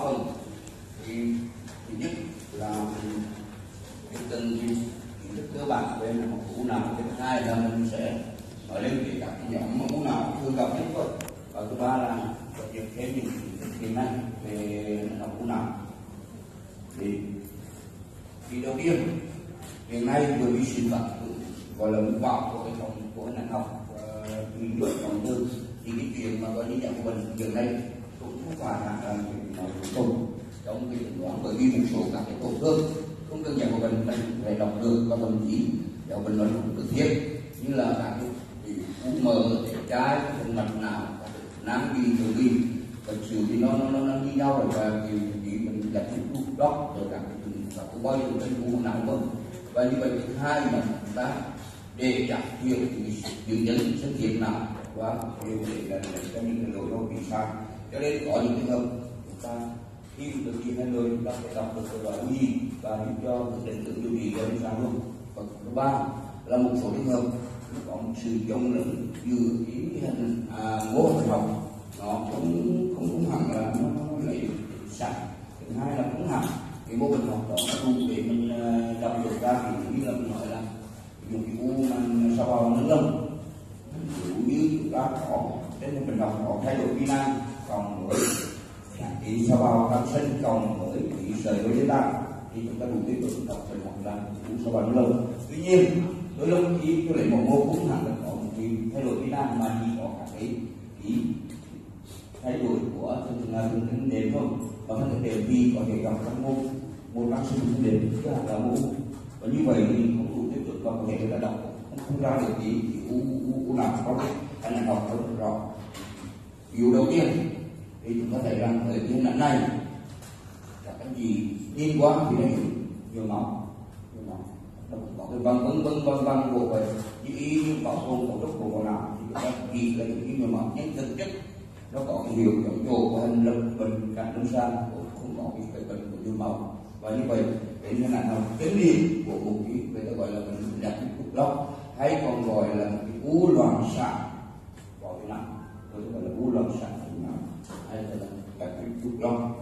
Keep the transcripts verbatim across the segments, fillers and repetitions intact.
phần. Thì thứ nhất là cái từng kiến thức cơ bản về mạch máu u não. Cái thứ hai là mình sẽ nói lên về các cái nhóm máu u não thường gặp nhất thôi. Và thứ ba là cập nhật thêm những kiến thức kỹ năng về mạch máu u não. Thì thì đầu tiên hiện nay vừa bị sinh vật gọi là mũi bạo của cái phòng của nạn học bị đuổi phòng tư, thì cái chuyện mà gọi như dạng của mình hiện nay cũng không phải là nói cuối cùng trong cái chẩn đoán, bởi vì một số các cái tổn thương không đơn giản của bệnh mình về đọc được và thậm chí giáo bệnh nó cũng cần thiết, như là các cái u mờ thể trái, phần mạch não, nám bị tiểu bị thật sự thì nó nó nó như nhau rồi, và thì thì mình đặt những thuốc đó rồi các cái và cũng bao nhiêu trên u não mới. Và như vậy thứ hai là chúng ta để giảm thiểu những nhân xuất hiện nào và điều để là để cho những lỗi đâu bị sai, cho nên có những trường hợp chúng ta khi được gì hay lời chúng ta phải đọc được cái loại gì và giúp cho được định tự điều trị cho nó sao luôn. Và thứ ba là một số trường hợp nó có một sự chống lẫn giữa cái hình à, mô hình học nó không không không hẳn là nó, nó lấy sẵn. Thứ hai là không hẳn cái mô hình học đó nó đủ để mình uh, đọc được ra, thì như là mình nói là dùng cái u mà sao vào nó lông như chúng ta có trên mình đọc có thay đổi kỹ năng còn với cái sao vào tăng sinh còn với cái sợi với chúng ta thì chúng ta đủ tiếp tục đọc về hoặc là u sao vào nó lông. Tuy nhiên đôi lúc khi tôi lấy một mô cũng hẳn là có một cái thay đổi kỹ năng mà chỉ có các cái cái thay đổi của thường là thường đến đệm thôi, và phần đệm thì có thể gặp trong mô mô tăng sinh không đệm chứ là là mô, và như vậy thì không đủ tiếp tục và có thể là đọc không, không ra được cái u u u nào có hay là đọc rất rõ. Yếu đầu tiên thì chúng ta thấy rằng ở cái nạn này các cái gì nhìn qua thì nó nhiều máu, nhiều máu nó có cái văng văng văng văng văng của vậy như ý như bảo tồn cấu trúc của con nào thì chúng ta ghi là những cái nhiều máu nhưng thực chất nó có cái hiệu giống chỗ của hình lập bệnh cản lâm sàng không có cái cái bệnh của nhiều máu. Và như vậy cái nạn nào tính điểm của một cái người ta gọi là bệnh đặc trục lóc hay còn gọi là một cái u loạn xạ có cái nặng, tôi gọi là u loạn xạ hay là đặc trục lóc.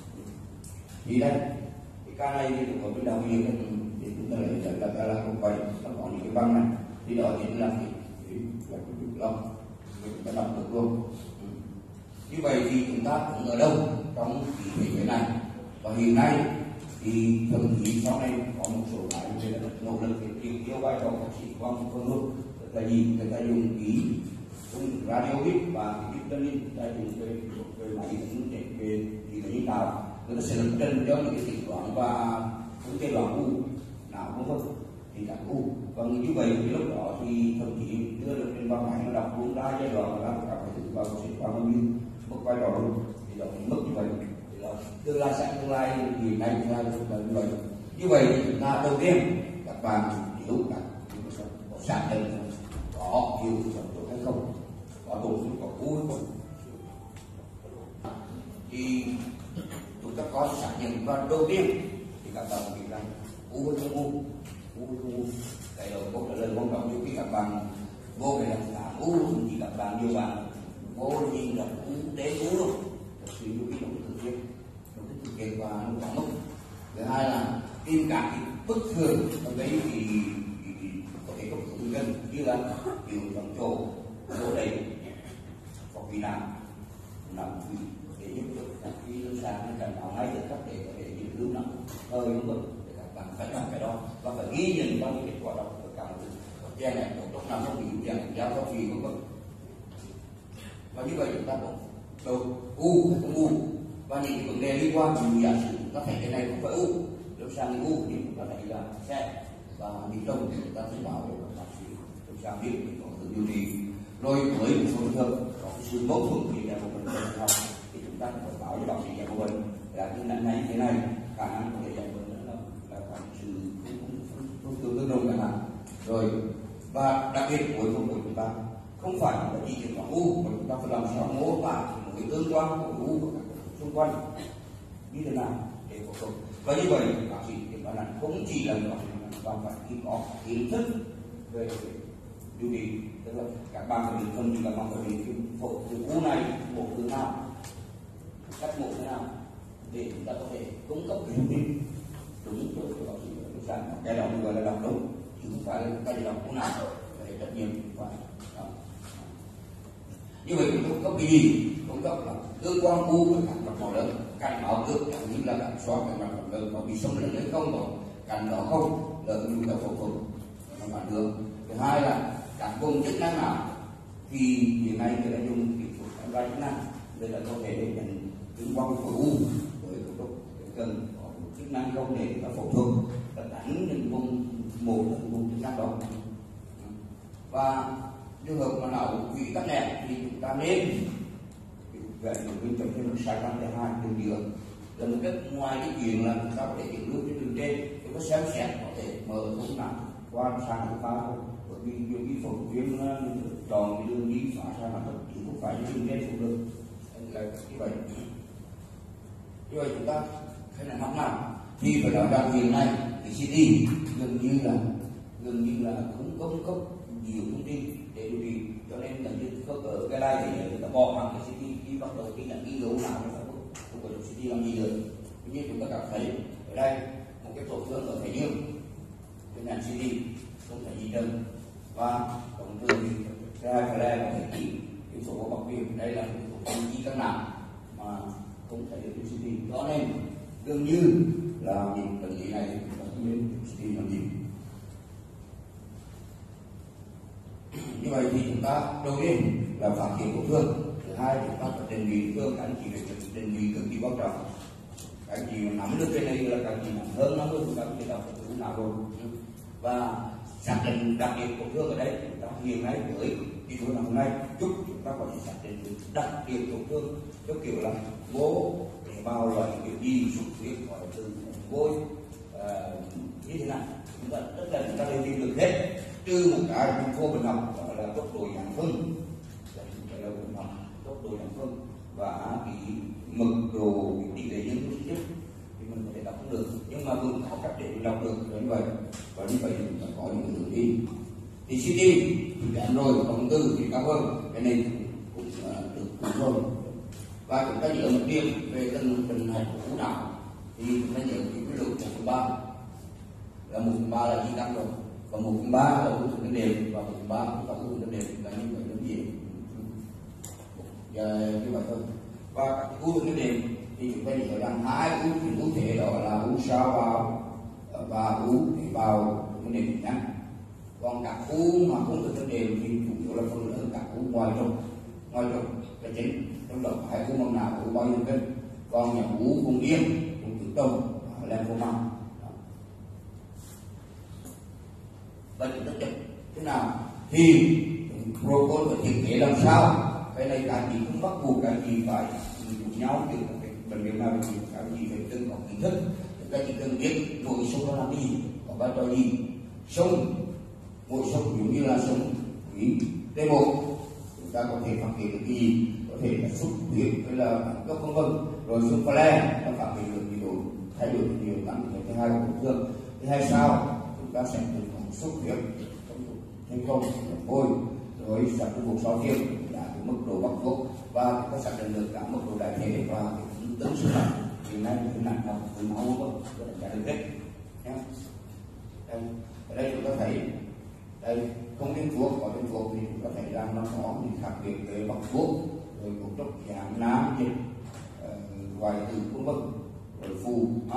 Thì đây cái ca này thì cũng có cái đặc biệt thì chúng ta lại là là là không phải nó có những cái băng này thì đó chính là cái đặc trục lóc chúng ta đọc được luôn. Như vậy thì chúng ta cũng ở đâu trong cái thế này, và hiện nay thì thậm chí sau này có một số cái người ta nỗ lực để tìm yêu vai trò các sĩ quan phương luôn, tức là gì người ta dùng ký dùng radio bit và cái vitamin ta dùng về về máy ứng để về thì là như nào người ta sẽ lập trình cho những cái chẩn đoán và những cái đoạn u nào cũng không thì các u, và như vậy thì lúc đó thì thậm chí đưa được trên băng máy nó đọc luôn ra giai đoạn là các cái thứ vào sĩ quan bao nhiêu mất vai trò luôn thì đó mất như vậy. Tương lai sẽ tương lai thì nay tương lai là như vậy. Như vậy chúng ta đầu tiên các bạn hiểu là có xác định có yêu trong tổ hay không, có tổ chức có u hay không, thì chúng ta có xác nhận. Và đầu tiên thì các bạn nghĩ rằng u hay không u, u hay không u, cái đầu câu trả lời quan trọng. Nhiều khi các bạn vô cái đánh giá u thì các bạn nhiều bạn vô nhìn là u đến u luôn, thật sự nhiều khi nó tự nhiên kết quả nó có mức. Thứ hai là tìm các cái bất thường ở đấy thì, thì, thì có thể có thường gần như là kiểu trong chỗ chỗ đấy có vì nào nằm vì để giúp được các cái lâm sàng hay cảnh báo ngay từ các để có thể những lưu nặng hơi đúng không, để các bạn phải làm cái đó và phải ghi nhận trong những kết quả đó của cả một che này của lúc nào không bị dạng giao thông gì đúng không. Và như vậy chúng ta có đầu u hay không u, và những cái vấn đề liên quan đến giả sử chúng ta thấy cái này không phải u, lâm sàng cái u thì chúng ta thấy là xe và bị đông thì chúng ta sẽ bảo để bác sĩ lâm sàng biết để có tự điều trị. Rồi với một số trường hợp có cái sự mâu thuẫn thì là một vấn đề học thì chúng ta phải báo cho bác sĩ giải của bệnh là cái nạn này thế này khả năng có thể giải bệnh là là có sự không tương tương đồng cả. Rồi và đặc biệt cuối cùng của chúng ta không phải là chỉ chẩn đoán u mà chúng ta phải làm sao mô tả mối tương quan của u và xung quanh như thế nào để phẫu thuật. Và như vậy bác sĩ chẩn đoán là không chỉ là bác sĩ mà phải khi có kiến thức về điều trị, tức là các bạn phải biết không chỉ các bạn phải biết phẫu thuật u này mổ từ nào, cách mổ thế nào, để chúng ta có thể cung cấp cái thông tin đúng cho các bác sĩ lâm sàng. Cái đó gọi là đọc đúng, chứ không phải là cái gì đọc cũng nào để trách nhiệm phải. Như vậy chúng cung cấp cái gì? Cung cấp là cơ quan u với các mạch máu lớn, cảnh báo trước chẳng như là cảnh soát cái mạch máu lớn có bị xâm lấn hay không, có cảnh đó không, là nhu cầu phẫu thuật nó phản đường. Thứ hai là các vùng chức năng nào thì hiện nay người ta dùng kỹ thuật em rờ i chức năng đây là có thể để nhận tương quan khối u với cấu trúc cần có chức năng không để ta phẫu thuật ta đánh những vùng một vùng chức năng đó. Và trường hợp mà não bị tắc nghẽn thì chúng ta nên về những biến chứng thêm sai lầm thứ hai đường nhựa là một cách ngoài cái chuyện là chúng ta có thể chịu nước trên đường trên chúng ta xem xét có thể mở thủng não quan sát thứ ba thôi, bởi vì nhiều cái phẫu viên chọn cái đường đi phá ra mặt đất chứ không phải đường trên cũng được là như vậy. Như vậy chúng ta hay là học nào thì phải nói rằng hiện nay cái xê tê gần như là gần như là cũng cung cấp nhiều thông tin để điều trị, cho nên là như có ở cái này thì người ta bỏ bằng cái xê tê khi bắt đầu khi nhận cái dấu nào thì phải không có được xê tê làm gì được. Tuy nhiên chúng ta cảm thấy ở đây một cái tổn thương ở thể dương cái nhận xê tê không thể gì đâu, và tổng thường thì cái hai phải có thể chỉ cái số của bọc viêm đây là một tổn thương chi các nào mà không thể được xê tê, cho nên gần như là những bệnh lý này chúng ta không nên xê tê làm gì. Như vậy thì chúng ta đầu tiên là phát hiện tổn thương, thứ hai chúng ta phải định vị thương, các anh chị phải định vị cực kỳ quan trọng. Các anh chị nắm được cái này là các anh chị nắm hơn nắm hơn chúng ta có thể đọc được nào rồi. Và xác định đặc điểm tổn thương ở đây chúng ta hiện nay với cái buổi hôm nay chúc chúng ta có thể xác định được đặc điểm tổn thương theo kiểu là mô để bao loại kiểu gì xuất huyết gọi từ vôi như thế nào chúng ta tất cả chúng ta đều tìm được hết, trừ một cái chúng cô bệnh học gọi là tốc độ giảm phân, đây là bệnh học tốc độ giảm phân và cái mực độ tỷ lệ nhân tích thì mình có thể đọc không được, nhưng mà mình có cách để đọc được như vậy. Và như vậy thì chúng ta có những hướng đi thì xê tê thì kém rồi, cộng tư thì cao hơn, cái này cũng uh, được cũng rồi. Và chúng ta nhớ một điểm về từng từng hạch của phú não thì chúng ta nhớ cái quy luật một phần ba là một phần ba là di tăng rồi, và một phần ba là ưu thượng cái đệm, và một phần ba là ưu thượng cái đệm là như vậy đơn giản và như vậy thôi. Và các ưu thượng cái đệm thì chúng ta nhớ rằng hai ưu thượng ưu thể đó là ưu sao vào và ưu thể vào cái đệm nhé. Còn các u mà không được cái đệm thì chủ yếu là phần lớn các u ngoài trục, ngoài trục là chính, trong đó hai u mầm nào u bao nhiêu cân, còn những u vùng yên, vùng tử đông là vô mầm. Và chúng ta chụp thế nào thì protocol phải thiết kế làm sao, cái này các chị không bắt buộc các chị phải cùng nhau từ cái bệnh viện nào thì các chị phải từng có kiến thức, các chị cần biết nội sông nó làm gì, có vai trò gì, sông mỗi sông giống như là sông quý T một chúng ta có thể phát hiện được cái gì, có thể là xuất huyết hay là cấp vân vân, rồi sông Pha Le nó phát hiện được cái độ thay đổi nhiều tăng cái thứ hai của tổn thương. Thứ hai sao chúng ta sẽ được xuất huyết thành công môi, rồi xác định một sau tiêm đã cái mức độ bằng thuốc, và chúng ta xác định được cả mức độ đại thể và cái tính sức mạnh hiện nay cái nặng học với máu không có đánh giá được hết nhé. Đây, ở đây chúng ta thấy đây không đến thuốc, có đến thuốc thì chúng ta thấy rằng nó có những khác biệt về bằng thuốc, rồi cấu trúc giảm nám dịch hoại tử vân vân, rồi phù ha.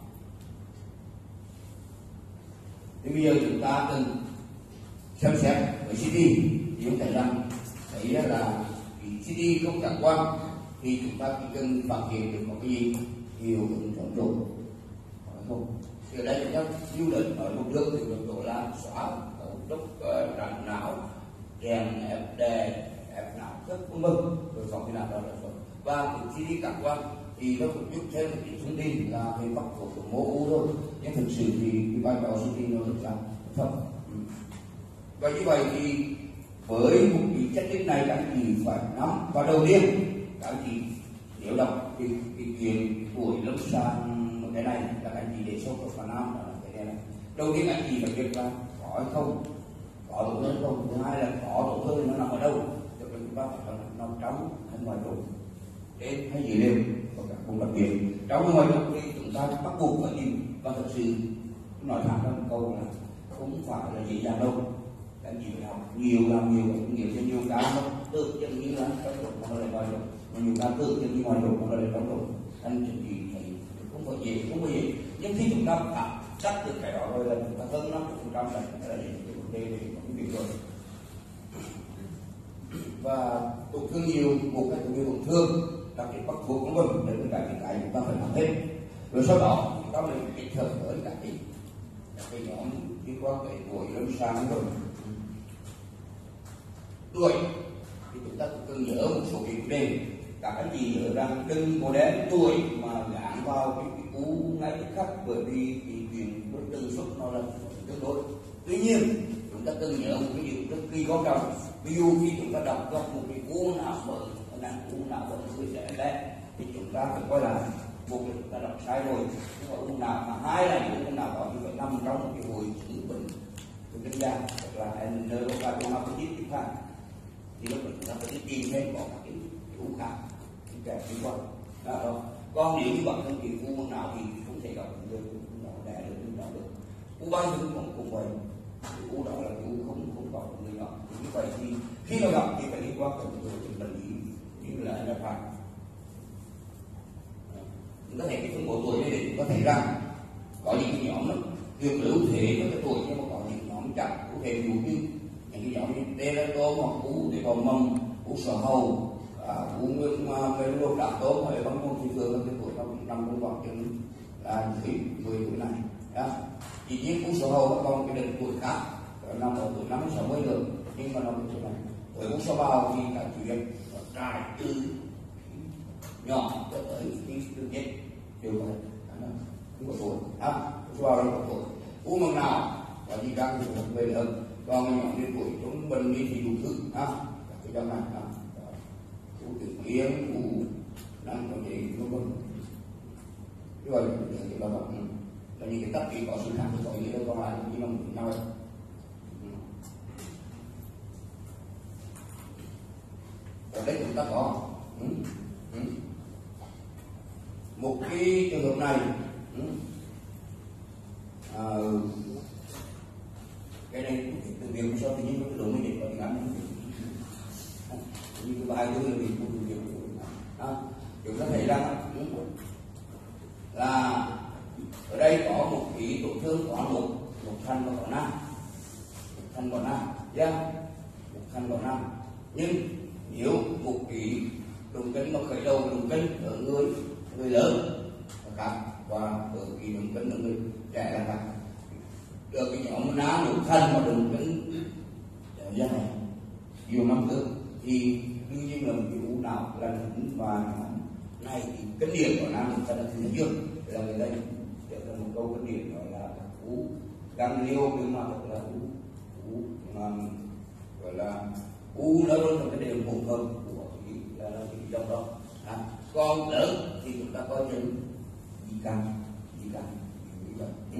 Thì bây giờ chúng ta cần xem xét với xê tê thì chúng thấy rằng thấy là cái xê tê không cảm quan thì chúng ta chỉ cần phát hiện được một cái gì hiệu ứng chống rụng không. Thì ở đây chúng ta du lịch ở một nước thì được gọi là xóa cấu trúc răng não, rèn ép đè ép não rất vân vân, rồi còn cái nào đó là rồi. Và cái xê tê cảm quan thì nó cũng giúp thêm một cái thông tin là về bắt buộc của mô u thôi, nhưng thực sự thì cái vai trò xê tê nó rất là thấp. Và như vậy thì với một cái chất lý này các anh chị phải nắm. Và đầu tiên các anh chị nếu đọc cái, cái chuyện buổi lâm sàng một cái này là các anh chị để sâu vào phần nam là cái này. Đầu tiên anh chị phải biết là có hay không, có tổn thương không. Thứ hai là có tổn thương thì nó nằm ở đâu, cho nên chúng ta phải nói nó trong hay ngoài trục, trên hay dưới đều, và các vùng đặc biệt. Trong ngoài lúc thì chúng ta bắt buộc phải nhìn, và thật sự nói thẳng ra một câu là không phải là dễ dàng đâu. Các anh chị phải học nhiều làm nhiều nhiều cho nhiều cái nó tự chân như là trong lúc nó lại ngoài lúc, mà nhiều cái tự chân như ngoài lúc nó lại trong lúc. Anh chị thấy không phải dễ, không phải dễ. Nhưng khi chúng ta đã chắc được cái đó rồi là chúng ta hơn năm mươi phần trăm này là để cái vấn đề về cái việc rồi. Và tổn thương nhiều, một cái tổn thương tổn thương đặc biệt bắt buộc của mình để cái cái cái chúng ta phải làm hết. Rồi sau đó chúng ta lại kết hợp với cái cái nhóm liên quan tới tuổi lâm sàng rồi tuổi thì chúng ta cũng cần nhớ một số cái vấn đề. Các anh chị nhớ rằng đừng có đem tuổi mà gán vào cái, cái cú ngay tức khắc, bởi vì cái chuyện với tần suất nó là tương đối. Tuy nhiên chúng ta cần nhớ một cái điều rất kỳ quan trọng. Ví dụ khi chúng ta đọc gặp một cái u não bẩn, năng u não bẩn người trẻ đấy, thì chúng ta phải coi là một là chúng ta đọc sai rồi, nhưng mà u não mà hai là những u não đó thì phải nằm trong một cái hội chứng bệnh của dân gian, hoặc là encephalopathy tiếp theo. Thì lúc đó chúng ta phải đi tìm thêm có các cái u khác những cái liên quan đó. Còn nếu như bản thân cái u não thì không thể gặp được u não đẻ được u não được. U bay cũng cũng cũng vậy. U đó là u không không có người nhỏ. Như vậy thì khi nó gặp thì phải liên quan tới những bệnh lý như là nhập viện. Chúng ta thấy cái phân bố tuổi này để chúng ta thấy rằng có những cái nhóm nó được lưu thể với cái tuổi, nhưng mà có những nhóm chẳng cụ thể, ví dụ như những cái nhóm như teratoma hoặc u để bào mầm, u sở hầu, u nguyên melo đạp tố hay băng môn thì thường cái tuổi nó nằm trong khoảng chừng là dưới mười tuổi này. Đó. Chỉ nhiên u sở hầu nó còn cái định tuổi khác nằm ở tuổi năm mươi sáu mươi được, nhưng mà nó cũng chỗ này. Với u sở bào thì cả chuyện trải từ nhỏ cho tới khi được chết đều vậy, không có tuổi. À, u sở bào đâu có tuổi. U mầm nào và gì đang được về hơn, còn nhỏ đến tuổi chúng bệnh đi thì đủ thứ. À, cái trong này à, u tự nhiên, u năng có gì nó vân. Như vậy thì là là những cái tất kỳ có sự khác thì có ý nghĩa còn lại chỉ là một nhau thôi. Ở đây chúng ta có ừ, ừ. một cái trường hợp này, ừ. à, cái này từ việc sao tự nhiên nó đúng như vậy có tiếng Anh như cái bài tôi là vì một từ việc đó chúng ta thấy rằng ừ, là ở đây có một cái tổn thương có một một thanh và có nam, một thanh có nam, yeah. một thanh có nam. Nhưng nếu một cái đường kính mà khởi đầu đường kính ở người người lớn là khác, và ở cái đường kính ở người trẻ là khác. Được cái nhóm nam một thanh và đường kính dài nhiều năm trước thì đương nhiên là một cái u nào là đứng và này thì cái điểm của nam người ta là thường dương, là người ta trở thành một câu cái điểm gọi là u ganglio, nhưng mà thật là u u mà gọi là u nó luôn là cái điểm hỗn hợp của cái là cái trong đó. À, còn lớn thì chúng ta có những di căn, di căn như vậy. Ừ.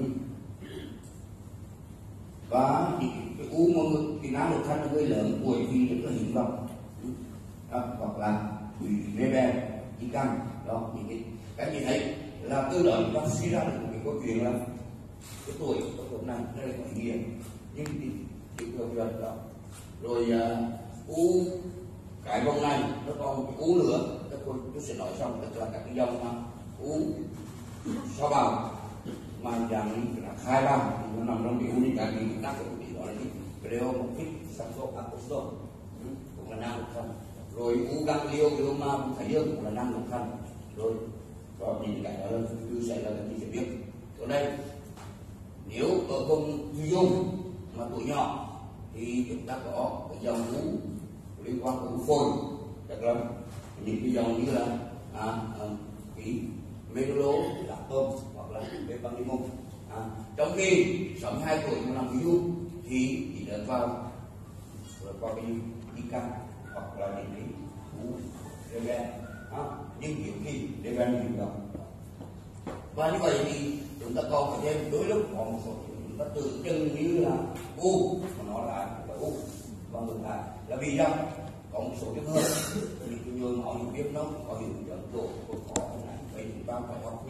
Và cái, cái u mà cái nám được thanh là người lớn tuổi thì rất là hiếm gặp. À, hoặc là bị rê bè, di căn đó, những cái cái gì thấy là từ đó chúng ta suy ra được một cái câu chuyện là cái tuổi của tuổi này nó là có ý nghĩa. Nhưng thì thì được đó rồi uh, u cái vòng này nó còn cái u nữa, tôi sẽ nói xong, tức là các cái dòng mà u sao bào mà dạng là khai bào thì nó nằm trong cái u như cái cái tác của cái đó là gì, Pleomorphic Saxo-Apostol cũng là nam một phần, rồi u ganglio glioma thái dương cũng là nam một phần, rồi đó nhìn cái đó là cứ sẽ là mình sẽ biết. Ở đây nếu ở vùng dung mà tuổi nhỏ thì chúng ta có cái dòng u liên quan tới u phổi, tức là những cái dòng như là à, à, cái medullolactome hoặc là cái băng à, trong khi sáu mươi hai tuổi mà làm cái u thì chỉ được vào rồi qua cái di căn hoặc là những cái u đê bê, nhưng nhiều khi đê bê nhiều gặp. Và như vậy thì chúng ta còn phải thêm đôi lúc có một số chúng ta tự trưng như là u mà nó là u, và ngược lại là vì sao có một số trường hợp những cái nhồi máu những viêm nó có hiện tượng độ có có này vậy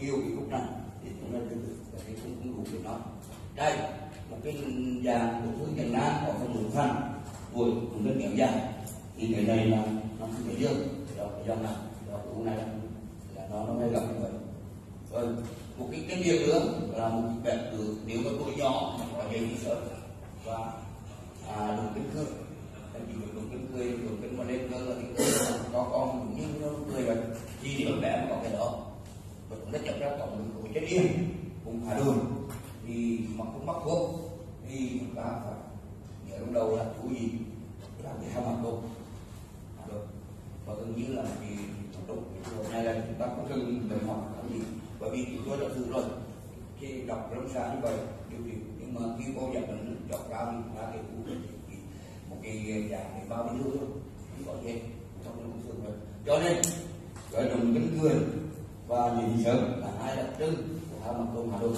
nhiều cái khúc này thì chúng ta từ từ cái cũng cũng đủ để nói. Đây một cái dạng tổn thương chèn nát có phần nội thành tuổi cũng rất kéo dài, thì cái này là nó không thể dương đó do này đó u này là nó nó hay gặp như vậy. Rồi một cái cái việc nữa là một cái bệnh từ nếu mà tuổi nhỏ mà có dây thì sớm và à, đường kính cưa, cái gì đường kính cưa đường kính mà lên cơ là cái cơ có con nhưng nó cười vậy thì nếu bé mà có cái đó và cũng đã chậm ra tổng của chết yên cùng hạ đường thì mà cũng mắc thuốc thì chúng ta phải nhớ trong đầu là chú gì là cái hai mặt tốt được và gần như là vì đúng cái này là chúng ta không cần phải học cái gì bởi vì chúng tôi đã thử rồi khi đọc lâm sàng như vậy điều trị nhưng mà khi cô dạy mình đọc ra mình ra cái một cái dạng cái bao nhiêu thôi không có gì trong nó cũng thường rồi cho nên cái đồng kính cười và nhìn sớm là hai đặc trưng của hai mặt tôn hạ đường.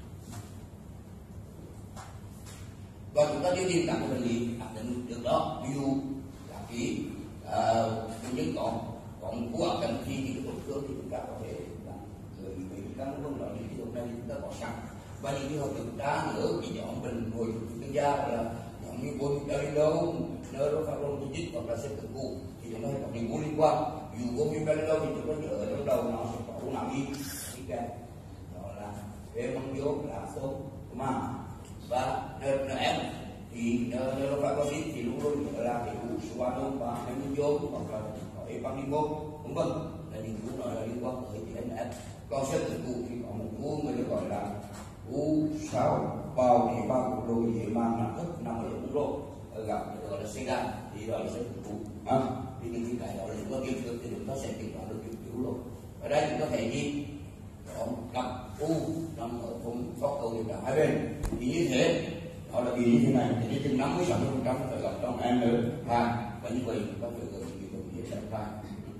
Và chúng ta đi tìm các bệnh lý đặc tính được đó, ví dụ các cái bệnh nhân có có một cú ảo cần khi thì tổn thương thì chúng ta có thể là gửi về các vấn đề những cái này chúng ta có sẵn và những trường hợp chúng ta nữa cái nhóm bệnh hồi chuyên gia là nhóm như vô đây đâu nơi đó phát lông dịch hoặc là sẽ tự cụ thì chúng ta có những mối liên quan, dù vô như đây đâu thì chúng ta nhớ ở trong đầu nó sẽ có u não y đi kèm đó là về măng vô là số mà và nờ em thì nờ phải có gì thì luôn luôn là cái u số ba và em vô hoặc là có epanimo vân vân là những u nói là liên quan tới cái em còn sẽ tự cụ thì có một u người ta gọi là u sáu bào thì bao của đôi dễ mang nặng thức nằm ở ống rô ở gặp gọi là xe gan thì đó là sẽ tự cụ à, thì những cái đó là chúng ta kiểm được thì chúng ta sẽ kiểm soát được cái cứu rồi. Ở đây chúng ta thấy gì có một cặp u nằm ở vùng góc cầu điều tra hai bên thì như thế đó là vì như thế này thì chừng năm mươi sáu mươi phần trăm phải gặp trong em nữa và và như vậy chúng ta phải gửi những cái dễ xảy ra.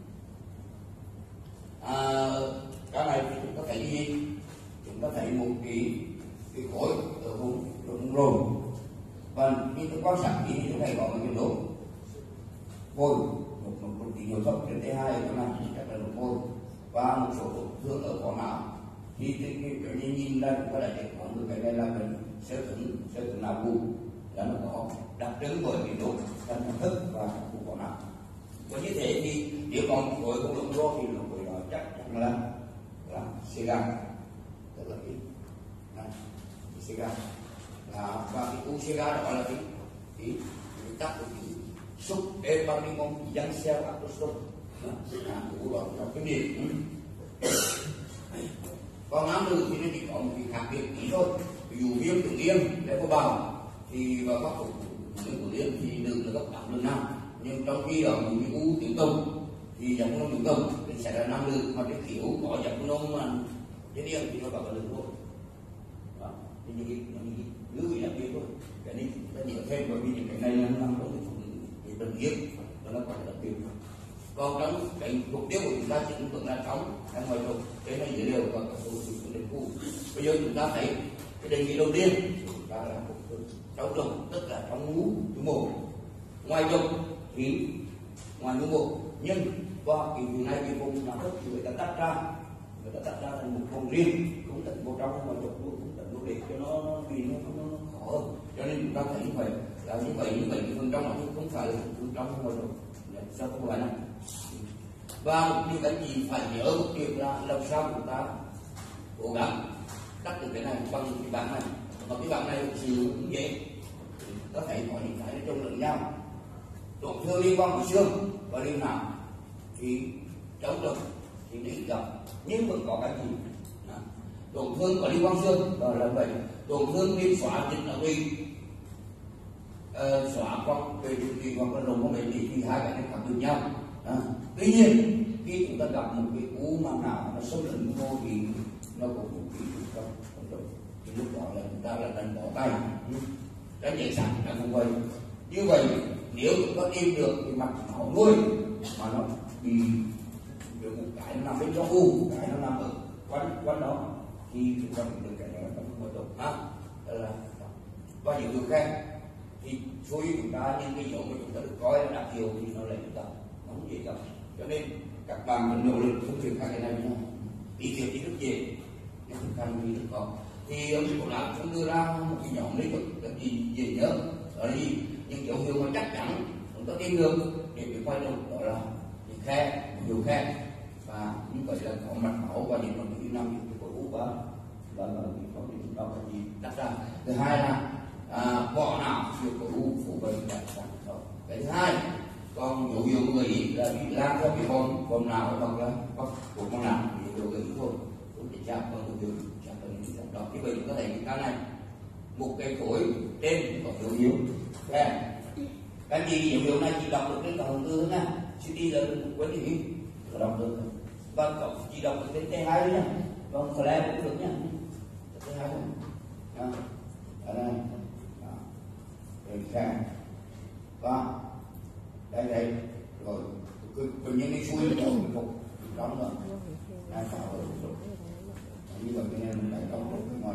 À, cái này thì chúng ta thấy gì chúng ta thấy một cái cái khối ở vùng vùng rồi và khi tôi quan sát thì chúng ta thấy có một cái độ vôi một một một tí nhiều thấp trên T hai ở chỗ này chắc là độ vôi và một số tổn thương ở vỏ não thì cái nhìn nhìn ra chúng ta đã thấy có được cái này là mình sơ cứng sơ cứng não bộ là nó có đặc trưng bởi cái độ thần thức và của vỏ não và như thế thì nếu còn khối không độ rô thì nó khối đó chắc chắn là là xe gan tức là cái này xe gan là và cái u xe gan đó là cái cái cái tác của cái xúc epanimum dân cell apostol là u đó là cái điểm còn nam nữ thì nó chỉ có một cái khác biệt ý thôi, ví dụ viêm tự nhiên để có bào thì vào các phục những tự nhiên thì nữ là gấp tám lần nam nhưng trong khi ở những cái u tử cung thì giống như tử cung thì sẽ là nam nữ mà cái kiểu có giống nôm mà cái điên thì nó bảo là nữ thôi. Đó, thì những cái những cái lưu ý đặc biệt thôi. Cái này ta nhớ thêm bởi vì những cái này nó nằm trong cái bệnh viêm và nó còn đặc biệt. Còn trong cái mục tiêu của chúng ta chỉ vẫn là trong hay ngoài trục cái này dữ liệu và các số sự định khu. Bây giờ chúng ta thấy cái đề nghị đầu tiên chúng ta là trong trục tức là trong ngũ thứ một ngoài trục thì ngoài thứ một nhưng qua cái vùng này cái vùng nào thức thì người ta tách ra người ta tách ra thành một vùng riêng cũng tận một trong ngoài trục luôn cũng tận một để cho nó vì nó nó khó hơn cho nên chúng ta thấy như vậy là như vậy như vậy phần trong nó không phải là phần trong ngoài trục sao không phải này. Và một điều cái gì phải nhớ một điều là làm sao chúng ta cố gắng cắt được cái này bằng cái bảng này và cái bảng này sử dụng dễ có thể có những cái trong lẫn nhau tổn thương liên quan của xương và liên não thì chống được thì để gặp nhưng vẫn có cái gì đó. Tổn thương có liên quan xương đó là vậy tổn thương liên xóa dịch là vì uh, xóa con về điều trị hoặc là rồng con bệnh thì hai cái này khác biệt nhau. À, tuy nhiên khi chúng ta gặp một cái u màng não nó xâm lấn vô thì nó cũng vũ khí không không được thì lúc đó là chúng ta là đánh bỏ tay đánh nhảy sẵn là không vậy như vậy nếu chúng ta tìm được cái mặt máu nuôi mà nó bị được một cái nó nằm bên trong u cái nó nằm ở quanh quanh đó thì chúng ta được cái này là không có tốt ha là và những điều khác thì số chúng ta những cái dấu mà chúng ta được coi là đặc hiệu thì nó lại chúng ta không dễ gặp cho nên các bạn cần nỗ lực không việc khác cái này nữa ý kiến thì rất dễ không. Thì ông cũng làm cũng đưa ra một cái nhóm lý thuật rất gì dễ nhớ, đó là gì, những dấu hiệu mà chắc chắn chúng ta đi ngược để bị quay đầu, đó là những khe, nhiều khe, và như vậy là có mạch máu và những phần thứ năm những cái khối u và và là những có những đau cái gì đặt ra. Thứ hai là à, vỏ não nhiều khối u phủ bệnh đặt ra. Cái thứ hai còn dấu hiệu người ý là bị lan theo cái vòng vòng não hoặc là hoặc của con não thì dấu hiệu thôi cũng để chạm vào dấu hiệu chạm vào những cái đó. Như vậy chúng ta thấy cái ca này một cái khối trên có dấu hiệu khe. Cái gì dấu hiệu này chỉ đọc được trên cả hồng tư nha, xê tê là quên gì là đọc được, và có chỉ đọc được trên T hai nữa nha, còn flash cũng được nha, T hai thôi, ở đây, rồi khe, và đây đây rồi cứ tự nhiên đi xuôi rồi phục đóng rồi, đang tạo rồi, như vậy cho nên mình phải đóng được cái ngoài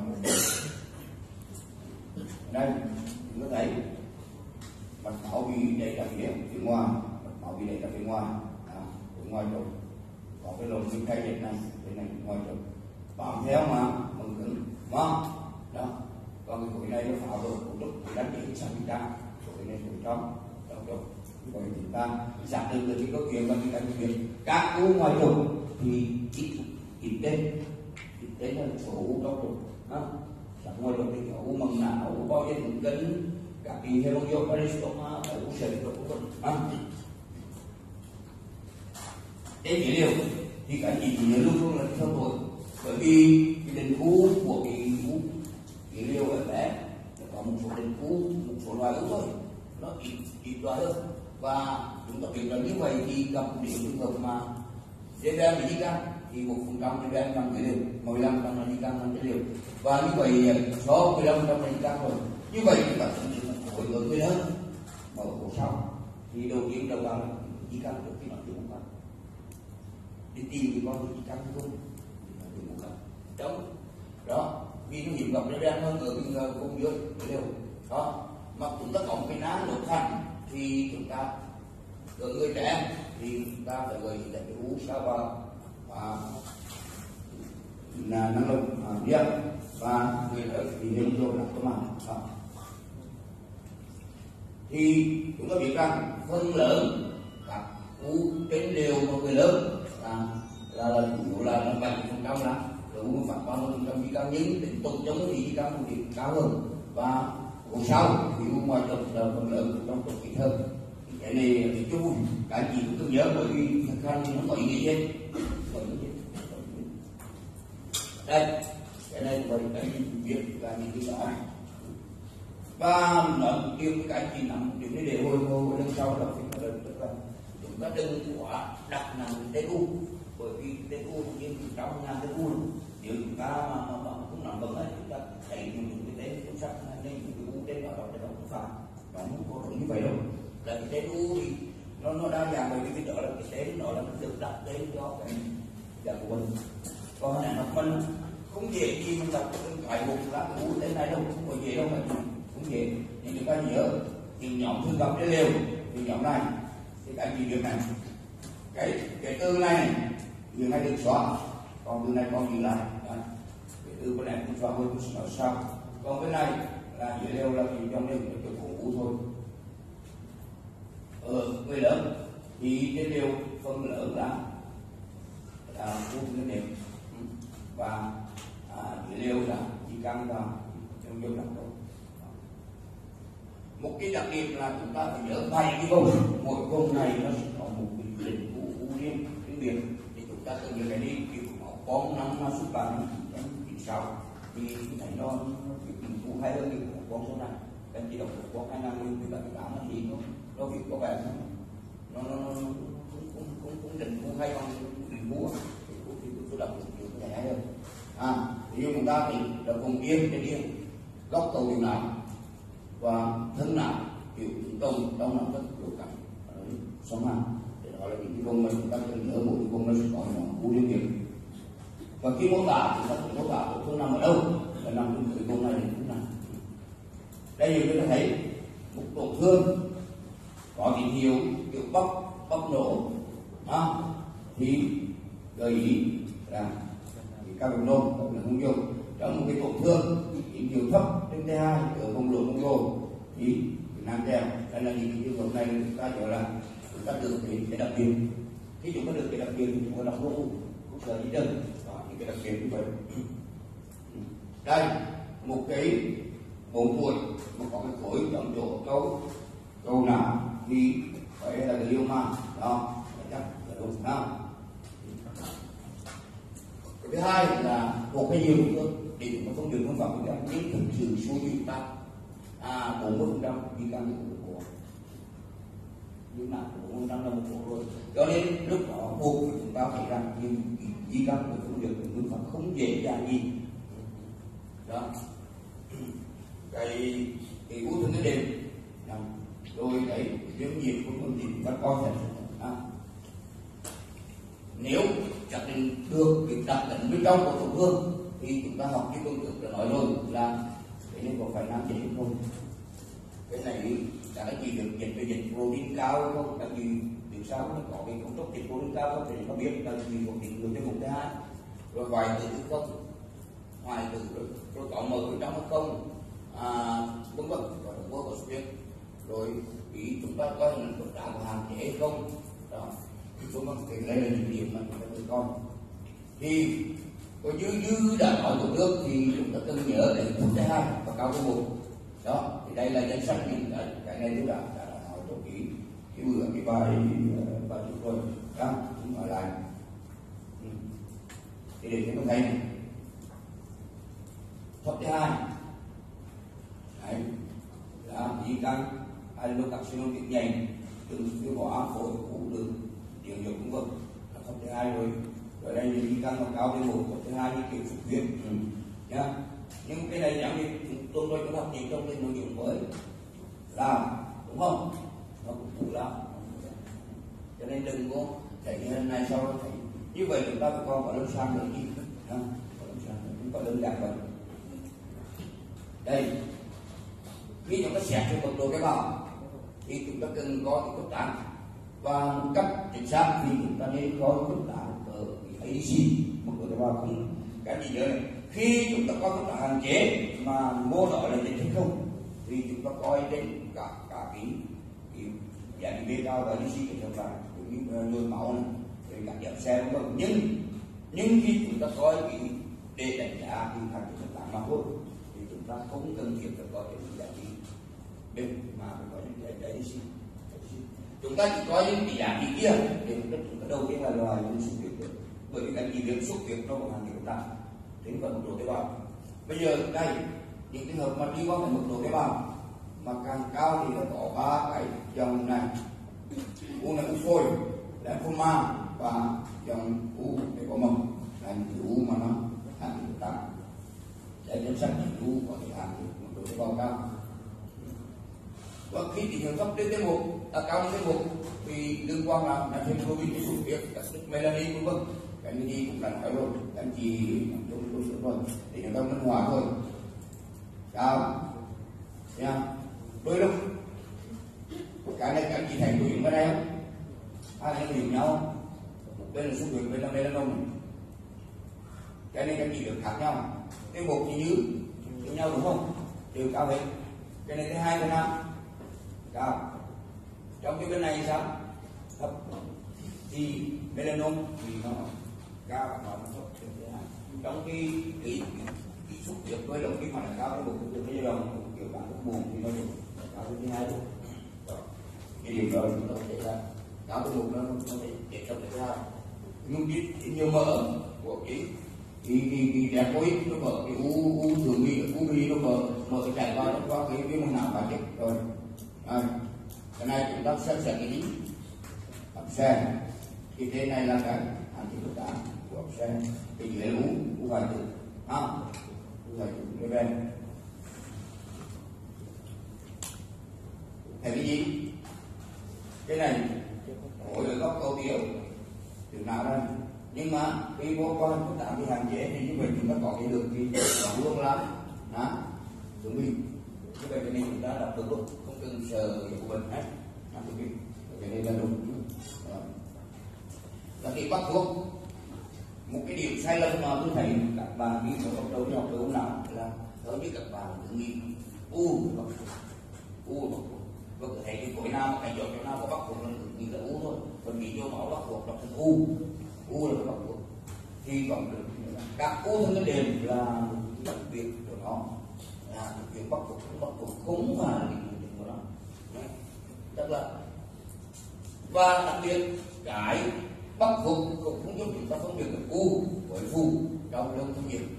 đây chúng ta thấy mạch máu bị đẩy ra phía phía ngoài, mạch máu bị đẩy ra phía ngoài, à, phía ngoài rồi có cái lồng ngực khai dịch này, cái này ngoài rồi bám theo mà bằng cứng, đúng không? Đó, còn cái khối này nó phá vỡ cấu trúc của đăng ký sang phía trong, khối này khối trong, trong trục. Vậy chúng ta giả định được cái câu chuyện và cái câu chuyện các u ngoài trục thì ít ít tên, ít tên là số u trong trục, các ngoài trục thì có u màng não, u bao dây thần kinh, các cái hemangiopericytoma, u sợi trục của mình. Trên dữ liệu thì cái gì nhớ luôn luôn là theo tôi, bởi vì cái định u của cái u dữ liệu ở bé có một số định u, một số loài u thôi, nó ít ít loài hơn. Và chúng ta biết là như vậy thì gặp đến trường hợp mà dây đen bị di căn thì một phần trăm dây đen nằm dưới liều, mười lăm phần trăm là di căn nằm dưới liều, và như vậy số mười lăm phần trăm là di căn rồi. Như vậy chúng ta sẽ được một khối lượng người lớn mà ở cổ sau thì đầu tiên đầu vào là di căn được khi nó chịu một phần đi tìm thì con di căn không thì một phần đúng đó, vì nó hiểm gặp dây đen hơn ở bên vùng dưới liều đó, mà chúng ta có một cái nám đột thành thì chúng ta ở người trẻ thì chúng ta phải gửi tại cái u sao vào và là năng lực điện, và người lớn thì nên dùng là cái màng thì chúng ta biết rằng phần lớn các u trên liều của người lớn là là là chủ yếu là bảy phần trăm là u phản bao phần trăm di căn, nhưng đến tục chống thì di căn thì cao hơn, và u sau thì u ngoài trục là phần lớn trong trục ít hơn. Cái này thì chú cả chị cũng nhớ, bởi vì thực hành nó có ý nghĩa gì đây, cái này là cái gì biết là những cái đó, và nói điều cái gì nằm điều này để hồi hồi lần sau là phải là chúng ta đừng quá đặt nặng tên u, bởi vì tên u nhưng trong ngàn tên u nếu chúng ta mà, mà, mà cũng nằm vững ấy, chúng ta thấy những cái tên cũng sắc nên những cái u tên đó đó để nó cũng phải và nó không có như vậy đâu, là cái tên u thì nó nó đa dạng, bởi vì cái đó là cái tên đó là nó được đặt tên cho cái dạng của mình, còn này mặt mình không dễ gì mình đặt cái một lá cái u tên này đâu, không có dễ đâu mà không dễ. Thì chúng ta nhớ thì nhóm thường gặp cái liều thì nhóm này thì cái gì việc này cái cái từ này này từ này được xóa, còn từ này còn giữ lại đấy. Cái từ bên này cũng xóa hơi cũng nói sao, còn cái này là dữ liệu là chỉ trong đây cái của u thôi. Ở người lớn thì cái điều phần lớn là là u cái điểm và à, dữ liệu là di căn và trong dấu đặc đâu. Một cái đặc điểm là chúng ta phải nhớ bảy cái vùng, mỗi vùng này nó sẽ có một cái định u u riêng riêng biệt, thì chúng ta cần nhớ cái đi kiểu máu con năm xuất bản trong chín sáu thì thấy nó u hay hơn kiểu con số này, cái chỉ đọc của con hai năm mươi bảy tám thì nó nó việc có vẻ nó nó nó cũng cũng cũng cũng định u hay bằng định u thì tôi đọc được nhiều cái hay hơn. À, thì chúng ta thì là vùng yên trên yên góc cầu điều nào và thân nào kiểu tông trong lòng rất nhiều cảnh sống nào, để đó là những cái vùng mà chúng ta cần nhớ, mỗi vùng nó sẽ có những khu liên kết, và khi mô tả thì ta cũng mô tả tổn thương nằm ở đâu, là nằm trong cái vùng này thì cũng nằm đây. Chúng ta thấy một tổn thương có tín hiệu kiểu bóc bóc nổ đó, thì gợi ý là các bệnh nôn, các bệnh không dùng, trong một cái tổn thương tín hiệu thấp trên T hai ở vùng lỗ mông cổ thì Việt Nam treo. Đây là những cái trường hợp này chúng ta gọi là chúng ta được cái, cái đặc biệt. Khi chúng ta được cái đặc biệt thì chúng ta đọc lỗ cũng là đi đơn đó, những cái đặc biệt như vậy. Đây một cái bốn tuổi mà có cái khối trong chỗ câu câu nào thì phải là cái liêu mà đó chắc là đúng không? Cái thứ hai là một cái nhiều nữa để chúng ta không được không phạm cái nhưng thực sự số chúng ta à bốn mươi phần trăm đi căn được của nhưng mà bốn mươi phần trăm là một bộ rồi, cho nên lúc đó buộc chúng ta phải rằng nhưng di căn của không được phương pháp không dễ dàng gì đó. cái cái ưu thương cái đệm rồi đấy viêm nhiệt của con thì các con sẽ à. Nếu xác định được việc đặt tận bên trong của tổn thương thì chúng ta học cái công thức đã nói rồi là cái này có phải làm gì không, cái này đã cái gì được dịch về dịch protein cao không, cái gì điều sao nó có cái cấu trúc dịch protein cao không thì nó biết là gì một định lượng trên một cái hai rồi hoài tử không hoài tử rồi, rồi có mở bên trong hay không à, vân vân và đồng bộ có xuất rồi ý chúng ta coi là có đã có hạn chế không đó, vân vân. Cái đây là những điểm mà chúng ta cần coi thì có như như đã nói của nước thì chúng ta cần nhớ đến thuốc T hai và cao số một đó. Thì đây là danh sách những cái cái này chúng ta đã nói trong cái cái bữa cái bài bài chúng tôi đó chúng nói lại ừ. Thì để chúng ta thấy này thuốc T hai đấy là di căn adenocarcinoma tiết nhầy đường tiêu hóa phổi ủ đường điều dưỡng cũng vâng là thuốc T hai rồi. Ở đây thì di căn nó cao đến một thuốc T hai như kiểu xuất huyết ừ. Nhá. Nhưng cái này chẳng thì tôi tôi có học gì trong cái nội dung mới làm đúng không, nó cũng phụ lắm, cho nên đừng có thấy cái hình này sau đó thấy như vậy chúng ta phải còn có lâm sàng nữa gì có lâm sàng cũng có đơn giản vậy. Đây khi chúng ta xét trên mức độ cái bào thì chúng ta cần có cái phức tạp và một cách chính xác thì chúng ta nên có phức tạp ở cái a đê xê mức độ cái bào không cái gì nữa này. Khi chúng ta có cái hạn chế mà mô nói là dịch hay không thì chúng ta coi trên cả cả cái cái dạng bê cao và a đê xê kết hợp lại như nhồi máu này rồi cả giảm xe đúng không, nhưng nhưng khi chúng ta coi cái để đánh giá thì thành cái phức tạp mà thôi thì chúng ta không cần thiết phải coi cái giá trị bên mà phải coi những cái a đê xê. Chúng ta chỉ coi những cái giá trị kia để chúng ta, chúng ta đầu tiên là loài những xuất huyết được, bởi vì cái gì việc xuất huyết nó có hạn chế của ta đến phần mức độ tế bào. Bây giờ đây những trường hợp mà đi qua phần mức độ tế bào mà càng cao thì nó có ba cái dòng này, u là u phổi, lymphoma và dòng u để có mầm là những u mà nó hạn chế của ta. Để danh sách những u có thể hạn chế mức độ tế bào cao. Và khi tín hiệu thấp đến T một, à, cao đến T một thì liên quan là là hemoglobin cái xuất huyết, các chất melanin vân vân. Cái này cũng đã nói rồi, anh chị trong tôi sửa rồi để chúng ta minh họa thôi. Cao nha, đôi lúc cái này các anh chị thấy đối ứng ở đây không? Hai cái hiểu nhau, một bên là xuất huyết, bên là melanin. Cái này các anh chị được khác nhau. T một thì như như nhau đúng không? Đều cao hết. Cái này thứ hai thứ năm cao. Trong cái bên này sao? Thấp. Thì melanin thì nó cao và nó thấp trên thứ hai. Trong cái cái cái xuất huyết với đồng cái mà là cao đến một cái cái giai đoạn kiểu bạn cũng buồn thì nó được cao đến thứ hai luôn. Cái điểm đó chúng ta thấy là cao đến một nó nó sẽ chạy trong thứ hai. Nhưng cái nhiều mỡ của cái cái cái cái đẹp có ít nó mở cái u u thường bị u bị nó mở mở chạy vào nó qua cái cái mông não và chết rồi. Đây. Cái này chúng ta xem xét cái gì? Ập xe. Cái tên này là cái hạn chế phức tạp của ập xe. Cái gì là u u hoại tử. Ha. U hoại tử cái bên. Thấy cái gì? Cái này mỗi ở góc câu tiêu từ nào đây? Nhưng mà khi vô coi phức tạp thì hạn chế thì như vậy chúng ta có cái được thì nó luôn lắm. Đó. Đúng không? Như vậy cái này chúng ta đọc được luôn, không cần sợ cái của mình hết. Cái này là đúng. Là khi bắt thuốc một cái điểm sai lầm mà tôi thấy các bạn khi mà bắt đầu đi học từ u não là đối với các bạn tự nghĩ u bắc phục u bắc phục và có thể cái khối nào cái chỗ chỗ nào có bắc phục là tự nghĩ là u thôi, còn vì vô máu bắc phục đọc thành u u là bắc phục thì còn được các u thân cái đệm là đặc biệt của nó là đặc biệt bắc phục bắc phục không phải là điểm của nó tức là và đặc biệt cái bắc phục cũng không giúp chúng ta phân biệt được u với phù trong lông thông nhiệt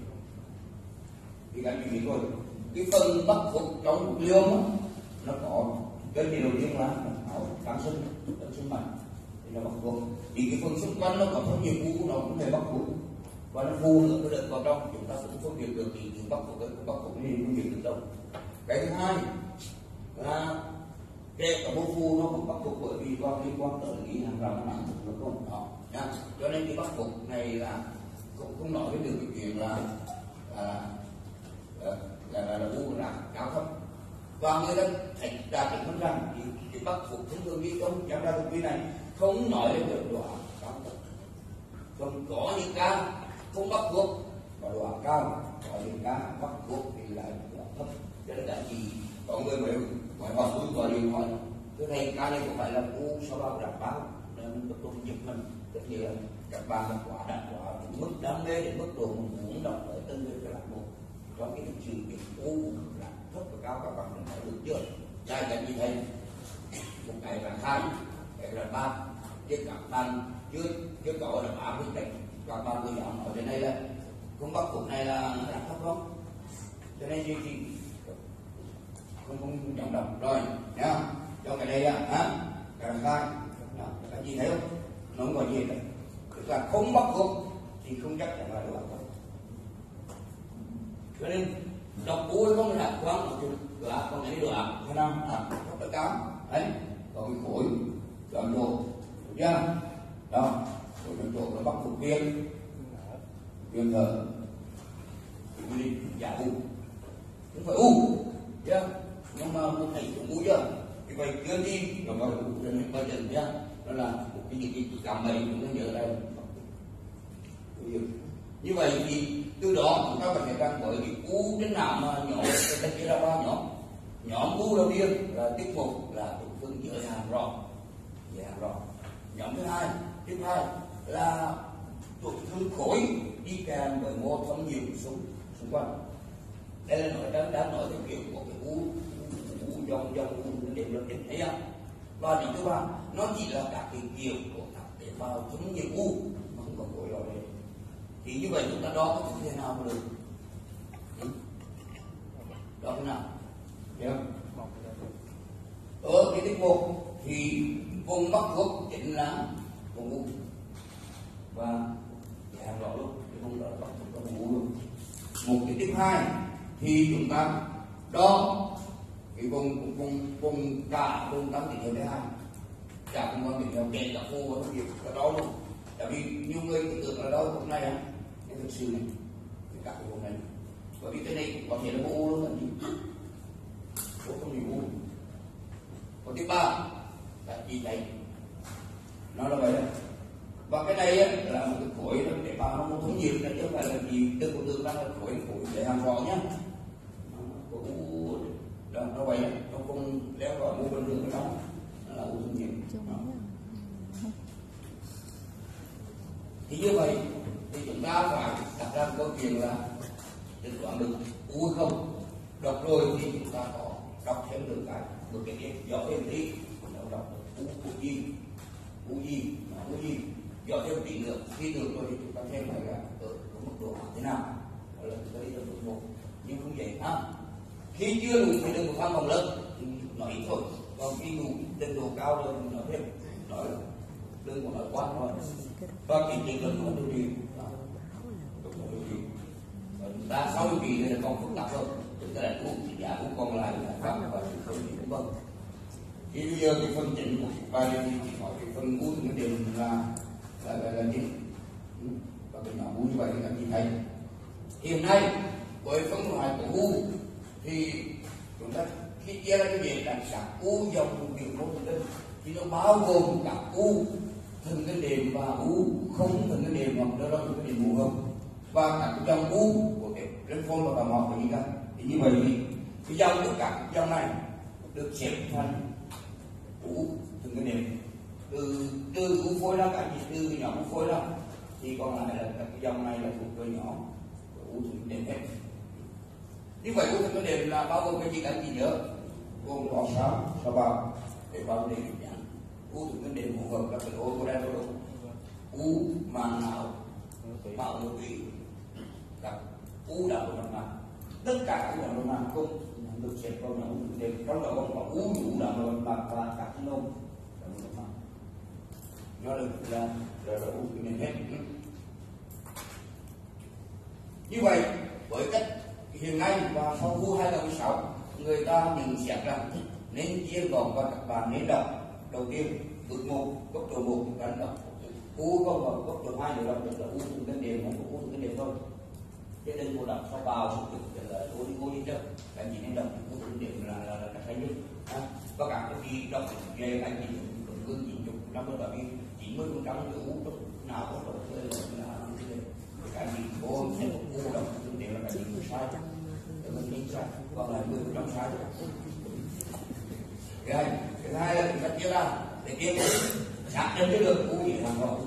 thì các anh chị rồi cái phần bắc phục trong lông nó có cái điều đầu tiên là áo kháng sinh kháng sinh mạnh thì là bắc phục thì cái phần xung quanh nó có rất nhiều u nó cũng thể bắc phục và nó phù nữa nó được vào trong chúng ta cũng phân biệt được thì bắc phục với bắc phục thì phân biệt được đâu. Cái thứ hai là kể cả mô phù nó cũng bắc phục bởi vì có liên quan tới ý hàng rào nó nó không đó nha, cho nên cái bắc phục này là cũng không nói với được cái chuyện là là là là, là, là u là cao thấp và người ta thành ra chứng minh rằng thì cái bắc phục thông thường đi trong trong ra thực vi này không nói lên được độ ẩm cao thấp, còn có những ca không bắc phục và độ ẩm cao, có những ca bắc phục thì lại độ ẩm thấp, cho nên là gì có người mới hỏi hỏi tôi gọi điện hỏi cái này ca này có phải là u sau đó đặt báo nên tôi giật mình tất nhiên là các bạn là quả đặt quả mức đam mê đến mức độ muốn đọc ở tân người cái lạc một trong cái thị trường cái u là thấp và cao các bạn phải được chưa dài cái như thế một ngày là hai cái là ba chứ các bạn chưa chưa có là ba mươi cái các bạn vừa nhỏ ở trên đây là không bắc phục này là là thấp không cho nên gì thì không không trọng đồng rồi nhá cho cái đây á hả cái là hai cái gì thấy không nó không có gì cả tức là không bắc phục thì không chắc chắn là độ ẩm thấp, cho nên độc u không là khoáng một chút là con này độ ẩm thế nào ẩm thấp là cao đấy còn cái khối chọn độ được chưa đó rồi chọn độ nó bắc phục viên viên thở đi giả u không phải u chưa nhưng mà một thầy cũng u chưa thì vậy chưa đi rồi vào đến bao giờ nhá đó là một cái gì cái cảm mày chúng ta nhớ đây như vậy thì từ đó chúng ta có thể rằng với cái u trên nào mà nhỏ cái chia ra ba nhóm nhóm u đầu tiên là tiết mục là tổn thương giữa hàng rò giữa hàng rò nhóm thứ hai tiếp hai là tổn thương khối đi kèm với mô thâm nhiều xung xung quanh đây là nói đang đang nói theo kiểu của cái u u dòng dòng u điểm lớn đến thấy không và điểm thứ ba nó chỉ là các cái kiểu của các tế bào thâm nhiều u mà không có khối rồi đây thì như vậy chúng ta đo có thế nào mà được ừ? Đo thế nào yeah. Ở cái tiết mục thì vùng bắc phục chính là vùng u và hàng rõ luôn cái vùng đó là bắc phục có vùng u luôn. Một cái tiếp hai thì chúng ta đo cái vùng vùng vùng cả vùng tăng tỷ lệ thứ hai cả vùng tăng tỷ lệ kể cả phù và việc cái đó luôn, tại vì nhiều người tưởng là đó vùng này á nhưng thực sự này cả cái vùng này bởi vì cái này có thể là có u luôn là gì số không nhiều u. Còn thứ ba là gì đây nó là vậy đấy và cái này á, là một cái khối để vào nó một thống nhiệt này chứ không phải là gì đơn của tương đang là khối khối để hàng rõ nhá đó nó vậy nó không léo gọi mua bên đường cái đó là u thống nhiệt thì như vậy thì chúng ta phải đặt ra câu chuyện là chẩn đoán được u không đọc rồi thì chúng ta có đọc thêm được cái một cái điểm rõ thêm tí nó đọc u u gì u gì u gì rõ thêm tí nữa khi được rồi thì chúng ta thêm lại là ở mức độ thế nào đó là chúng ta đi được một nhưng không dễ ha khi chưa đủ thì đừng có tham vòng lớn nói ít thôi còn khi đủ trình độ cao rồi nói thêm nói đừng có nói quá thôi và cái chuyện là nó điều trị ta sau điều trị thì là còn phức tạp hơn chúng ta lại thuốc giá cũng còn lại là pháp và sự không trị vân thì bây giờ cái phần chính của bài này thì chỉ hỏi cái phần u cái điểm là là là, là gì và cái nhỏ u như vậy thì làm gì thấy hiện nay với phân loại của u thì chúng ta khi chia ra cái việc là các u dòng biểu mô thực đơn thì nó bao gồm các u thân cái đệm và u không thân cái đệm hoặc đó là cái đệm mù không, và các dòng u của cái lên phôn và tàu mọc của chúng ta. Thì như vậy thì cái dòng tất cả dòng này được xếp thành u thân cái đệm, từ từ u phôi ra cả từ cái nhóm u phôi ra thì còn lại là các cái dòng này là thuộc về nhóm u thân cái đệm hết. Như vậy u thân cái đệm là bao gồm cái gì, các chị nhớ gồm có sáu sáu bao để bao để nhận u thân cái đệm hỗn hợp là cái ô của đây đâu u màng não mạo nội tủy các u đạo động mạch, tất cả các đạo động mạch không được xếp vào nhóm u đệm, trong đó còn có u u đạo động mạch và các nông đạo động mạch, nó được là là, là u nên hết. Như vậy với cách hiện nay và sau u hai không một sáu người ta nhận xét rằng nên chia gọn và các bạn nên đọc đầu tiên bước một cấp độ một bạn đọc u không vào cấp độ hai nữa đọc được là u thân cái đệm hoặc u thân cái đệm thôi, cho nên cô đọc sau vào sự thực là u đi u đi trước bạn chỉ nên đọc u thân cái đệm là là là cái nhất và cả cái gì đọc về anh chỉ cũng gương chín chục năm mươi, bởi vì chín mươi phần trăm của u nào có độ là cái gì cô sẽ u đọc thân đệm là cái gì sai mình đi sai, còn lại mười phần trăm sai rồi. Cái này, cái thứ hai là chúng ta chia ra để kiếm xác định được u gì hàng rồi,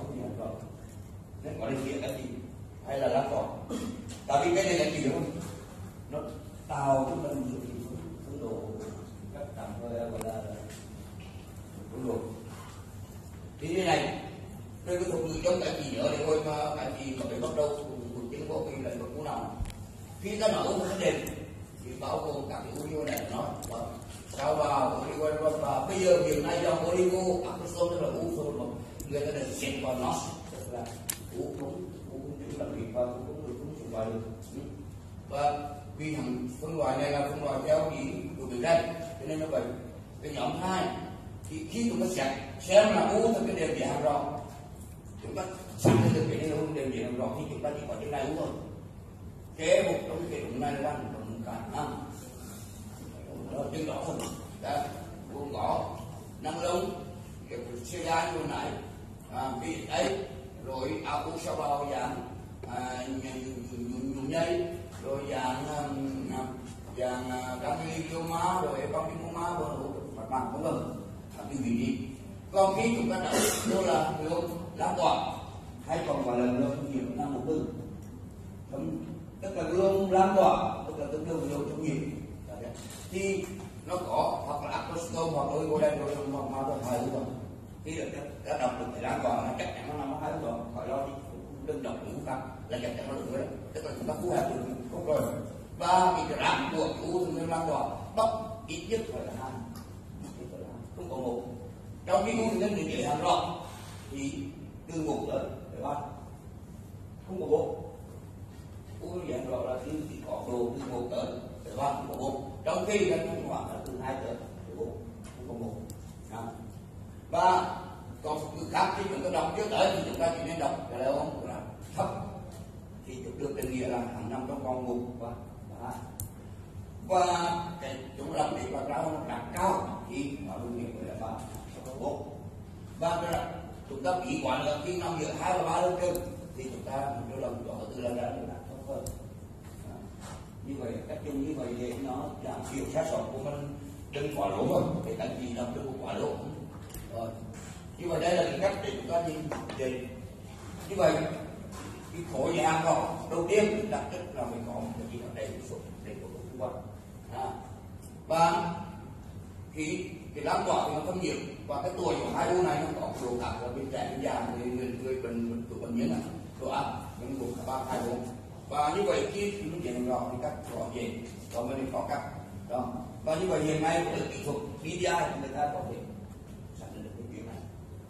nên có định nghĩa cái gì hay là lá cỏ. Tại vì cái này là gì không? Nó tạo cái mình sự phân độ các tạm gọi là gọi là phân độ. Thì như này, đây cái thuật ngữ trong cái gì nữa để thôi mà cái gì mà phải bắt đầu của tiếng có cái là u nào. Khi ta nói u thân đệm thì bao gồm các cái u như này nó sao vào oligo và bây giờ hiện nay dòng oligo acrosome tức là u phôi mà người ta đã xếp vào nó tức là u cũng u cũng chịu làm việc và cũng được cũng chịu vào được. Và vì thằng phân loại này là phân loại theo ý của từ đây, cho nên nó vậy cái nhóm hai thì khi chúng ta xét xem là u theo cái đều gì hàng rõ, chúng ta xác định được cái này là u đều gì hàng rõ thì chúng ta chỉ có cái này u thôi. Cái một trong cái đúng này là đang đồng cả năm đó trên đó không đã gồm có năng lượng cái siêu gia như này vị ấy rồi áo u sao bao dạng nhung nhây rồi dạng dạng ganglioma rồi epithelioma rồi mặt bằng vân vân cái vị trí. Còn khi chúng ta đã đó là lượng lá tỏa hay còn gọi là lượng nhiễm năng một tư, tức là lượng lan tỏa tức là tương đương lượng trong nhiễm thì nó có hoặc là acrosome hoặc là oligodendron hoặc mà có hai rồi khi đã đọc được thì lan tỏa nó chắc chắn nó nằm ở hai rồi, khỏi lo đi đừng đọc những khác là chắc chắn nó được rồi, tức là chúng ta phù hợp được không rồi. Và cái rạn của u thương lan tỏa bắt ít nhất phải là hai, không có một. Trong khi u thương định nghĩa hàng rõ thì từ một tới tới ba không có bốn. U dạng rõ là từ chỉ có đồ từ một tới tới ba không có bốn, trong khi là không khoảng là từ hai tới tới bốn không có một. Và còn từ khác khi chúng ta đọc trước tới thì chúng ta chỉ nên đọc cái là không là thấp thì được định nghĩa là hàng năm trong vòng một và hai. Và cái chúng làm để báo cáo nó đạt cao thì nó định nghĩa là ba không có bốn. Và cái là chúng ta bị quản là khi năm giữa hai và ba lên trên thì chúng ta một lần đó từ lần đã được đạt tốt hơn. Như vậy cách chung như vậy để nó giảm thiểu sai sót của mình đừng quá lỗ thôi để cái gì đọc đừng quá lỗ. Rồi như vậy đây là cái cách để chúng ta nhìn về như vậy cái khối nhà hàng đó đầu tiên đặc chất là mình có một cái gì ở đây số để của chúng ta à. Và khi cái lan tỏa thì nó phân nhiễm và cái tuổi của hai u này nó có độ cả là bên trẻ bên già người người người bệnh tuổi bệnh nhân là độ áp những gồm cả ba hai bốn. Và như vậy khi chúng ta nhận rõ thì các rõ gì rồi mới có các đó. Và như vậy hiện nay với kỹ thuật bê đê i thì người ta có thể xác định được cái chuyện này.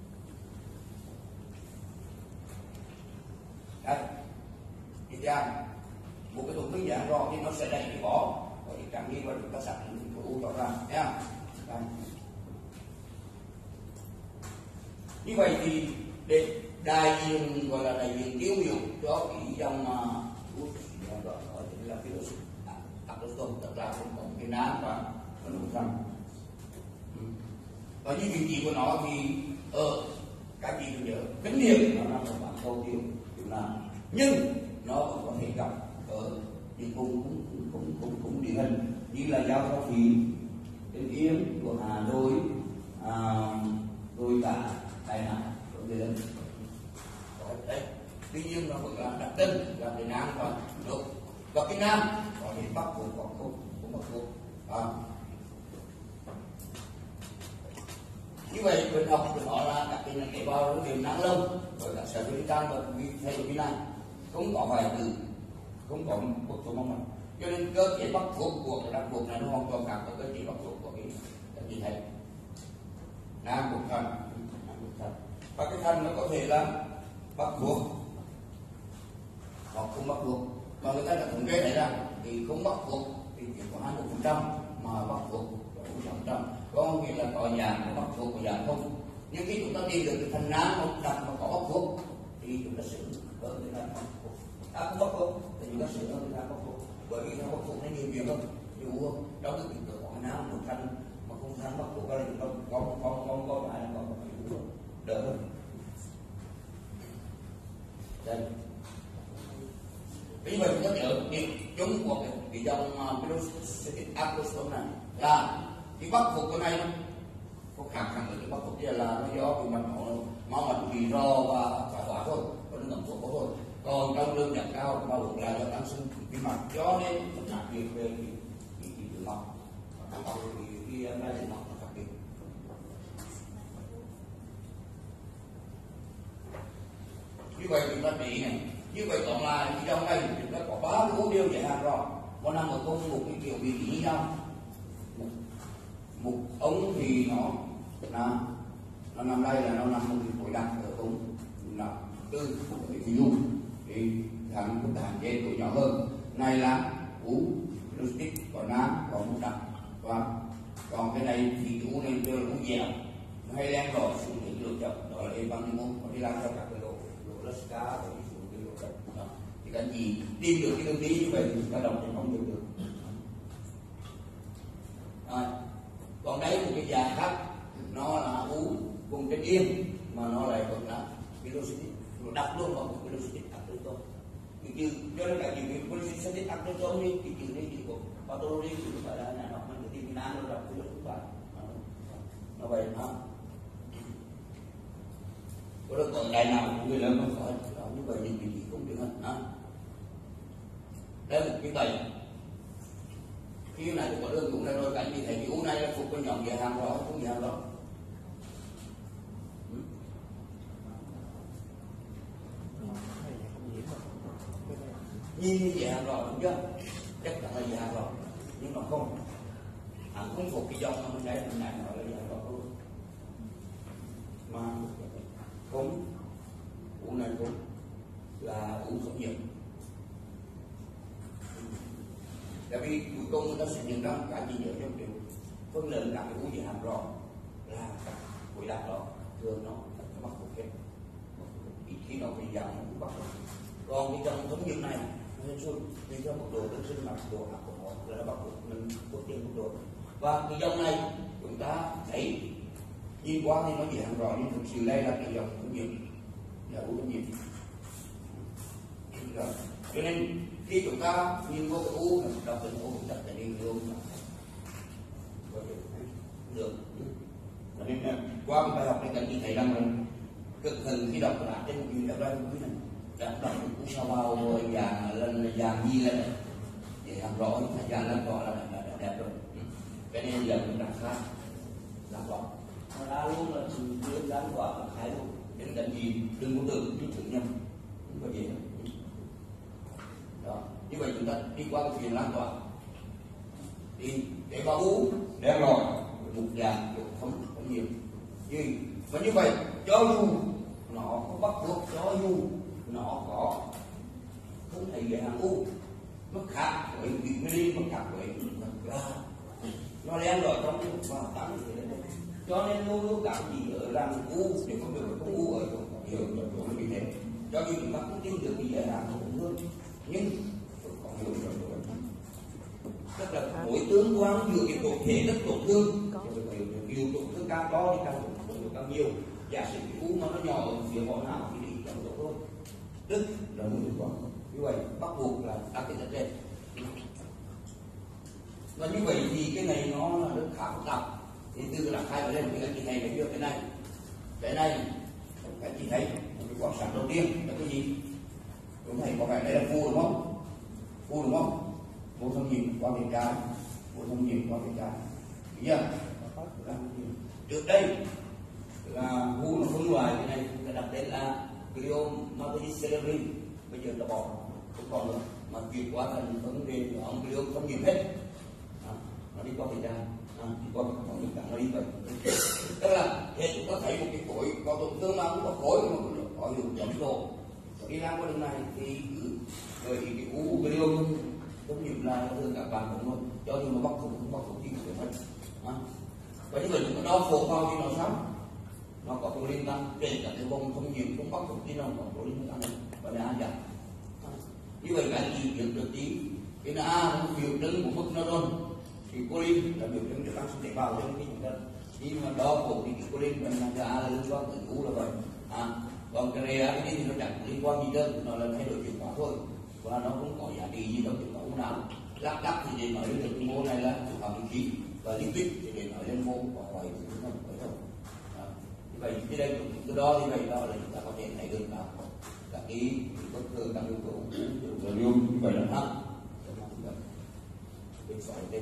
Đây, bê đê i một cái thuật hướng dẫn rõ thì nó sẽ đầy cái bỏ và thì chẳng như là chúng ta xác định cái u rõ ràng nhé. Như vậy thì để đại diện gọi là đại diện tiêu biểu cho cái dòng mà gọi là virus acrosome tức là không có cái nám và nó nổi răng. Và như vị trí của nó thì ở cái gì cũng nhớ kinh nghiệm nó nằm ở bản câu tiêu Việt Nam, nhưng nó vẫn có thể gặp ở những vùng cũng cũng cũng cũng, cũng điển hình như là giao thông phí Yên Yên của Hà Nội, à, rồi cả Đài Nẵng của người dân. Đấy, tuy nhiên nó vẫn là đặc trưng là Việt Nam và Đông và Kinh Nam có thể Bắc Bộ có không cũng Bắc Bộ. À. Như vậy bệnh học của nó là các cái tế bào nó đều năng lông với các sở hữu can và vi thay đổi này không có hoại tử, không có một số mong mỏi, cho nên cơ chế bắt thuốc của cái đặc buộc này nó hoàn toàn khác với cơ chế bắt thuốc của cái cái gì thấy nam buộc thần và cái thần nó có thể là bắt thuốc hoặc không bắt thuốc, mà người ta đã thống kê thấy rằng thì không bắt thuốc thì chỉ có hai mươi phần trăm mà bắt thuốc là bốn phần trăm, có nghĩa là có dạng có bắt thuốc có dạng không. Nhưng khi chúng ta đi được cái thần nam một đặt mà có bắt thuốc thì chúng ta xử hơn người ta bắt thuốc, ta không bắt thuốc thì chúng ta xử hơn người ta bắt thuốc, bởi vì nó bắt thuốc nó nhiều chuyện hơn, nhiều hơn đó là cái cửa có nam một thanh mà không thanh bắt thuốc là nó có có có có lại là có đỡ hơn. Đây. Vì vậy chúng ta nhớ điểm chung của cái, cái dòng Peroxistic acetone này là cái bắc phục cái này có khác hẳn với cái bắc phục kia là nó do cái mặt nó máu mặt vì ro và thoái hóa thôi, và nó ngầm thuốc thôi. Còn trong lương giảm cao bao gồm là do tăng sinh cái mặt, cho nên nó khác biệt về cái cái cái đường máu, cái cái cái này đường máu nó khác biệt. Như vậy chúng ta để ý này. Như vậy tóm lại thì trong này chúng ta có ba cái mục tiêu giải hạn rồi, nó nằm ở cùng một cái kiểu vị trí như nhau. Một ống thì nó là nó nằm đây là nó nằm một cái khối đặc ở ống là tư ví dụ thì thằng cũng hạn chế tuổi nhỏ hơn. Này là u plastic còn nam còn một đặc, và còn cái này thì u này đều là u dẻo hay len rồi xuống cái lỗ chậm đó là evanimum, còn đi làm theo các cái lỗ lỗ lasca rồi thì cái gì tìm được cái đường đi như vậy thì chúng ta đọc thì không được được. À, còn đấy một cái dạng khác nó là u vùng trên yên mà nó lại vẫn là velocity, nó đặt luôn vào cái velocity acetone. Cái chữ cho nên cái chữ velocity acetone đi cái chữ này chỉ có pathology chứ không phải là nhà đọc mình tìm nam nó đọc cái không phải nó vậy hả? Có được còn đại nào của người lớn không phải như vậy thì gì cũng được hết. Đây là cái bệnh khi này có đơn cũng ra rồi, cảnh gì thấy cái u này là phục cái nhóm về hàng đó không về hàng đó nhìn như về hàng đó đúng chưa, chắc chắn là về hàng đó, nhưng mà không hắn không phục cái dòng mà mình đây mình này nói là về hàng đó luôn, mà không u này cũng là u không nhiều. Tại vì cuối cùng người ta sẽ nhận ra cái gì nhớ trong điều phân lớn các cái u dị hàm rõ là các khối đạp đó thường nó nó bắt một cái khi nó bị giảm nó cũng bắt một. Còn cái trong thống nhiên này nó xuôi vì cho mức độ tương sinh mặt độ hạt của nó là nó bắt một mình có tiền mức độ, và cái dòng này chúng ta thấy nhìn qua thì nó dị hàm rõ nhưng thực sự đây là cái dòng thống nhiên là u thống nhiên. Cho nên khi chúng ta nhìn vô cái u này đọc từ u đặt tại đi luôn được. Cho nên qua cái bài học này cần đi thấy rằng là cực thần khi đọc là trên một cái đọc ra cái này đọc đọc u sao bao rồi vàng lên vàng gì lên này để làm rõ vàng lên rõ là đẹp rồi. Cái nên giờ mình đặt khác làm rõ nó ra luôn là sự đơn giản quả là khai luôn, đến cần gì đừng có tưởng cái tự nhầm không có gì đâu. Đó. Như vậy chúng ta đi qua cái chuyện lan tỏa thì để vào u đen rồi một dạng được không không nhiều gì, và như vậy cho dù nó có bắt buộc, cho dù nó có không thể về hàng u nó khác với vitamin mà khác với là nó đen rồi trong cái và tắm thì lên đây, cho nên luôn luôn cảm gì ở rằng u để không được có u ở nhiều chỗ nó bị thế, cho dù chúng ta cũng tin được cái về hàng cũng hơn nhưng còn hiểu rồi tức là mỗi tướng quán giữa cái tổ thể rất tổn thương, nhiều tổn thương càng to thì càng tổn thương càng nhiều, giả sử cái u mà nó nhỏ ở phía vỏ não thì đi trong chỗ thôi, tức là muốn được còn như vậy bắt buộc là các cái chất trên. Và như vậy thì cái này nó là rất khá phức tạp. Thì từ là hai ở đây cái chị này phải biết cái này, cái này cái chị thấy cái quan sát đầu tiên là cái gì? Đúng thầy có phải đây là phu đúng không? Phu đúng không? Phu thông nhịp qua bên trái, phu thông nhịp qua bên trái, thấy chưa? Trước đây là phu nó phân loại cái này cái đặt tên là gliomatosis, bây giờ là bỏ không còn nữa mà chuyển qua thành vấn đề của ông gliom thông nhịp hết. Nó đi qua bên trái, à, đi qua mọi những cái nó đi vậy. Tức là hiện chúng ta thấy một cái khối có tổn thương mà không có khối mà có hiệu chấm độ đi ngang qua đường này thì cứ bởi vì cái u cái liều giống như là thường các bạn cũng thôi, cho dù nó bóc không không bóc không thì cũng mất. Và như vậy chúng ta đo phổ vào thì nó sao? Nó có protein tăng, kể cả cái vùng không nhiều không bóc không thì nó có protein tăng này và nó ăn giảm. Như vậy cái gì việc được tí cái là a nó biểu trưng của mức neuron thì protein là biểu trưng để tăng sinh tế bào trên cái chúng ta nhưng mà đo phổ thì cái protein và là a là liên quan tới u là vậy. À, còn cái này cái gì nó chẳng liên quan gì đâu, nó là thay đổi chuyển hóa thôi và nó không có giá trị gì trong chuyển hóa u não. Lắc đắc thì để nói đến được mô này là chuyển hóa khí và lipid thì để nói lên mô của hoài thì cũng là vậy thôi. Như vậy cái đây cái đó như vậy đó là chúng ta có thể thấy được là các cái bất thường các yếu tố của liều như vậy là ha. Bên phải đây.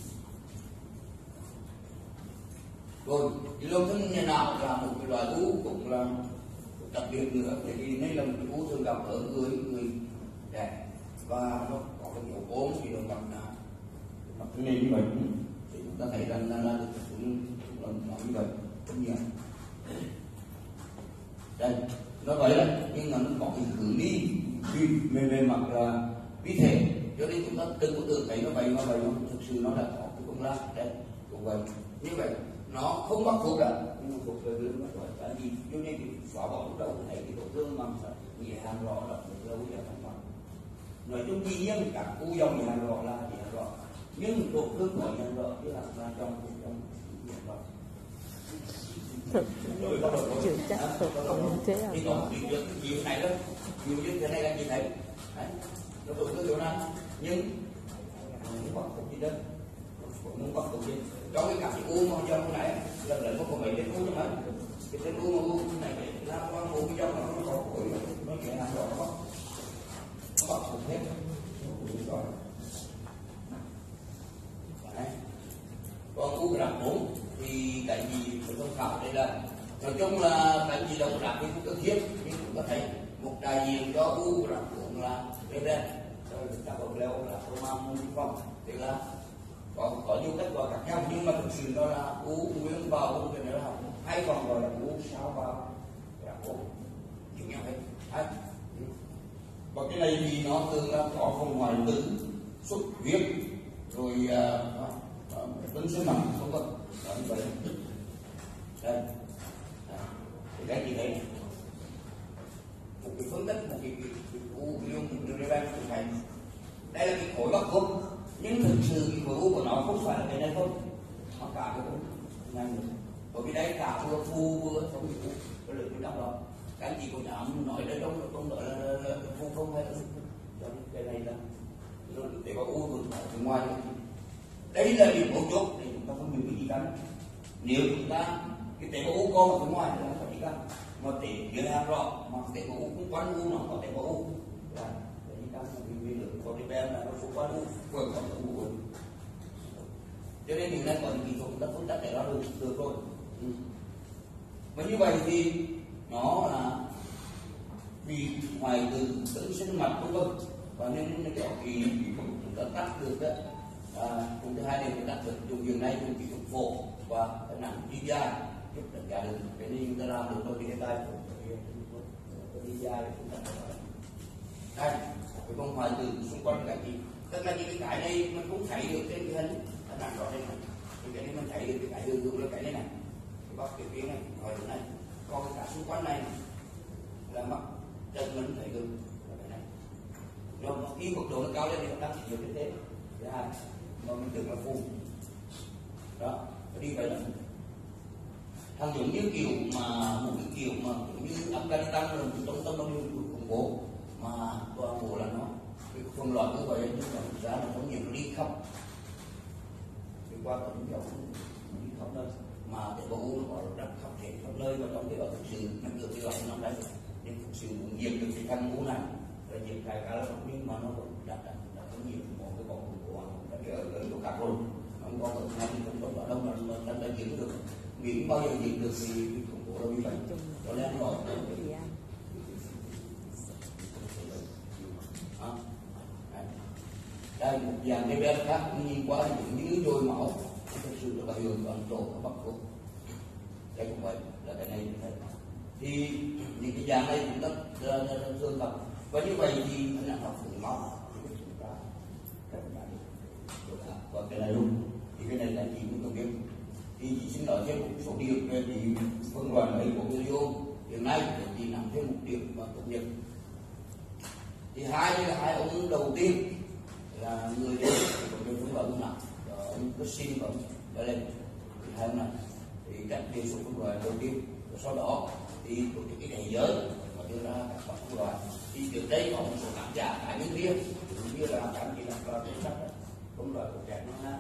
Rồi, cái lông thân nhà nào là một cái loại u cũng là đặc biệt nữa, tại vì đây là một cái u thường gặp ở người người trẻ và nó có cái kiểu ốm thì nó gặp là mặt này như vậy thì chúng ta thấy rằng là là được cũng là như vậy cũng nhiều. Đây, nó vậy đấy, nhưng mà nó có cái hướng đi về về mặt là vi thể, cho nên chúng ta đừng có tưởng thấy nó vậy nó vậy nó thực sự nó đã có cái công năng đây cũng vậy. Như vậy nó không bắt phục là nhưng mà phục về lưng nó gọi là gì? Cho nên thì xóa bỏ lúc đầu thấy cái tổn thương mà nhẹ hàng rõ là lâu giờ thành công. Nói chung chi nhiên các u dòng nhẹ hàng rõ là nhẹ hàng rõ, nhưng tổn thương của nhẹ hàng rõ chứ là trong trong nhẹ hàng rõ. Chữ chắc thuộc không thế à? Thì còn việc việc nhiều này đó, nhiều như thế này là gì thấy? Đấy, nó tổn thương chỗ nào? Nhưng nó bắt phục gì đó, không bắt phục gì. Trong cái các cái u mà do cái này lần lần có có mấy cái u chứ mấy cái tên u mà u này là con u cái trong nó có khối nó nhẹ hàng rõ nó nó bắt phục hết rồi. Đấy. Còn u cái đặc bốn thì cái gì phải thông khảo đây là nói chung là cái gì đâu đặc cái cơ thiết nhưng cũng có thấy một đại diện cho u đặc bốn là đây đây rồi ta có leo là promam phong thì là có có nhiều cách gọi khác nhau nhưng mà thực sự đó là u nguyên vào u cái nữa là hay còn gọi là u sao vào đặc bốn những nhau hết. Và cái này thì nó thường là có phần ngoài tử xuất huyết rồi tấn sinh mạch không có đó như vậy. Đây thì cái gì đây một cái phân tích một cái u liêu đưa ra cái này đây là cái khối góc vuông nhưng thực sự cái khối u của nó không phải là cái này không mà cả cái này bởi vì đây cả vừa phu vừa trong cái có lượng cái đó cái gì của nhóm nói đây trong trong đó là phu không hay là cái này là để có u vượt ở ngoài đây là điểm mấu chốt để chúng ta không nhiều cái gì cả. Nếu chúng ta cái tế bào u con ở phía ngoài thì nó phải đi căng mà tế dưới hàng rõ mà tế bào u cũng quán u nó có tế bào u là để đi căng là vì lượng có tế bào là nó cũng quán u vừa có u rồi cho nên mình đang có những kỹ thuật chúng ta phân tích để nó được được rồi. Ừ. Và như vậy thì nó là vì ngoài từ tự sinh mạch vân vân và nên nó có kỳ chúng ta tắt được đó. À, cùng thứ hai điều đạt được dùng giường này dùng kỹ thuật phổ và cái nặng đi dài giúp đánh giá được cái này chúng ta làm được đôi cái tay phổ đi dài để chúng ta đây cái vòng hoại tử xung quanh cái gì tức là những cái cái này mình cũng thấy được trên cái hình cái nặng rõ đây này cái này mình thấy được cái cái đường dùng là cái này này cái bắp cái phía này hoại tử này còn cái cả xung quanh này là mặt chân mình thấy được là cái này rồi khi mức độ nó cao lên thì nó đang chỉ nhiều cái thế thứ hai mà mình tưởng là phù đó đi vậy là thằng giống như kiểu mà một cái kiểu mà như Afghanistan rồi trong tâm đông khủng bố mà toàn bộ là nó cái phần loại như vậy nhưng mà thực ra là không nhiều đi khắp đi qua tổng dòng đi khắp nơi mà để bầu nó có đặt khắp thể khắp nơi và trong cái đó thực sự nó được cái loại nó đấy nên thực sự muốn diệt được cái căn ngũ này rồi diệt cái cả là nhưng mà nó vẫn đặt đặt đặt có nhiều một cái vòng của nó cái ở ở chỗ cả rồi không có ở ngay không có ở đâu mà nó đã diệt được nghĩ bao giờ diệt được thì khủng bố đâu như vậy cho nên rồi đây một dạng cái bé khác nhìn qua những như nhồi máu thực sự là bao giờ còn chỗ nó bắt buộc đây cũng vậy là cái này thì những cái dạng này cũng rất thường gặp và như vậy thì nó học phụ máu và cái này luôn thì cái này là chị cũng cần biết thì chị xin nói thêm một số điểm về thì phân loại này của người vô hiện nay để chị nắm thêm một điểm mà cập nhật thì hai hai ông đầu tiên là người đến của mình cũng vẫn nặng ông có xin vẫn đã lên thì hai ông này thì cách đề xuất phân loại đầu tiên và sau đó thì tổ chức cái thế giới và đưa ra các bản phân loại thì trước đây có một số tác giả cá nhân riêng như là các chị làm vào chính sách phân loại của trẻ nó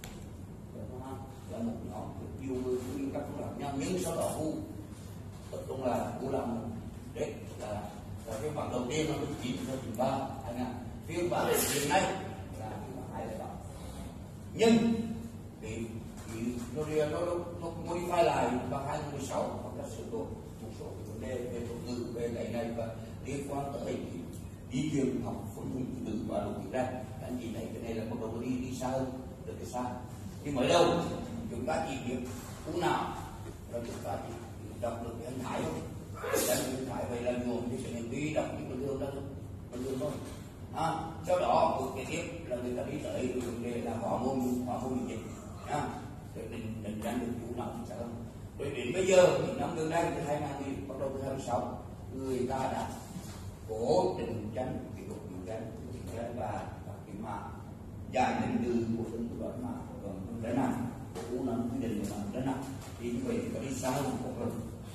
là một nhóm nhiều người cũng như các phân loại nhau nhưng sau đó u tập trung là u làm đấy là là phiên bản đầu tiên nó được chín cho chín ba hai ngàn phiên bản hiện nay là phiên bản hai bảy nhưng thì nó nó nó nó modify lại vào hai nghìn mười sáu hoặc là sửa đổi một số vấn đề về thuật ngữ về cái này và liên quan tới ý kiến học phổ thông từ và đồ tiếng ra anh chị thấy cái này là bắt đầu đi đi xa hơn được cái xa nhưng mới đầu chúng ta chỉ biết cú nào rồi chúng ta chỉ đọc được cái hình thái thôi cái hình thái vậy là nhuộm thì sẽ đi đọc những cái đường đó bình thường thôi à, sau đó bước kế tiếp là người ta đi tới vấn đề là hóa môn hóa môn miễn dịch à, để định định ra được cú nào thì sao rồi đến bây giờ những năm gần đây từ hai nghìn bắt đầu từ hai mươi sáu người ta đã cố định tránh cái cuộc điều tra và các cái mạng giải định từ của từng cái loại mạng còn cái nào cũ nó quy định là cái nào thì như vậy thì có đi xa hơn một lần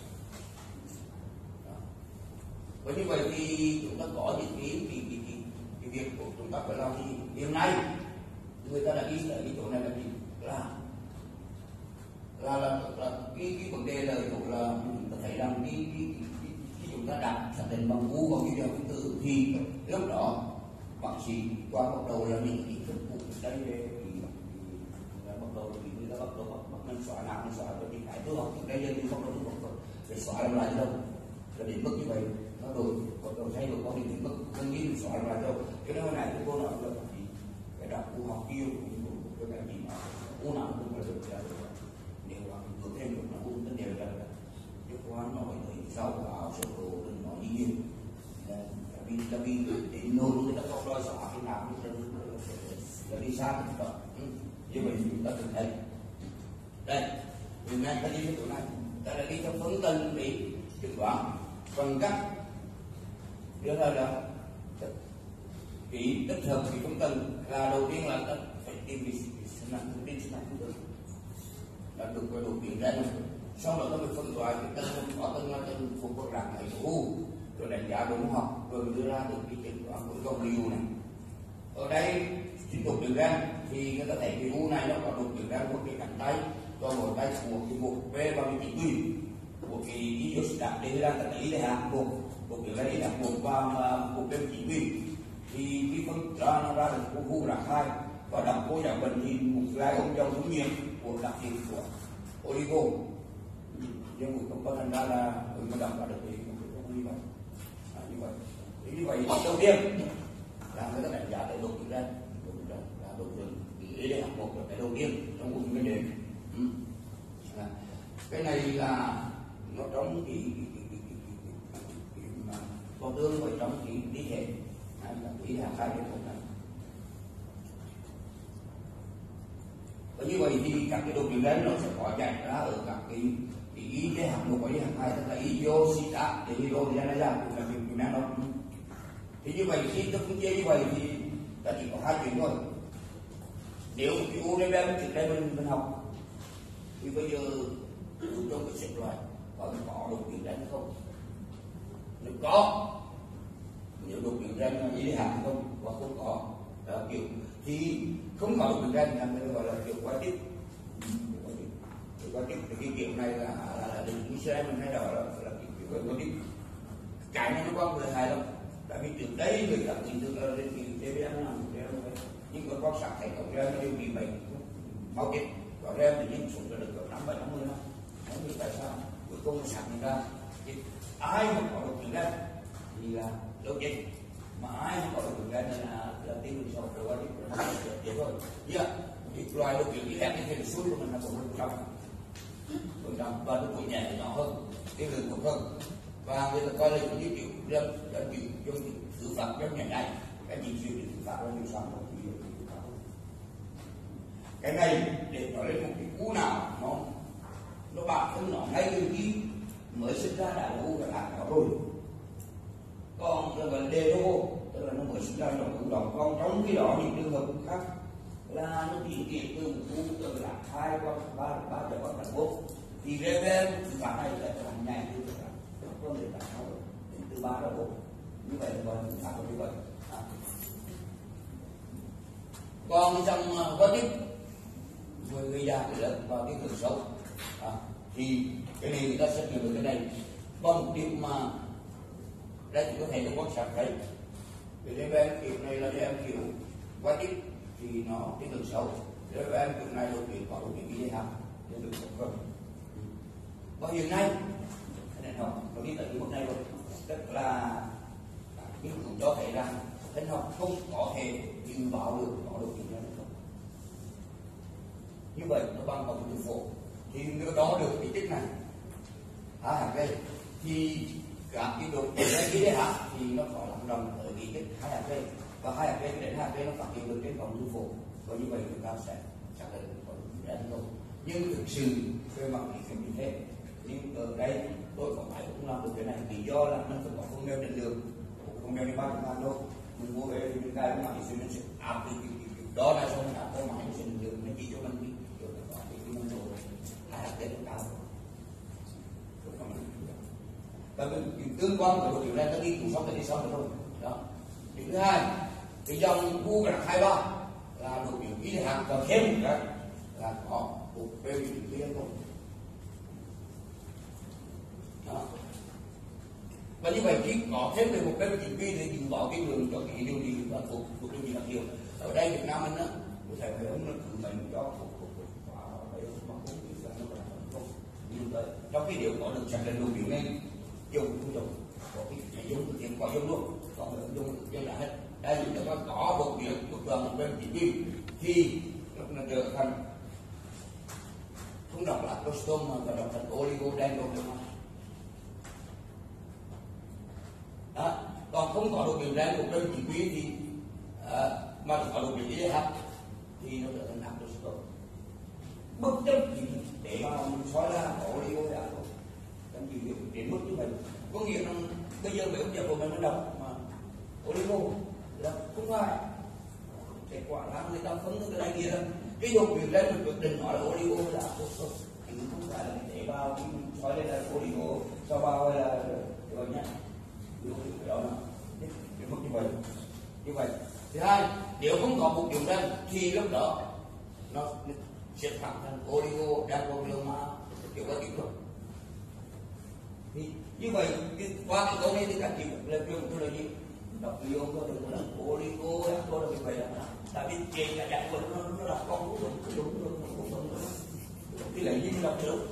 và như vậy thì chúng ta có những cái cái cái, cái, cái việc của chúng ta phải làm gì hiện nay người ta đã đi tới cái chỗ này là gì là là là, là cái cái vấn đề là cũng là chúng ta thấy rằng cái cái khi chúng ta đặt xác định bằng u và cái điều thứ tự thì lúc đó bác sĩ qua bắt đầu là những ý thức của đây về bắt đầu thì người ta bắt đầu bắt mình xóa nào mình xóa cái cái tôi học đây giờ thì bắt đầu bắt đầu để xóa làm lại đâu là đến mức như vậy nó rồi bắt đầu thay đổi quan điểm đến mức gần như xóa làm lại đâu cái đó này cái cô nói là gì cái đọc u học yêu cái cái gì mà u nào cũng phải được ra nếu mà cứ thêm được nó cũng tính đều ra chứ không nói tới sau vào sổ đồ đừng nói nhiều vì là vì để nổi người ta không đòi xóa khi nào cũng là đi xa thì đó như vậy chúng ta từng thấy đây hiện nay ta đi cái chỗ này ta đã đi trong phân tầng để chẩn đoán phần cách đưa ra là cái tích hợp cái phân tầng là đầu tiên là ta phải tìm cái sinh năng thông tin sinh năng thông tin là được cái đầu tiên ra sau đó ta phải phân loại cái tầng có tầng là tầng phục vụ rạng này u rồi đánh giá đúng học rồi đưa ra được cái chẩn đoán của con liều này ở đây chính đột đường gan thì người ta thấy cái u này nó có đột đường gan một cái cánh tay cho một tay của cái một v và cái chỉ quy của cái iốt đặt để ra tận ý để hàng một một cái lấy đặt một và một bên chỉ quy thì cái phân ra nó ra được khu khu là hai và đọc cô giảm bệnh thì một lai ông trong đúng nhiên của đặc điểm của oligo nhưng mà không có thành ra là mình có đọc ra được thì không như vậy à, như vậy thì như vậy đầu tiên là người ta đánh giá tới đột đường gan là đột đường ý để học một là cái đầu tiên trong một vấn đề ừ. à, cái này là nó trong cái mà có tương với trong cái lý hệ là ý là hai cái này và như vậy thì các cái đột đường gan nó sẽ có giải ra ở các cái ý cái hạng một và ý hạng hai tức là iosita để hydro thì ra ra cũng là việc của nó đó thì như vậy khi ta phân chia như vậy thì ta chỉ có hai chuyện thôi nếu cái u level trước đây mình mình học thì bây giờ từ trong cái xếp loại vẫn có đột biến gen không? Nếu có, nếu đột biến gen là ý hạt không và không có là kiểu thì không có đột biến gen là người gọi là kiểu quái tích. Kiểu quái tích thì cái kiểu này là là là đừng đi xem mình hay đó là là kiểu kiểu quái tích. Cái này nó có người hài lắm. Tại vì trước đây người ta nghĩ được là cái cái bé nó làm cái nhưng mà quan sát thấy cậu gen nó đều bị bệnh máu chết. Có gen thì những xuống là được cỡ năm bảy năm mươi năm. Không biết tại sao cuối cùng nó sạc người ta. Ai mà có đột biến gen thì là đâu chết, mà ai không có đột biến gen là là tiêu được sau rồi qua đi chết thôi. Yeah. Thì loài đột biến như thế thì suốt của mình là bốn mươi phần trăm, phần trăm và nó cũng nhẹ nhỏ hơn, cái lượng cũng hơn và người ta coi là những cái kiểu dân dân chịu dân xử phạt rất nhẹ nhàng, cái gì chịu xử phạt là nhiều sao không chịu xử phạt. Cái này để nói lên một cái cú nào nó nó bản thân nó ngay từ khi mới sinh ra đã u đã làm nó rồi, còn là vấn đề đó tức là nó mới sinh ra nó cũng đó, còn trong cái đó những trường hợp khác là nó bị kiện từ u từ là hai qua ba ba trở qua thành bốn thì rê ven xử phạt này là làm nhẹ như thế nào không thể đạt được đến từ ba đến bốn như vậy là gọi là xử phạt như vậy. À. Còn trong có tiếp người gây ra cái lớn và cái thường xấu à, thì cái này người ta sẽ nhận được cái này bằng một điểm mà đây thì có thể được quan sát thấy vì đây em kiểu này là em kiểu quá tiếp thì nó cái thường xấu đây em kiểu này đột biến có đột biến gì hả để được không vâng và hiện nay cái này học nó đi tới cái mức này rồi tức là nghiên cứu cho thấy rằng thân học không có thể dự báo được có đột biến hay không. Như vậy nó bằng một từ phổ thì nếu đó được cái tích này a hát vê thì các cái đột biến này cái hả thì nó có làm đồng ở cái tích hai hát vê và hai hát vê cái đến hai hát vê nó phát hiện được trên vòng từ phổ và như vậy chúng ta sẽ xác định có đột biến hay không. Nhưng thực sự về mặt lý thuyết như thế nhưng ở đây tôi không phải cũng làm được cái này lý do là mình phải có không đeo trên đường không đeo đi ba trăm ngàn đâu mình mua về thì mình cài cái mạng thì mình sẽ áp cái đó là xong mình áp cái mạng thì mình được mình chỉ cho mình đi rồi là cái cái mình rồi hai hạt tết cao và mình tương quan của điều này ta đi cùng xong thì đi xong rồi đó. Điểm thứ hai cái dòng u cả hai ba là đột biến ý hạt và thêm một cái là có một bên kia thôi. Đó. Và như vậy khi có thêm được một cái chính quy thì dùng bỏ cái đường cho cái điều gì và thuộc thuộc điều gì đặc hiệu ở đây Việt Nam mình á có thể phải ông nó cử mình cho thuộc thuộc thuộc và phải mà không biết là nó là không nhưng tới trong cái điều có được sạch lên đồ biểu nên dùng không dùng có cái dùng thực hiện có dùng luôn còn phải dùng dân đã hết đây chúng ta có một việc một lần một bên chính quy thì nó trở thành không đọc là custom mà đọc thành oligodendrogliomas. Đó. Còn không có đột biến gen một đơn chỉ quý thì à, mà có đột biến ý hạt thì nó trở thành haplocytoma. Bất chấp gì để mà mình soi ra có oligo đã rồi, cần chỉ việc đến mức như vậy. Có nghĩa là bây giờ mấy ông già của mình nó đọc mà oligo là không phải kết quả là người ta phân cái này kia cái đột biến gen mình quyết định nói là oligo là haplocytoma thì không phải là để bao cái soi lên là oligo cho bao hay là rồi nhá. Đó là cái mức như vậy như vậy. Thứ hai nếu không có một điểm đen thì lúc đó nó sẽ thẳng thành oligodendroglioma kiểu có kiểu rồi thì như vậy qua cái câu này thì các chị là kêu tôi là gì đọc nhiều có được là oligo tôi là như vậy là tại vì chuyện là chạy của nó nó là con đúng đúng đúng đúng đúng cái lấy gì đọc được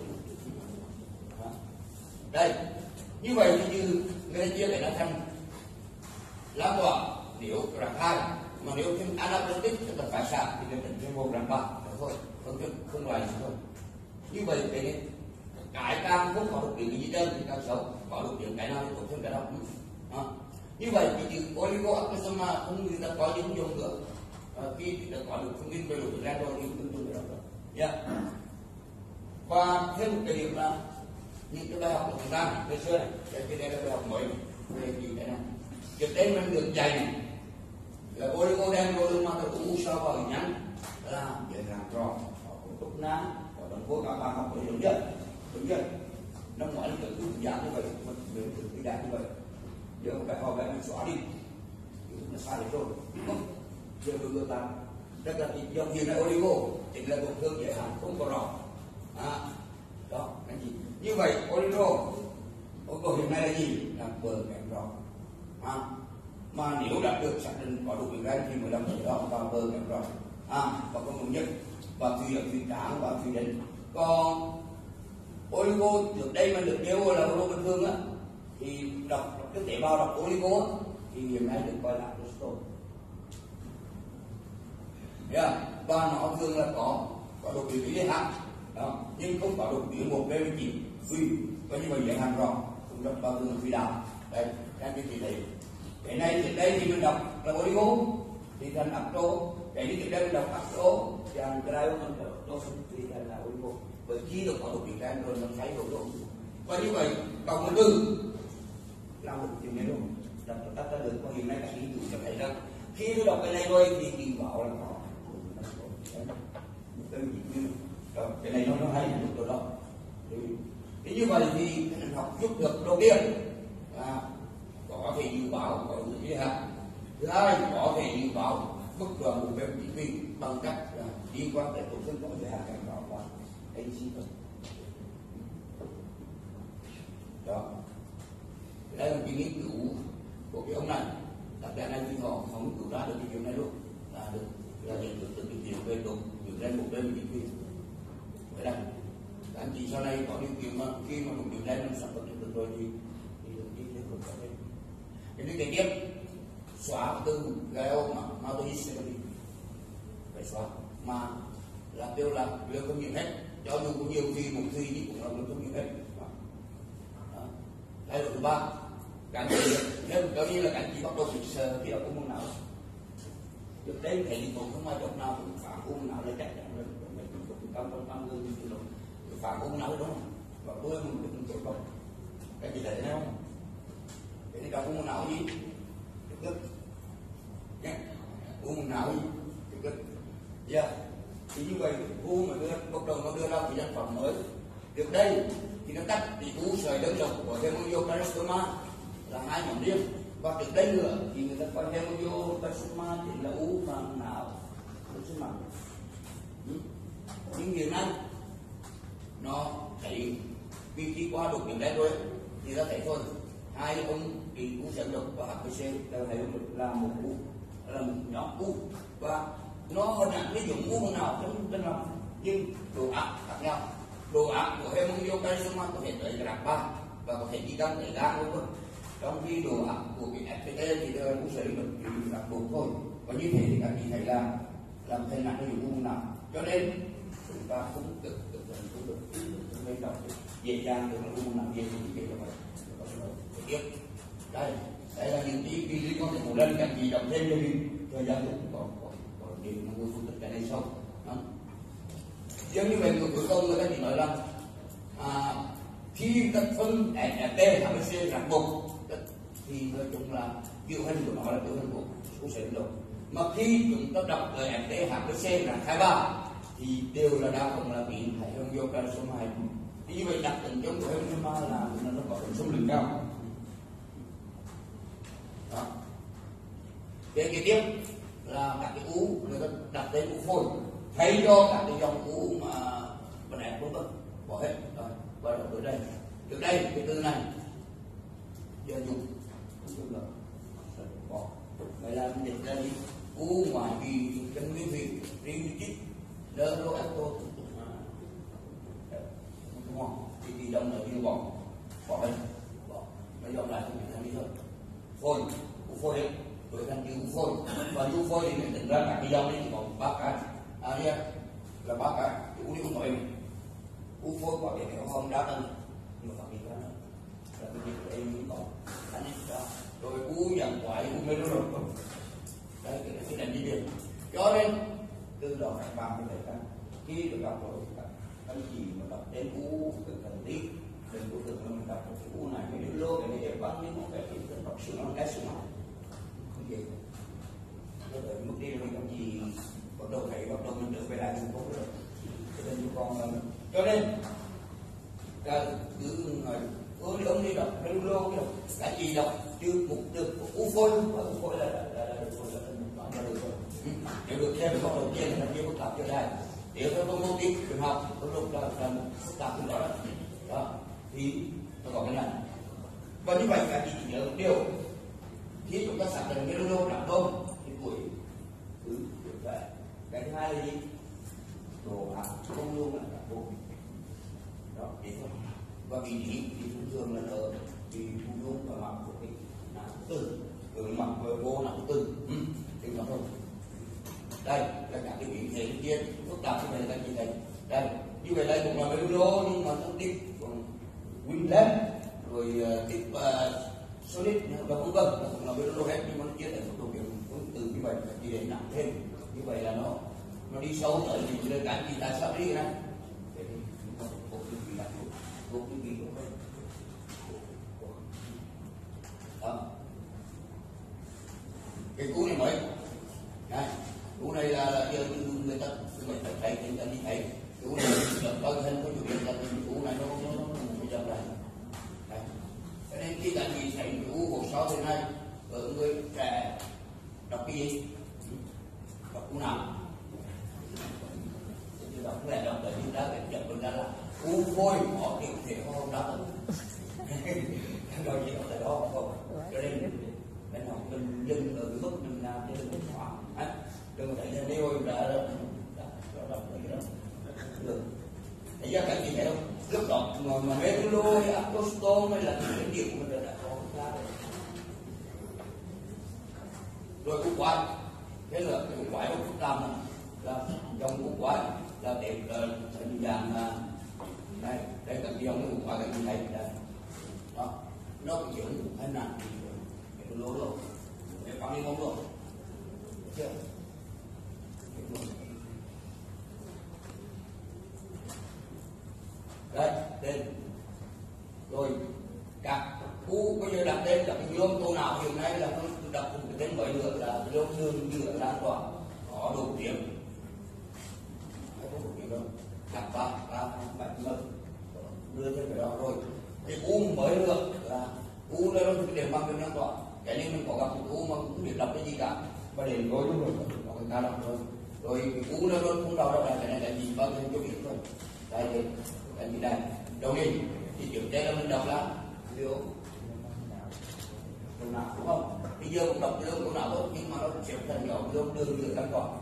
đây như vậy thì như người chia để nó thành lan tỏa nếu rạng hai mà nếu thêm anaplastic tức là phản xạ thì nó thành thêm một rạng ba thôi không không lại thôi. Như vậy cái cái càng không có đột biến gì trên thì càng xấu có đột biến cái nào thì tốt hơn cái nào à. Như vậy thì chữ oligoacrosoma không người ta có những dùng nữa à, khi đã có được thông tin về đột biến gen rồi thì không dùng được rồi. Yeah. Và thêm một cái điểm là những cái bài học của chúng ta ngày xưa này cái đây là bài học mới về gì thế này trước đây mình được dạy là oligodendroglioma mà tôi cũng so vào nhắn là dễ làm rõ có cục nán có đồng khối cả ba học của giống nhất đúng chưa? Năm ngoái là tự giảm như vậy, mình mình tự tự giảm như vậy, giờ phải họ phải mình xóa đi, nó sai được rồi, đúng không? Giờ tôi đưa ta, đây là dòng hiện nay oligo chính là tổn thương dễ hạn không có rõ, à, đó anh chị. Như vậy oligo, oligo hiện nay là gì? Là bờ kém rõ, à, mà nếu đạt được xác định có đủ biểu gen thì mười lăm tuổi đó vào bờ kém rõ, à, và con đúng nhất và thủy ở thủy tráng và thủy đến. Còn oligo trước đây mà được nêu là oligo bình thường á, thì đọc, đọc cái tế bào đọc oligo á, thì hiện nay được coi là prostol, yeah. Và nó thường là có có đột biến giới hạn đó, nhưng không có đột biến một bên chỉ vì có như vậy giới hạn rõ cũng rất bao thường phi đạo đây các cái gì đấy. Cái này trước đây thì mình đọc là oligo thì thành acto, cái này trước đây mình đọc acto thì thành glycogen thì thành là oligo, bởi khi được có đột biến gen rồi nó thay đổi độ. Và như vậy cộng một từ làm được chuyện này luôn, đọc tắt ra được. Và hiện nay các ý tưởng cho thấy rằng khi tôi đọc cái này rồi thì kỳ bảo là có cái này nó nó hay được rồi đó. Thì như vậy thì hình học giúp được đầu tiên à, có thể dự báo có những giới hạn. Thứ hai có thể dự báo mức độ một bên chỉ huy bằng cách là đi qua để tổn thương có giới hạn cảnh báo qua anh xin thôi. Đó, đây là một cái nghiên cứu của cái ông này, đặc biệt này thì họ không cứu ra được cái chuyện này luôn, là được là hiện tượng từ cái chuyện về đột những gen một bên chỉ huy. Vậy đây, các anh chị sau này có điều kiện mà khi mà một điều gen nó sản xuất được rồi thì thì được đi đến một cái cái cái tiếp xóa từ gel mà maltodextrin phải xóa, mà là tiêu là đều không nhiều hết, cho dù có nhiều thì một thì thì cũng là không nhiều hết. Đây là thứ ba, các chị nếu coi như là các chị bắt đầu bị sờ khi ở cung môn não, được đây thấy một không ai chọc nào cũng phản cung não lấy chắc chắn là mình cũng tâm tâm tâm hơn như thế phản cung não đúng không? Và tôi mình cũng chọc không, các chị thấy không? Cái này trong cung não gì? Trực tức, nhé, cung não gì? Trực tức, yeah. Thì như vậy u mà đưa bắt đầu nó đưa ra cái sản phẩm mới, được đây thì nó tắt thì u sợi đơn độc của hemangioblastoma là hai nhóm riêng, và trước đây nữa thì người ta coi hemangioblastoma chính là u màng não trên mặt. Nhưng hiện nay nó thấy vì khi qua đột biến gen rồi thì ta thấy thôi hai ông bị u sợi độc và hát pê xê đều thấy là một u, là một nhóm u, và nó hơn hẳn cái dụng u nào trong trên lòng, nhưng độ ác khác nhau. Độ ác của hemangioblastoma có thể tới grade ba và có thể đi căng tới gan luôn, trong khi độ ác của cái ép pê tê thì đều cũng sẽ được chỉ là bốn thôi. Và như thế thì các chị thấy là làm thêm nặng cái dụng u nào, cho nên chúng ta cũng tự tự tự cũng được chúng mình đọc dễ dàng được là u nào dễ thì dễ cho vậy. Có thể tiếp đây đây là những cái cái lý có thể một lần các chị đọc thêm cho mình thời gian cũng còn còn còn điều mà người phân tích cái này sau đó. Giống như vậy người cuối cùng người ta chỉ nói rằng à, khi các phân ép tê, hát pê xê ràng buộc thì nói chung là biểu hình của nó là biểu hình của u sợi độc, mà khi chúng ta đọc lời ép tê, hát pê xê là hai ba thì đều là đa phần là bị hemangioblastoma. Thì như vậy đặc tính chung của hemangioblastoma là nó có tính xâm lược cao. Đó. Cái kế tiếp là các cái u người ta đặt tên u phổi thay cho các cái dòng u mà bên ép không có bỏ hết rồi quay đầu tới đây. Từ đây cái từ này giờ dùng dùng là bỏ, vậy là mình dịch ra đi u ngoài vì chân nguyên vị riêng chích đỡ đô ác tô đúng không? Thì thì đồng là đi bỏ bỏ đây bỏ bây giờ lại không thể đi thôi phôi u phôi đấy tôi thành u phôi, và u phôi thì mình định ra cả cái dòng này chỉ còn ba cái à đây là ba cái u đi không nói u phôi có thể nó không đá tầng nhưng mà phải đi ra là cái gì của em cũng còn anh ấy rồi u nhận quái u mê rồi đây cái cái này đi điểm, cho nên từ đó các bạn có thể là khi được đọc rồi các anh chị mà đọc tên u từ cần tí đừng có tưởng là mình đọc cái u này cái lô cái này để bắn những cái cái đọc sự nó cái sự nó không gì cái đời mức đi mình làm gì bắt đầu thấy bắt đầu mình được về lại thành phố rồi cho nên chúng con cho nên cái nếu được thêm câu đầu tiên là nhiều phức tạp trở lại. Nếu theo công mô típ trường học có lúc là là phức tạp hơn đó đó, đó thì nó có cái này. Và như vậy các chị chỉ nhớ một điều, khi chúng ta xác định cái lô nặng không thì tuổi cứ được vậy. Cái thứ hai là gì? Đồ hạt không luôn là cả bộ đó thế thôi. Và vị trí thì thông thường là ở vị trung dung và mặt của cái nặng tư, hướng mặt với vô nặng tư, ừ, thì nó thôi. Đây là các cái vị thế kia phức tạp như vậy là các chị thấy. Đây như vậy đây cũng là cái lô nhưng mà thông tin còn win lên rồi tiếp uh, solid và vân vân cũng là cái lô hết, nhưng mà nó chia thành một độ điểm từ như vậy thì để nặng thêm như vậy là nó nó đi sâu tới thì lên cả chị tại sao đi cái này để một cái vị đặc một cái vị độ hơn đó. Cái cú này mới này, cú này là, là giờ người ta người ta thấy người ta đi thấy cú này là coi hình có chủ yếu là cái cú này nó nó nó nó chậm lại. Cho nên khi các chị thấy cái u hột sáu thế này ở người trẻ đọc cái gì đọc u nào thì đọc cái đọc tới chúng ta phải nhận được ra là u phôi có kiểu thể ho đó rồi chỉ có thể đó không. Cho nên mình học mình dừng ở cái mức mình làm cho đừng có hoảng á, đừng có thấy là nếu đã đọc cái đó được. Thấy ra các chị thấy không? Lúc đó mà mà mấy cái lô hay apostol hay là cái điều của mình đã có ra rồi. Rồi củ quái, thế là cái củ quái nó phức tạp này, là trong củ quái là để hình dạng đây đây là cái dòng cái củ quái cái gì này đây đó, nó cái kiểu hình này cái lô luôn, cái phẳng đi không luôn, chưa? Đây tên rồi các khu bây giờ đặt tên các cái lông tô nào hiện nay là tôi đặt một cái tên mới nữa là lông đường nhựa lan tỏa có đủ điểm hay có đủ điểm đâu đặt ba ba bảy mươi đưa thêm cái đó rồi cái khu mới nữa là khu đây nó đều bằng đường lan tỏa, cái này mình có gặp một khu mà cũng biết đọc cái gì cả và để rồi luôn rồi có cái ca đọc rồi rồi cái khu đó nó không đọc đâu là cái này là gì bao nhiêu cho biết thôi. Đây thì cái gì đây đầu đi thì trước đây là mình đọc là liệu câu nào đúng không? Bây giờ cũng đọc lương câu nào tốt nhưng mà nó xếp thành nhỏ lương đường đường đang còn.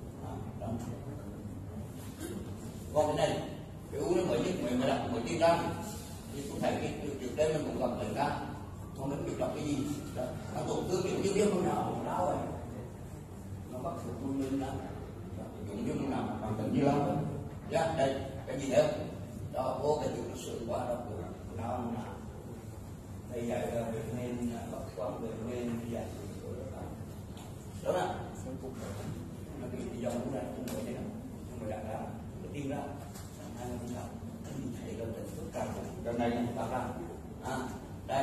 Còn cái này cái u nó mới nhất mới mà đọc mới tin ra thì cũng thấy cái trước đây mình cũng gặp người ta không biết đọc cái gì đó nó tổn thương kiểu như biết câu nào cũng đau rồi nó bắt được luôn lên đó dùng như nào bằng tận như lắm ra đây cái gì đấy đó vô cái chuyện sự quá đó của nó là thầy dạy là việc nên bắt quán việc nên dạy đó là nó bị dòng cũng ra cũng vậy đó nhưng mà đặt ra cái tim ra hai mươi năm thầy là tình phức tạp cái này nó tạo ra à đây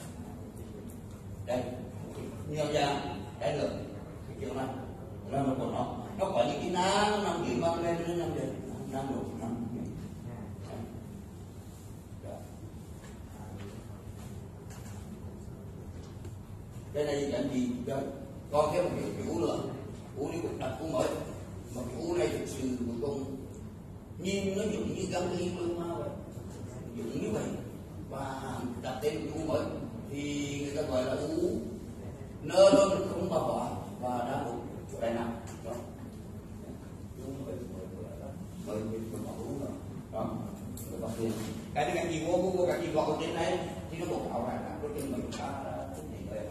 đây nhiều ra đây được cái kiểu này là một của nó nó có những cái ná nó nằm dưới mang lên nó nằm lên nằm được nằm cái này là gì rồi còn thêm một cái u nữa u đi cũng đặt u mới mà cái u này thực sự cuối cùng nhìn nó giống như găng ly luôn mà vậy giống như vậy và đặt tên u mới thì người ta gọi là u nơ luôn không bao hòa và đang đủ chỗ này nào đó mới mình còn bảo u đó đó cái này cái gì mua mua cái gì gọi trên này thì nó cũng ảo này là có trên mình ta thích gì vậy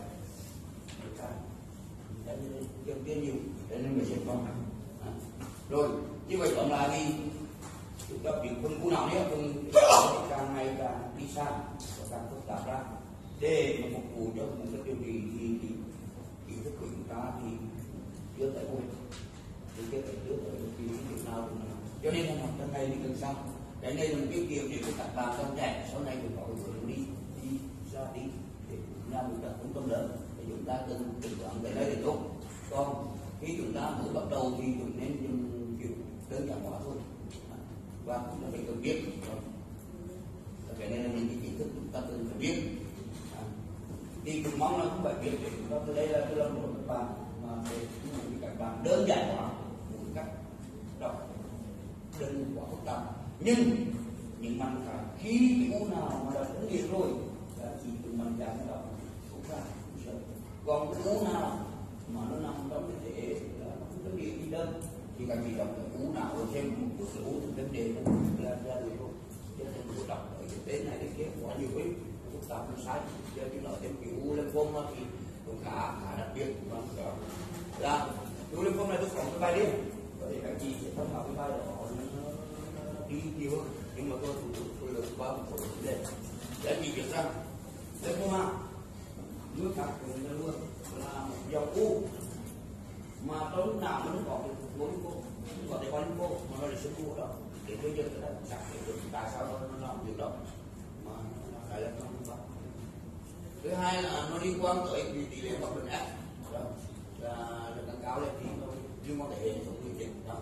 điều tiên nhiều để nên người xem con rồi như vậy tóm lại thì chúng ta biết phân khu nào nhé phân càng ngày càng đi xa và càng phức tạp ra để mà phục vụ cho một cái điều gì thì ý thức của chúng ta thì chưa tới vui thì chưa tới trước tới cái việc nào cũng cho nên là học trong này đi gần xong cái này là một cái kiểu để cho các bạn con trẻ sau này cũng có cái hướng đi đi ra đi để làm một cái trung tâm lớn để chúng ta từng từng đoạn về đây để tốt. Còn khi chúng ta mới bắt đầu thì chúng nên dùng kiểu đơn giản hóa thôi và cũng là phải cần biết cái này là những cái kiến thức chúng ta cần phải biết thì cũng mong là cũng phải biết để chúng ta từ đây là cái lần của các bạn mà để những cái bạn đơn giản hóa một cách đọc đừng quá phức tạp, nhưng những mạnh cả khi cái u nào mà đã ứng nghiệm rồi là chỉ cần mạnh dạng nó đọc cũng ra cũng sợ. Còn cái u nào mà nó nằm trong cái thể là nó không có điểm gì đâu thì các chị đọc cái u nào rồi thêm một chút là u từ vấn đề là ra được luôn, cho nên tôi đọc ở cái tên này cái kia quá nhiều ấy phức tạp nó sai, cho nên nói thêm cái u lymphoma thì cũng khá khá đặc biệt mà là u lymphoma này tôi còn cái bài đi có thể các chị sẽ tham khảo cái bài đó đi nhiều hơn, nhưng mà tôi tôi tôi lượt qua một số vấn đề để chị biết rằng lymphoma nước cặp của người ta luôn là một dòng u mà trong nào nó có cái khối lympho, có thể có lympho mà nó là sưng u đó, để bây giờ người ta cũng xác định được tại sao nó nó làm việc đó mà phải là không có. Thứ hai là nó liên quan tới cái tỷ lệ mắc bệnh ác đó là được tăng cao lên thì nó liên quan tới hệ thống miễn dịch đó.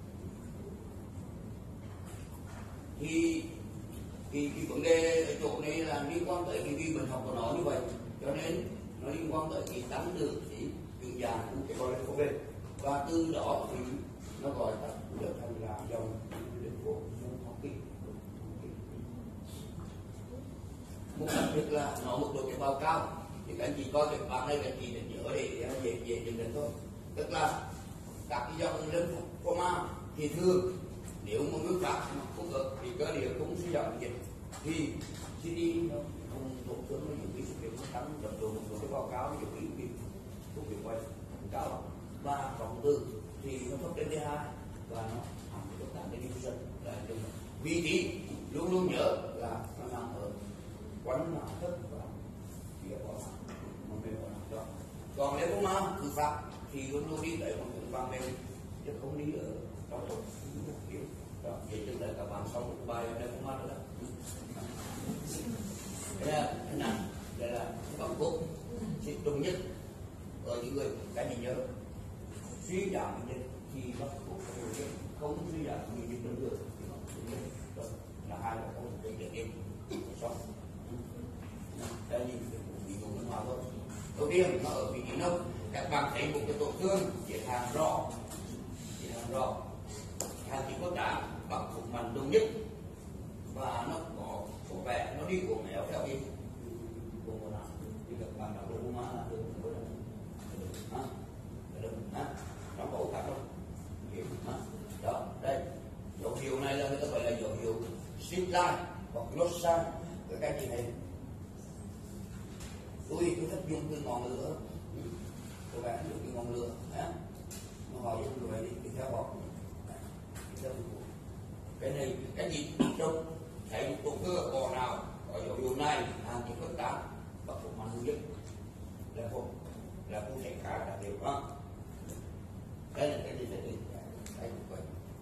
Thì cái, cái vấn đề ở chỗ này là liên quan tới cái vi bệnh học của nó như vậy, cho nên nó liên quan tới cái tăng trưởng cái chuyển dạng của cái gọi lympho về, và từ đó thì nó gọi là trở thành là dòng lympho Hodgkin. Một đặc biệt là nó mức độ tế bào cao thì các anh chị coi cái bảng này các chị để nhớ để dễ dễ nhận định thôi, tức là các cái dòng lymphoma thì thường nếu mà nước khác không được thì cơ địa cũng suy giảm dịch thì xê đê nó không tổn thương nó những cái sự kiện nó tăng dần độ một số tế bào cao những cái cái công việc quay cao, và cộng từ thì nó thấp lên đê hai và nó hẳn cái tốc độ diffusion là vị trí luôn luôn nhớ là nó nằm ở quanh não thất và phía qua một bên của não đó. Còn nếu không mà thư pháp thì luôn luôn đi tới một cái vang bên chứ không đi ở trong một kiểu đó. Vậy tức là các bạn xong một bài ở đây không mất nữa. Đây là thế nào? Đây là bằng cốt sự trung nhất ở những người cái gì nhớ suy giảm miễn dịch thì nó không suy giảm miễn dịch được được thì là hai là không thể được em xong. Đây là ví dụ nó nói thôi. Đầu tiên nó ở vị trí nông, các bạn thấy một cái tổn thương chỉ hàng rõ, chỉ hàng rõ, hàng chỉ có trả bằng phục mạnh đông nhất và nó có có vẻ nó đi cuộn méo theo cái cuộn của nó thì các bạn đọc được má là được rồi đó, được ha, nó có cả đâu, hiểu ha, đó đây dấu hiệu này là người ta gọi là dấu hiệu slip line hoặc cross line cái cái gì này. Tôi tôi thích dùng cái ngọn lửa, các bạn dùng cái ngọn lửa, á, nó họ dùng rồi đi, đi theo họ, đi theo cái này cái gì trong thấy một tổn thương ở cò nào có dấu hiệu này hàng chỉ phức tạp và phục mạnh nhất là phục là cụ thể khá đặc biệt đó. Đây là cái gì đây đây đây vậy.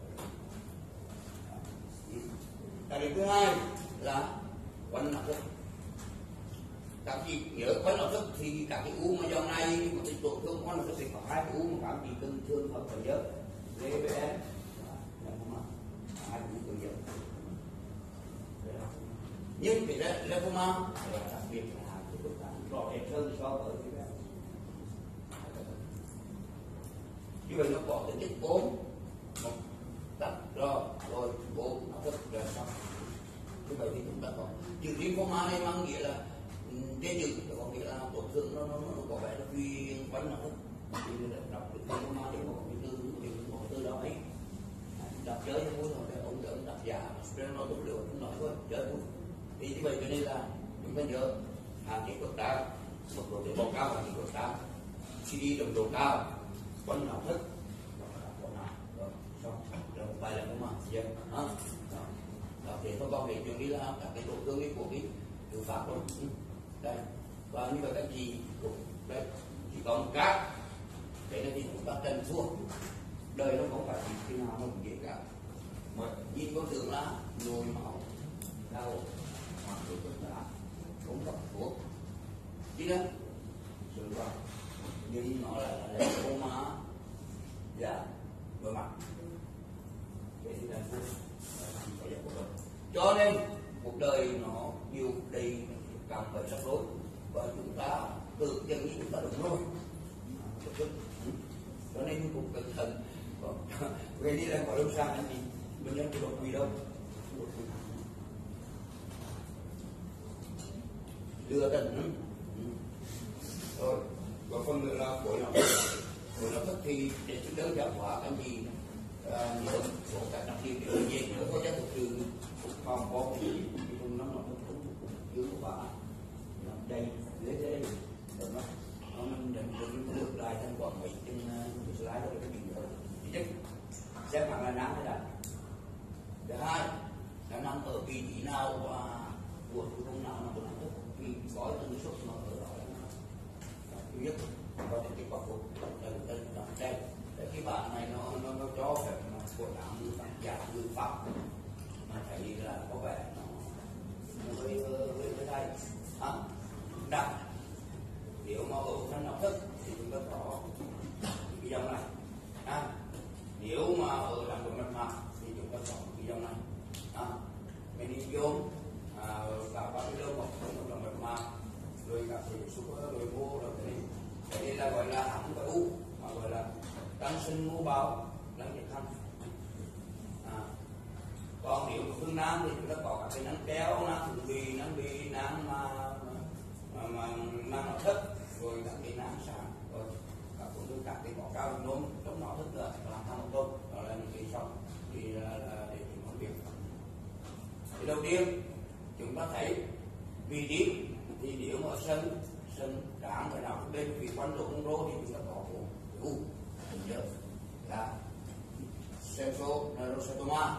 Cái điểm thứ hai là quanh não thức. Các chị nhớ quanh não thức thì các cái u mà dòng này một cái tổn thương quanh não thức thì có hai cái u mà các chị cần thường hoặc phải nhớ đê vê en hai cũng tự nhiên. Nhưng cái đấy lymphoma là đặc biệt là cái phức tạp rõ rệt hơn so với cái này. Như vậy nó có tính chất bốn một đặt rồi rồi bốn nó rất là xong. Như vậy thì chúng ta có chữ lymphoma này mang nghĩa là trên chữ có nghĩa là tổn thương nó nó nó có vẻ nó quy quanh nó thôi. Thì đọc được lymphoma thì có cái từ cái một từ đó ấy. Đọc chơi cho vui thôi, để ông tưởng đọc giả nó nói đúng điều không nói thôi chơi vui. Thì như vậy cho nên là chúng ta nhớ hàng chỉ cực cao, một độ tế bào cao hàng chỉ cực cao, xê đê đồng độ cao, quanh não thức, rồi xong rồi một bài là không mà giờ đó đó thì tôi con về chuyện đi là các cái tổn thương của cái từ pháp luôn đây và như vậy các gì cũng đây chỉ có một cái đấy là gì chúng ta trần thua đời nó không phải khi nào nó cũng dễ cả mà nhìn con tưởng là nhồi máu đau hoặc là tất cả không gặp thuốc chứ đó sự vào nhưng nó là là ô má dạ bề mặt vậy thì là thuốc cho nên cuộc đời nó nhiều đầy càng phải sắp rối và chúng ta tự chân như chúng ta đúng rồi cho nên cũng cẩn thận. Về đi là có lâm sàng anh chị bệnh nhân có đột quỵ đâu, đưa tận rồi. Và phần nữa là phổi não phổi não thất thì để chúng đơn giản hóa anh chị nhớ số các đặc điểm để dễ nhớ có giá thực từ phòng có cái trong nó nó cũng dưới của bạn đây dưới đây rồi nó nó mình định định ngược lại thành quả mấy trên cái slide đó để mình nhớ. Thứ nhất xếp hạng là nám thế nào. Thứ hai là nằm ở vị trí nào và của cái vùng nào nó cũng nằm rất vì có tần suất nó ở đó là thứ nhất có thể cái quả phục đây đây đây để cái bạn này nó nó nó cho phép nó của não như bạn giảm như pháp mà thấy là có vẻ nó nó hơi hơi hơi thay à, đặc nếu mà ở thân não thức thì chúng ta có cái dòng này à, nếu mà ở làm của mặt mạc thì chúng ta có cái dòng này à, meningiom à, cả các cái lớp học trong lòng mạch mạc rồi cả thể super rồi mô rồi cái này cái này là gọi là hẳn cái u mà gọi là tăng sinh mô báo đang nhiệt thanh à. Còn nếu phương nam thì chúng ta có các cái nắng kéo nắng thượng bì nắng bì nắng mà mà mà nắng nó thấp rồi các cái nắng sàn rồi các cũng các cái bỏ cao nôm chống nó thấp nữa làm tham một tốt đó là những cái xong thì là, là để chúng phân biệt. Thì đầu tiên chúng ta thấy vị trí thì nếu mà sân sân trán phải nào bên vì quan độ không rô thì chúng ta có u mình nhớ là centroneurosarcoma,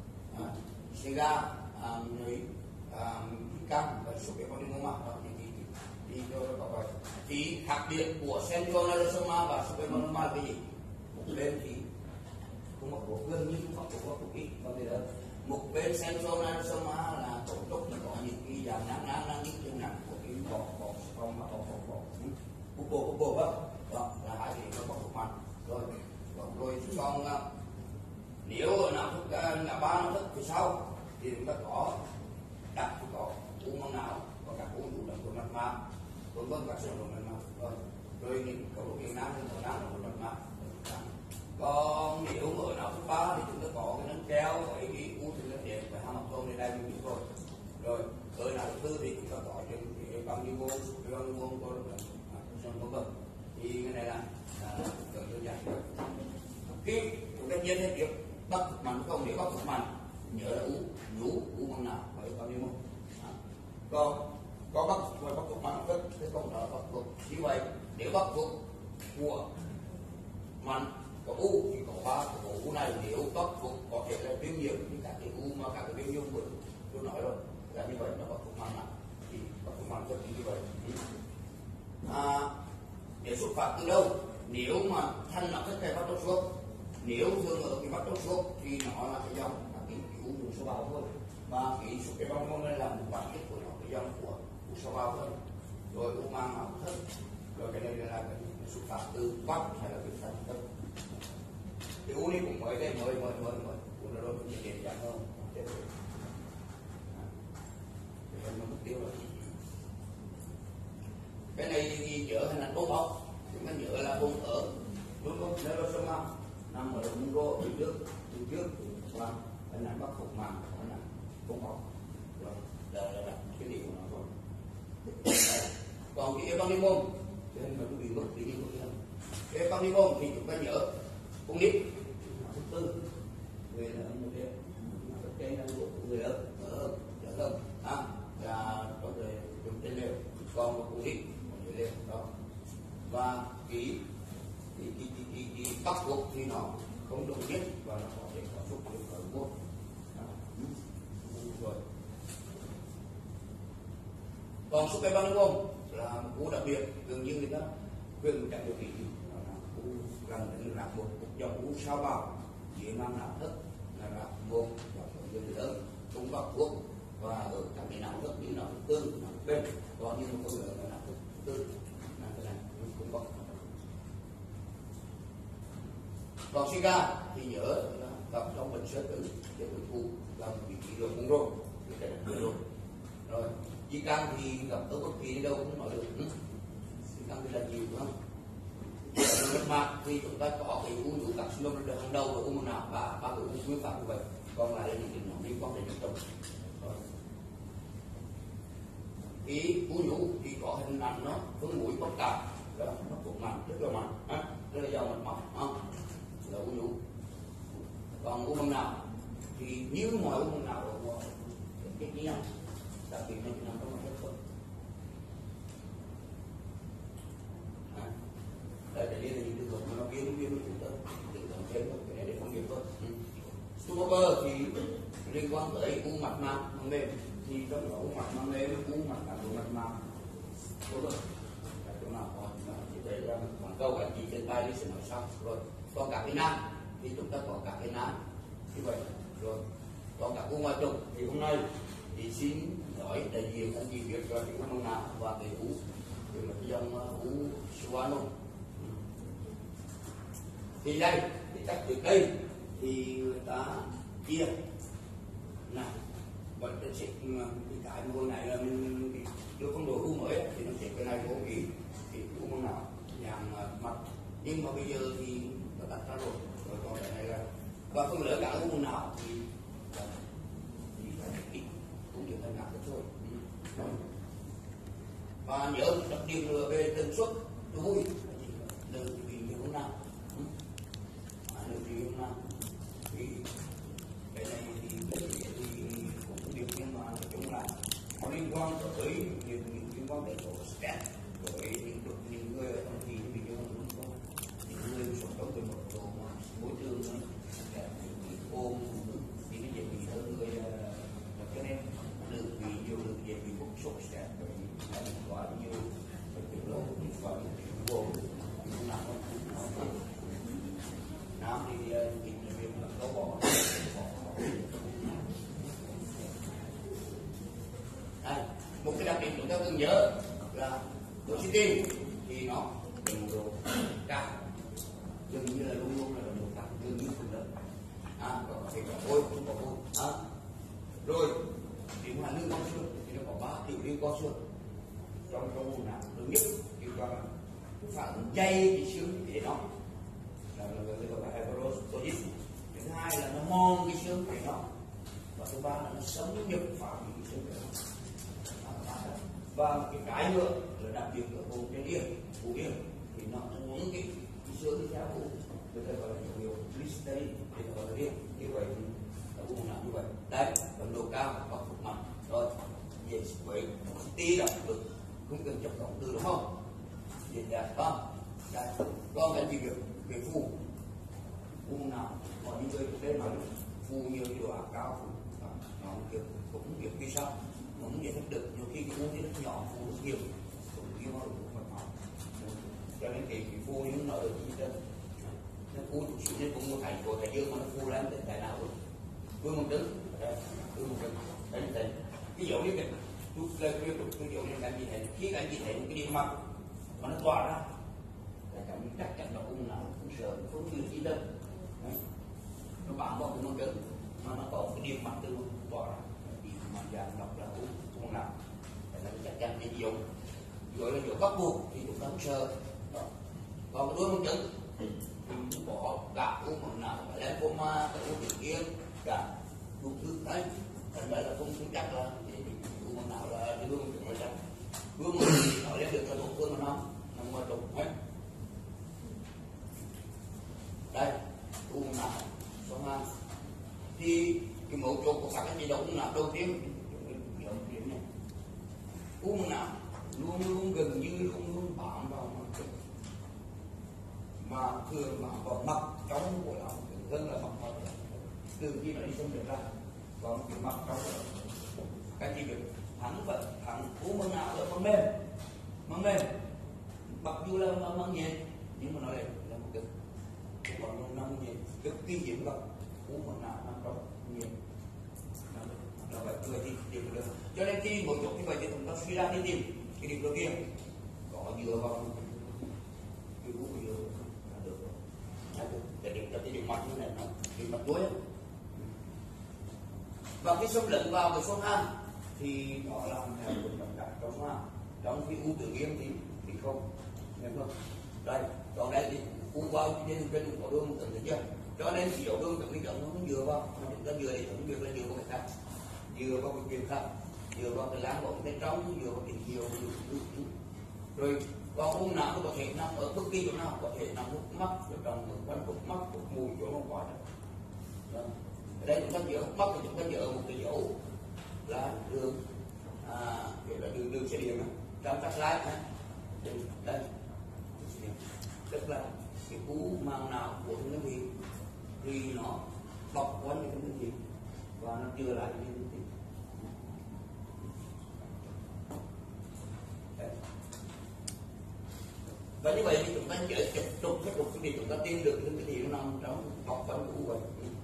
Sega, người căng và số cái con ngoma thì thì thì cho nó có thì khác biệt của centroneurosarcoma và số cái con là cái gì? Một bên thì không có bộ gần như không có bộ có ít còn thì đó một bên centroneurosarcoma là tổ chức nó có những cái dạng nắng nắng nắng những cái nặng của cái bọ bọ con mà bọ bọ bọ bọ bọ bọ bọ đó là hai cái nó bọ mặt rồi rồi còn nếu nào thức ngã ba nó thức thì sau thì chúng ta có đặt có u măng não và các u đủ động của mặt mạc vân vân các sản phẩm mặt mạc rồi rồi những cầu viên nám thì có nám của mặt mạc. Còn nếu ở não thứ ba thì chúng ta có cái nắng kéo với cái u thì nó đẹp và hai mặt tôn này đây mình biết rồi. Rồi ở não thứ tư thì chúng ta có những cái băng đi môn cái băng đi môn có được vân vân thì cái này là cần đơn giản rồi. Khi chúng ta chia thêm việc bắc cực mạnh không để bắc cực mạnh nhớ là u nhú u bằng nào phải bao nhiêu môn còn có bắc và bắc cực mạnh rất cái công đó bắc cực như vậy nếu bắc cực của mạnh có u thì có ba có u này nếu bắc cực có thể là viêm nhiễm như các cái u mà các cái viêm nhiễm vừa tôi nói rồi là như vậy nó bắc cực mạnh thì bắc cực mạnh rất như vậy à, để xuất phát từ đâu nếu mà thanh là cái bắt đầu suốt nếu thường ở cái bắt đầu suốt thì nó là cái dòng là cái u đường số bao thôi và cái số cái băng môn này là một bản chất của nó cái dòng của u số bao thôi rồi u mang nào thấp rồi cái này là cái xuất phát từ bắc hay là từ thanh thấp cái u này cũng mới đây mới mới mới mới u nó cũng sẽ điện dạng hơn cái phần mục tiêu là cái này thì nhớ hình ảnh bốn bóng chúng ta nhớ là vùng ở đúng không nếu nó sớm nằm ở vùng rô từ trước từ trước và hình ảnh bắc hùng màng hình ảnh bốn bóng rồi là là cái điều của nó thôi. Còn cái epanimon cái hình ảnh bị mất tự nhiên của cái epanimon thì chúng ta nhớ con nít thứ tư người là một cái cái năng của người lớn ở trở hơn à là có thể dùng tên liều còn một con nít lên đó và cái cái cái cái, cái, cái tóc buộc thì nó không đồng nhất và nó có thể có xúc được ở buộc rồi còn xúc cái băng không là một cú đặc biệt gần như người ta quyền các điều kiện là cú gần như là một dòng cú sao bào dưới mang não thất là là một và người lớn cũng có thuốc và ở các cái não thất như não tương não bên còn như một con người là não thất tư là cái này cũng có. Còn Sega thì nhớ là gặp trong bệnh sơ tử để tử thu làm vị trí rồi cũng rồi cái này rồi rồi di căn thì gặp ở bất kỳ đâu cũng nói được di căn thì là nhiều không mạch mạc thì chúng ta có cái u nhũ carcinoma đường hàng đầu và u màng não và ba cái u nguyên phát như vậy, còn lại là những cái nhóm liên quan đến nhiễm trùng. Cái u nhũ thì có hình ảnh nó với mũi bất cảm, nó thuộc mạnh rất là mạnh, rất là giàu mạch máu, là u nhũ. Còn u màng não thì như mọi u màng não của cái cái nhau, đặc biệt là nằm trong mặt rất đây là những trường hợp mà nó biến biến nó cũng tự động thêm thôi, cái này để không nghiệp thôi. Tumor thì liên quan tới u mạch máu màng mềm, thì trong đó u mạch màng mềm, u mạch cả u mạch máu, đúng rồi. Cái chỗ nào còn chỉ để ra bằng câu anh chị trên tay đi sẽ nói sau. Rồi còn cả cái nám thì chúng ta có cả cái nám như vậy. Rồi còn cả u ngoại trùng thì hôm nay thì xin nói đại diện anh chị biết cho cái u màng não và cái u cái một dòng u Schwann. Thì đây thì cách từ đây thì người ta chia này vậy ta sẽ cái môn này là mình đưa phong độ u mới thì nó sẽ cái này có cái cái u màng não dạng mặt, nhưng mà bây giờ thì nó đặt ra rồi rồi còn cái này là và phần lớn cả u màng não thì thì cũng chỉ là ngạc thôi. Và nhớ đặc điểm về tần suất vui từ vì như nào được thì hôm nay thì cái này thì thì cũng điều nhưng mà nói chung là có liên quan tới những liên quan đến độ stress với những những người ở trong thì ví dụ những người sống trong cái mức độ môi trường ôm thì nó dễ bị hơn người cho nên được bị nhiều được dễ bị bức xúc stress bởi vì quá nhiều cái lỗi những quá những vô cũng làm Nam thì thì việc là có bỏ đây một cái đặc điểm chúng ta cần nhớ là độ city thì nóเป็นđộ cao, dường như là luôn luôn là độ cao, dường như phần lớn à có thể có ôi không có ôi à. Rồi điểm là liên quan xương thì nó có ba kiểu liên quan xương trong trong vùng nào thứ nhất thì là phản dây cái xương để nó là gọi là hyperostosis, thứ hai là nó mòn cái xương của nó, và thứ ba là nó xâm nhập vào cái xương của nó. Và cái cái nữa là đặc biệt ở vùng trên yên, vùng yên thì nó những cái, cái xương cái giá vùng người ta gọi là dấu hiệu blister thì gọi là yên, như vậy thì là vùng nào như vậy. Đây phần độ cao có thuộc mạnh rồi về với tí là được không cần chấp động từ đúng không? Vậy là không. Đây còn cái gì việc về phù u nào có những người đến nói phù nhiều cái độ áp cao nó kiểu cũng kiểu vì sao nó không giải thích được, nhiều khi cái u thì rất nhỏ phù rất nhiều cũng nhiều mà cũng phải máu cho nên cái cái phù những nói được gì đó nó phù chút xíu nên cũng một thành của thái dương mà nó phù lên đến tại nào rồi vương một trứng đây vương một trứng đấy là cái dấu như cái chút lên cái cái dấu như cái gì này khi cái gì thấy một cái điểm mặt mà nó tỏa ra cảm chắc chắn là u nào cũng sợ không như gì đâu. Đấy. Nó bám vào cái mông trứng mà nó có cái điểm mặt từ tỏa ra thì mà dạng độc là u u nào là chắc chắn để dùng rồi là dùng bắt buộc thì chúng ta không sợ. Còn cái đuôi mông trứng thì cũng có cả u màng não và lymphoma, cả u tuyến yên, cả đủ thứ đấy. Thành ra là không không chắc là u màng não là cái đuôi mông trứng là chắc đuôi mông trứng nó lên được cho tổn thương mà nó nằm ngoài trục ấy. Đây u màng não số hai thì cái mấu chốt của các cái gì đó u màng não đầu tiên điểm này u màng não luôn luôn gần như không luôn bám vào mặt trứng mà thường bám vào mặt trong của nó hơn là mặt mặt từ khi nó đi xâm nhập ra, còn cái mặt trong cái gì việc thắng vậy thắng u màng não ở màng mềm màng mềm mặc dù là màng nhẹ nhưng mà nó lại là một cái còn nó nằm nhẹ cực kỳ hiếm gặp u màng não nằm trong nhẹ là vậy người thì điểm được, cho nên khi một chỗ như vậy thì chúng ta suy ra đi tìm cái điểm đầu tiên có dựa vào cái u dựa là được rồi, để điểm cho cái điểm mặt như này nó điểm mặt cuối và cái xâm lấn vào cái số hai thì đó là theo một động tác trong số hai, trong khi u tuyến yên thì thì không, hiểu không? Đây còn đây thì uống vào trên trên có đường tưởng được chưa? Cho nên chỉ dầu đường tưởng đi tưởng nó không dừa vào, mà chúng ta dừa thì tưởng việc là dừa vào cái khác, dừa vào cái việc khác, dừa vào cái lá bóng cái trong, dừa vào cái chiều, rồi còn uống nào nó có thể nằm ở bất kỳ chỗ nào, có thể nằm hút mắt, rồi trong một quanh hút mắt, hút mùi chỗ nó gọi đó. Ở đây chúng ta dừa hút mắt thì chúng ta dừa một cái dấu là đường, à, là đường đường xe điện trong các lái này, đây, tức là cái cú mang nào của cái gì thì nó bọc quanh cái gì và nó chưa lại như thế. Và như vậy thì chúng ta chở chụp trục cái trục thì chúng ta tìm được những cái gì nó nằm trong bọc quanh của vậy.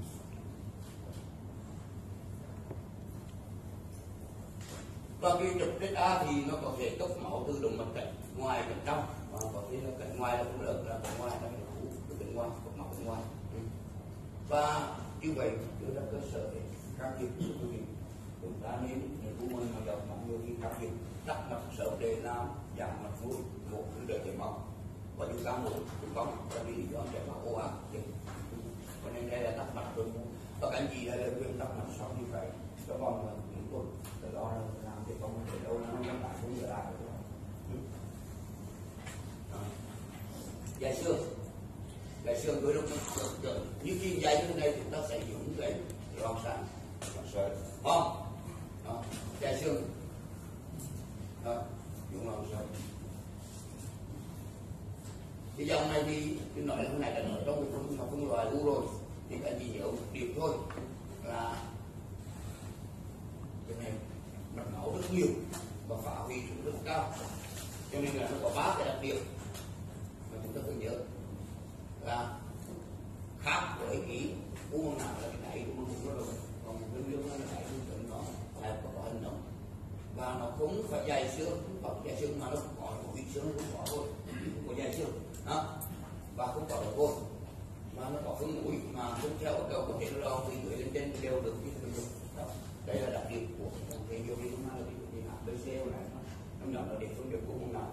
Và cái trục huyết A thì nó có thể cấp máu từ động mạch cảnh ngoài cảnh trong, và có thể là cảnh ngoài là cũng được, là cảnh ngoài là cái cũ từ cảnh ngoài, cấp máu cảnh ngoài. Ừ. Và như vậy đưa ra cơ sở để can thiệp của quý vị. Chúng ta nên những phụ huynh mà gặp mọi người thì can thiệp đắp mặt sớm để làm giảm mặt mũi, một thứ đợi chảy máu. Và chúng ta muốn cũng có một lý do chảy máu ồ ạt. Cho nên đây là đắp mặt tôi muốn. Và các anh chị đây là quyền đắp mặt sau như vậy. Cho con là những tôi từ đó là làm thì không thể đâu nó không lại không trở lại được. Dài xương, dài xương với lúc như khi dài như này chúng ta sẽ dùng cái loạn sản, loạn sợi, không? Dài xương, dùng loạn sợi. Cái dòng này thì cái nói là cái này là nói trong cái phân phân loại u rồi, thì các anh chị nhớ một điểm thôi là cái này mạch máu rất nhiều và phá hủy cũng rất cao, cho nên là nó có ba cái đặc điểm mà chúng ta phải nhớ là khác với cái u măng não là cái đáy u măng bụng nó rồi, còn cái dương là cái đáy u măng nó là có hình nóng và nó không phải dài xương, không phải dài xương mà nó có một ít xương nó cũng có thôi, không có dài xương đó, và không có đầu côn mà nó có phương mũi mà không theo ở cầu có thể nó đo từ dưới lên trên đều được như thế đó. Đây là đặc điểm của cái nhiều cái chúng ta là ví dụ như hạt bê xê này nó nhỏ là để phân biệt của vùng nào.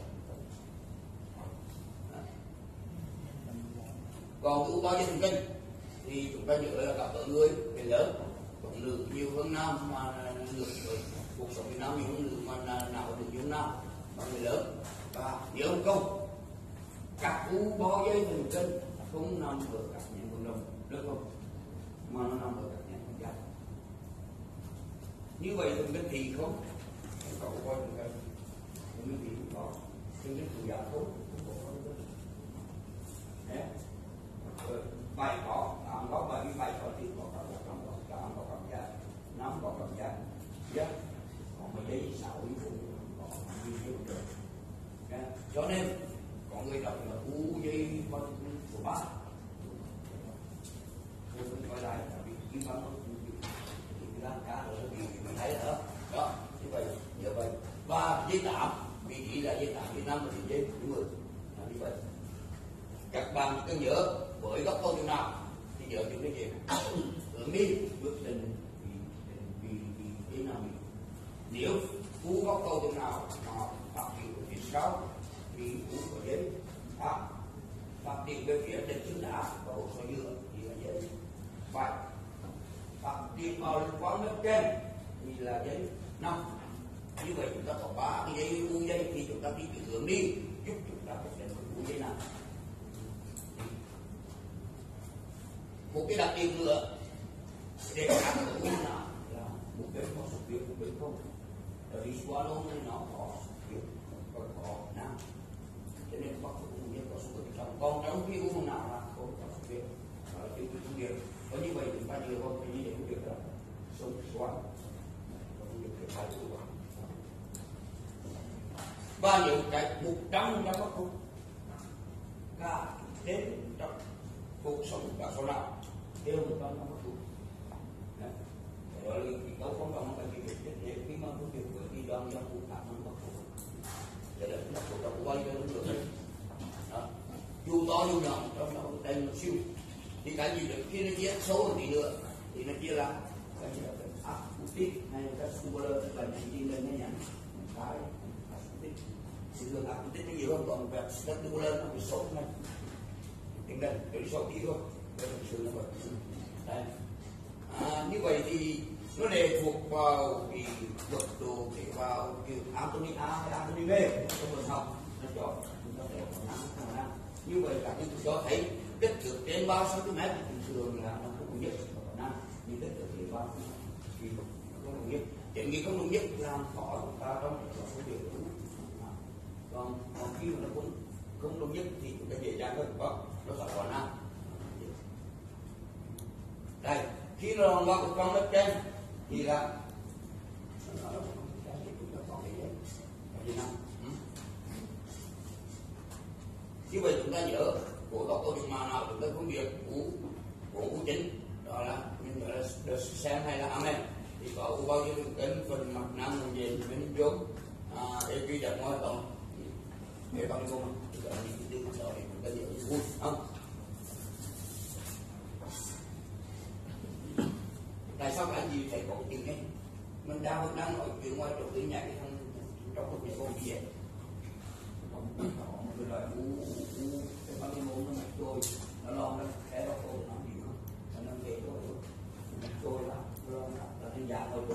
Còn u bao dây thần kinh thì chúng ta nhớ là cả ở người cái lớn còn nữ nhiều hơn nam mà nữ cuộc sống Việt Nam nhiều hơn nữ mà nào được nhiều nam mà người lớn. Và nhớ một câu, các u bao dây thần kinh không nằm ở các nhánh vận động được không, mà nó nằm ở các nhánh vận động. Như vậy thần kinh thì không không có coi thần kinh, thần kinh thì cũng có, thần kinh chủ giả không không có thần kinh. Bảy có, tám có, bảy mươi bảy có, chín có, tám có, tám có, tám có cảm giác, năm có cảm giác, nhất có một giây sáu mươi phút có như thế được. Cho nên có người đọc là u dây con của bác, tôi không nói lại là bị kim băng thì lan cá rồi bị mình thấy nữa đó, như vậy như vậy. Và dây tám vị trí là dây tám Việt Nam và dây thứ mười như vậy. Các bạn cứ nhớ với góc câu nào thì nhớ những cái gì hướng đi bước tình vì vì vì nào mình nếu cú góc câu nào mà phát triển của phía sau thì cú có giấy phát phát triển về phía trên xứng đá và hồ sơ dừa thì là giấy bảy phát triển vào liên quan đến trên thì là giấy năm. Như vậy chúng ta có ba cái giấy u dây thì chúng ta đi cái hướng đi giúp chúng ta có thể u dây nào. Một cái đặc điểm nữa để các cái u nào là một bên có xuất huyết, một bên không. Tại vì swallow này nó có xuất huyết và có nam, cho nên bác sĩ cũng biết có xuất huyết trong. Còn trong khi u nào là không có xuất huyết, đó là tiêu chí phân biệt. Và như vậy chúng ta nhớ không cái gì để phân biệt là sống xoắn và phân biệt cái hai u. Và những cái một trăm phần trăm bác sĩ cả đến trong cuộc sống và sau nào đều một trăm năm mươi. Đó là cái dấu không còn phải bị chết để khi mà công việc với đi đoàn giao cụ khác nó có để là nó có trong quay cho nó được đó, dù to dù nhỏ trong đó đây một siêu thì cái gì được khi nó chia số thì nữa thì nó chia ra cái gì là cái acoustic hay là cái super tức là chỉ lên cái nhánh cái acoustic thì thường áp tích nó nhiều hơn, còn vẹt đất đưa lên nó bị sốt này tính đây để sốt tí thôi để thực sự nó vậy. Đấy. À, như vậy thì nó lệ thuộc vào cái góc độ để vào kiểu Anthony A hay Anthony B trong文học nó cho chúng ta sẽ có năng khả năng như vậy các nghiên cứu cho thấy kích thước trên bao cm thì thường là nó không đúng nhất và khả năng như kích thước trên bao thì không đúng nhất, chuyện gì không đúng nhất làm khó chúng ta trong cái công việc đúng. Còn còn khi mà nó cũng không đúng nhất thì chúng ta dễ dàng hơn, có nó phải khả năng. Đây khi nó vào cái con đất trên thì là như vậy chúng ta nhớ của góc độ trục màu nào chúng ta không biết u của u chính đó là mình gọi là the xem hay là amen thì có u bao nhiêu đường kính phần mặt nam vùng diện bên chốn để truy đặt ngoài tổng để bằng không thì gọi là những cái điều đó để chúng ta nhớ vui không. Tại sao các anh chị phải có tiếng ấy? Mình đang vẫn đang nói chuyện ngoài trong tiếng nhạc trong trong cuộc nhạc công gì vậy? Có một cái loại u u cái bao nhiêu môn nó mạch trôi nó lo nó cái đó cô làm gì không? Nó nâng về rồi mạch trôi là lo là là trên giá thôi.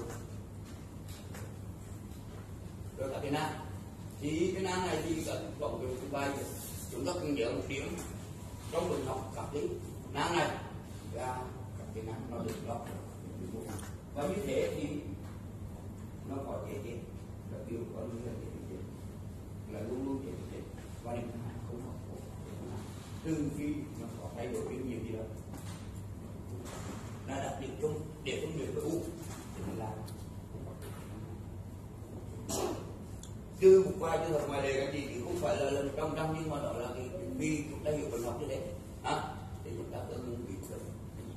Rồi cả cái nan thì cái nan này thì cần cộng với thứ ba chúng ta cần nhớ một điểm trong đường học cảm thấy nan này là cái nan nó được lọc và như thế thì nó có thể chết là điều có những người chết là luôn luôn chết chết và đến không có khổ từ khi nó có thay đổi cái nhiều gì đó là đặc điểm chung để phân biệt với u thì mình làm từ một vài trường hợp ngoài đề các chị thì không phải là lần trăm trăm nhưng mà đó là cái vì chúng ta hiểu文học như thế à, thì chúng ta cần bị được.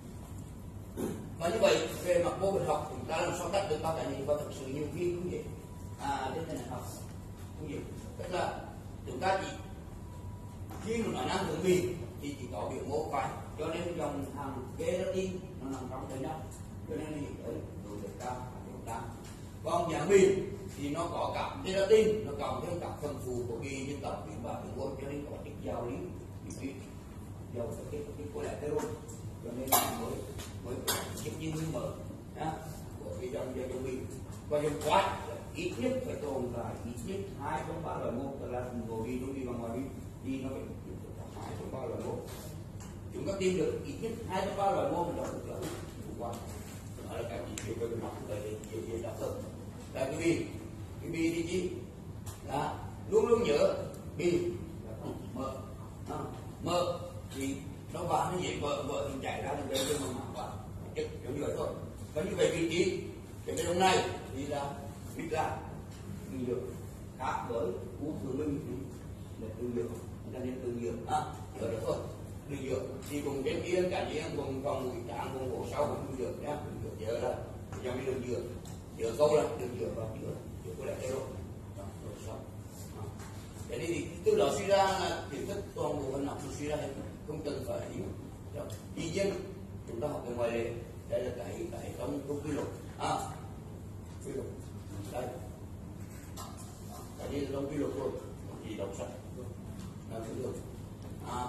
Và như vậy về mặt môn vật học chúng ta làm sao tách được ba cái này và thực sự nhiều khi cũng vậy à đến này học cũng vậy tức là chúng ta chỉ khi mà nói năng lượng bì thì chỉ có biểu mô phải cho nên dòng hàng keratin nó nằm trong đấy nhau cho nên nó hiện tới độ được cao độ cao còn dạng bì thì nó có cả keratin nó cộng thêm các phần phụ của cái nhân tập biến và biến ngôn cho nên có chất giao lý thì dầu cái cái cholesterol cho nên mới mới chất như mở của cái dòng dây trong bì và dòng quát ít nhất phải tồn tại ít nhất hai trong ba loại môn là ngồi đi đối đi bằng ngoài đi đi nó phải hai trong ba loại môn chúng ta tìm được ít nhất hai trong ba loại môn đó là chủ quan đó là cái gì về về học về về về đạo đức là cái bì cái bì thì gì là luôn luôn nhớ bì là mở mở thì nó vào nó dễ vợ vợ mình chạy ra được đây nhưng mà mặc vào chất giống như vậy thôi. Và như vậy vị trí cái bên hôm nay thì là biết là tương dược khác với u thường minh thì là tương dược cho nên tương dược à nhớ được thôi tương dược thì cùng trên yên cả yên cùng vòng mũi trán cùng cổ sau cùng tương dược nhá tương dược nhớ là trong cái đường dược giữa câu là đường dược vào giữa giữa có lại đây rồi rồi sau thế thì từ đó suy ra là kiến thức toàn bộ văn học suy ra không cần phải hiểu tuy nhiên chúng ta học về ngoài đề đây là cái cái trong trong quy luật à quy luật đây cái gì trong quy luật rồi thì đọc sách là quy luật à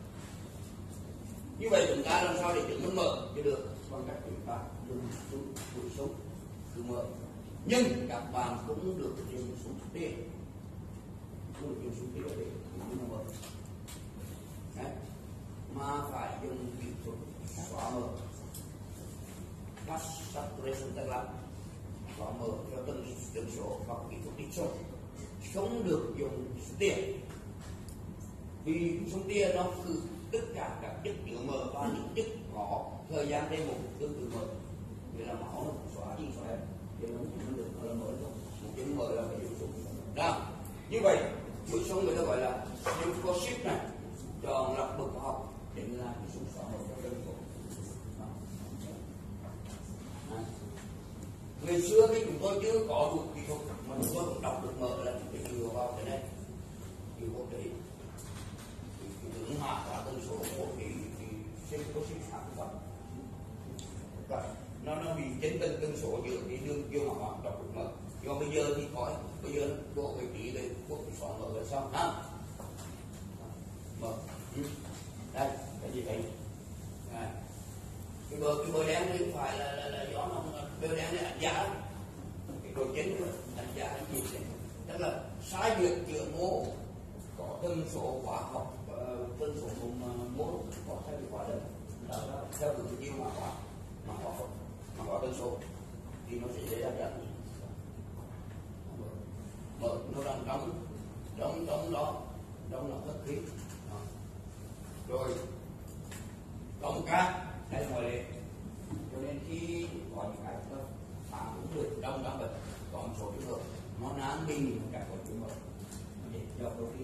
như vậy chúng ta làm sao để chứng minh mở cho được bằng cách chúng ta dùng xuống dùng xuống cứ mở nhưng các bạn cũng được dùng xuống tiền không được dùng xuống tiền để chứng mở đấy mà phải dùng kỹ thuật xóa mở mask saturation tức là xóa mở theo từng tần số hoặc kỹ thuật đích số không được dùng số tiền vì số tiền nó cứ tất cả các chất chứa mờ và những chất có thời gian thêm một tương tự mờ vì là máu nó xóa đi xóa em thì nó không được nó là mờ thôi một chữ mờ là phải dùng số đó như vậy buổi số người ta gọi là leukocyte này chọn lọc bậc học để làm cái số xóa mờ cho đơn số người xưa thì chúng tôi chưa có đủ kỹ thuật mà chúng tôi cũng đọc được mờ là để đưa vào cái này đưa vào cái ứng hạ cả tần số của cái cái có sinh sản của nó nó bị chênh lệch tần số giữa cái đường tiêu hóa đọc được mờ nhưng mà bây giờ thì có bây giờ bộ vị trí đây bộ vị soạn mở rồi xong ha mở ừ. Đây cái gì vậy à. Cái bờ cái bờ đen này không phải là là, là gió nó bờ đen này đánh giá cái độ chính của đánh giá cái gì đấy tức là sai biệt chữa mô có tần số hóa học tần số mô có sai biệt hóa đơn đó là theo hướng chiều mà hóa mà hóa mà hóa tần số thì nó sẽ dễ dàng mở nó đang trong trong trong đó trong là thất khí rồi công ca đây là ngoài đề cho nên khi có những cái phản ứng được trong các bệnh có một số trường hợp nó nán bình cả một trường hợp để cho đôi khi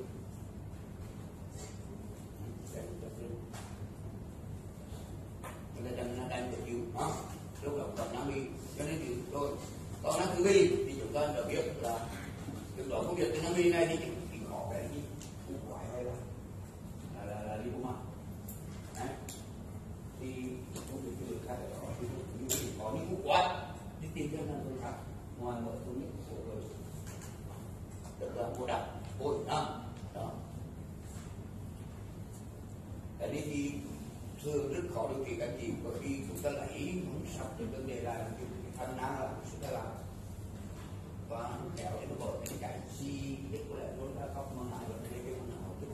chúng ta đang đang tự cứu đó lúc đầu còn nán bình cho nên thì tôi có nán thứ bi thì chúng ta đã biết là từ đó công việc từ nán bình này thì chỉ khó cái gì cũng quái hay là là là, là đi không ạ đấy thì không được được khác ở đó thì chỉ có những cú quái đi tìm thêm là phương pháp ngoài mở tôi những số người được là cô đặt bôi năm đó cái này thì thường rất khó điều trị các chị bởi vì chúng ta lấy muốn sắp đến vấn đề là cái phần năng là chúng ta làm và nó kéo đến nó bởi cái cái gì biết có lẽ nó đã không mang lại được cái cái nào tức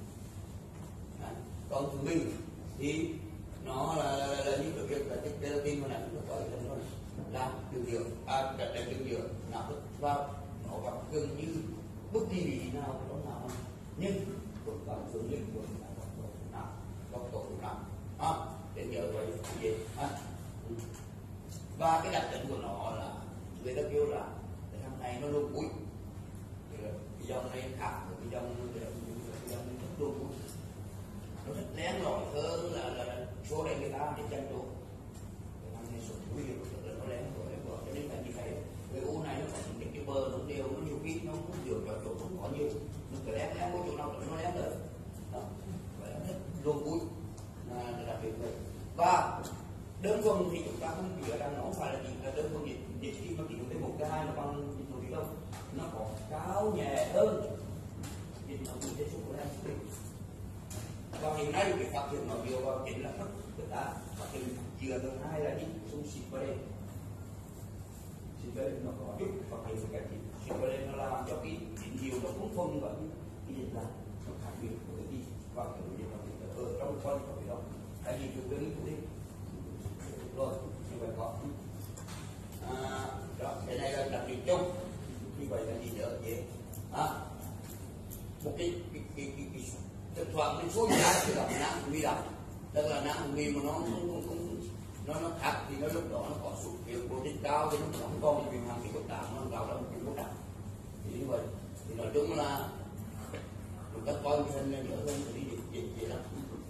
còn thứ mình thì nó là, là, là, là như kiểu việc là cái cái tin mà này nó gọi là nó làm từ dược à đặt đặt từ dược nào được vào nó gặp gần như bất kỳ gì nào đó nào nhưng cũng gặp phương linh của nào góc độ nào à, để nhớ vậy gì à. Và cái đặc tính của nó là người ta kêu là cái thằng này nó luôn cuối cái dòng này khác với cái dòng cái dòng này rất luôn cuối nó rất lén lỏi hơn là là số này người ta để tranh đồ cái thằng này số nguy hiểm rất là nó lén rồi lén rồi cho nên là như vậy cái u này nó có những cái bờ nó đều nó nhiều khi nó cũng nhiều vào chỗ cũng có nhiều nhưng cái lén lén có chỗ nào nó lén rồi đó vậy là rất luôn cuối là đặc biệt vậy và đơn thuần thì chúng ta không chỉ là đang nói phải là gì là đơn thuần dịch dịch khi mà chỉ có một cái hai là bằng dịch một tí không nó có cao nhẹ hơn dịch nó cũng tiếp xúc với anh và hiện nay cái phát hiện nó nhiều vào chính là thấp người ta phát hiện dựa thứ hai là đi sung xịt vào đây xịt vào đây nó có giúp phát hiện cái gì xịt vào đây nó làm cho cái tín hiệu nó cũng phân và cái dịch là nó khác biệt với đi và cái dịch nó ở trong con của cái đó cái gì chúng tôi nghĩ cũng đi rồi như vậy có à, rồi cái này là đặc điểm chung như vậy là gì nữa vậy à, một cái cái cái cái, cái thực thoảng cái số giá thì là năng vi đậm tức là năng vi mà nó cũng cũng nó nó khác thì nó lúc đó nó có xuất hiện protein cao thì nó không còn cái hàng cái cốt đạm nó cao đâu cái cốt đạm thì như vậy thì nói chung là chúng ta coi cái thân này nhớ hơn thì đi dịch vậy đó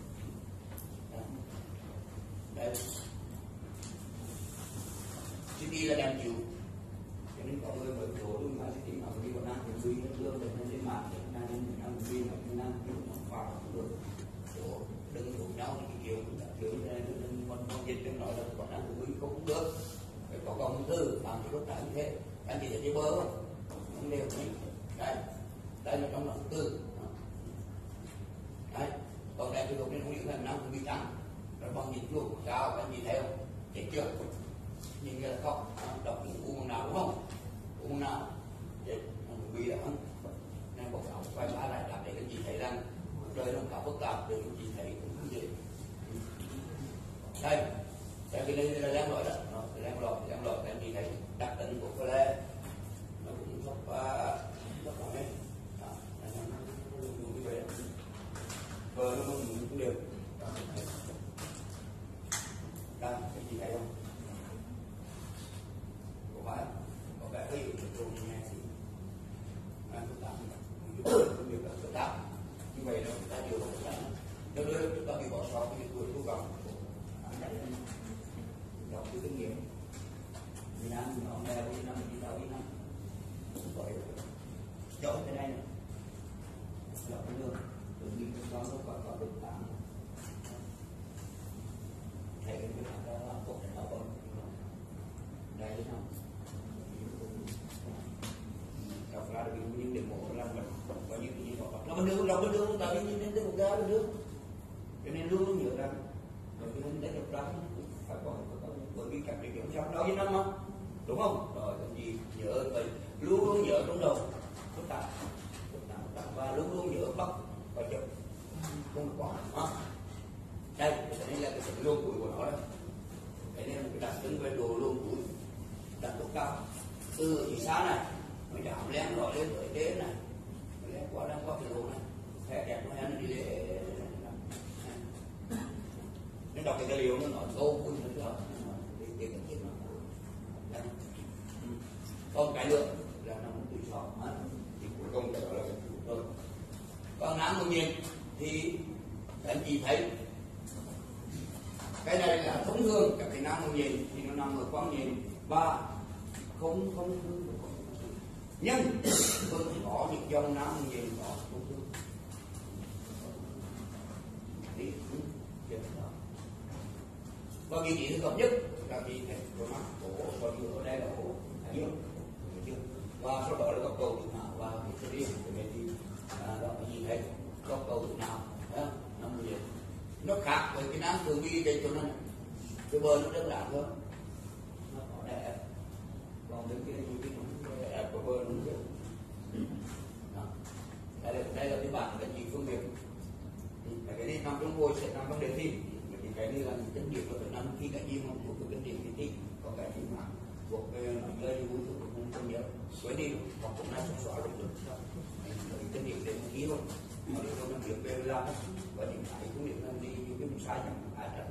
đây xê tê là đang chịu cho nên có người bởi số đúng là xê tê mà đi còn năng thì vi nó lương được lên trên mạng thì năng lên năng vi mà cái năng thì nó vào cũng được số đừng đủ nhau thì kiểu kiểu như này đừng con con dịch đừng nói là còn năng vi cũng được phải có công tư làm cho tất cả như thế anh chị thấy cái bơ không không đều nhỉ đây đây là trong lòng tư đấy còn đây tôi nên không những là năng vi trắng rồi bằng dịch luôn cao anh chị thấy không thấy chưa nhìn cái là không đọc những u nào đúng không u nào vậy vì là nên báo cáo quay ba lại làm để các chị thấy rằng đời nó khá phức tạp để các chị thấy cũng như vậy đây đây cái đây là đang loại đó nó đang loại đang loại các chị thấy đặc tính của cái lê nó cũng rất là rất là hay như vậy vợ nó cũng đều đây các chị thấy không phải có vẻ ví dụ như tôi nghe thì ăn phức tạp công việc là phức tạp như vậy là chúng ta điều phức tạp nếu nếu chúng ta bị bỏ sót thì tôi thu gom đọc cái kinh nghiệm Việt Nam nó nghèo Việt Nam đi đâu đi trong đó với năm không? Đúng không? Rồi cái gì nhớ vậy luôn luôn nhớ trong đầu phức tạp phức tạp phức tạp và luôn luôn nhớ bắt và chụp không có hả? Đây cái này là cái sự luôn tuổi của nó đấy. Cái này là cái đặc tính về đồ luôn tuổi đặt độ cao từ chỉ xa này nó giảm lén rồi lên tới đế này lén qua đang qua cái lỗ này thẻ đẹp nó đi để nó đọc cái tài liệu nó nói câu vui nữa đó để để cái chuyện nó còn cái nữa là nó muốn tùy chọn thì cuối cùng cái đó là cái rồi còn nám mông nhìn thì anh chị thấy cái này là thông thường các cái nám mông nhìn thì nó nằm ở quang nhìn ba không không nhưng vẫn có những dòng nám mông nhìn có thông thường đi và vị trí thích hợp nhất là vị trí của mắt cổ và ở đây là cổ thái dương và sau đó là góc cầu tự nào và cái sẽ đi cái này thì đó là gì đấy góc cầu tự nào đó năm mươi nó khác với cái nám thường vi cái chỗ này cái bờ nó đơn giản hơn nó có đẹp còn cái kia thì cái đẹp của bờ nó nhiều đây là đây là cái bản cái gì phương tiện cái này nằm trong ngôi sẽ nằm trong đề thi cái này là kinh nghiệm của Việt Nam khi cái gì mà thuộc cái kinh nghiệm thì có cái gì mà thuộc về nói chơi vui thuộc không không nhớ quên đi hoặc cũng đã xóa xóa được được kinh nghiệm để mà ký luôn mà để tôi làm việc về làm và những cái kinh nghiệm làm đi những cái sai chẳng ai trả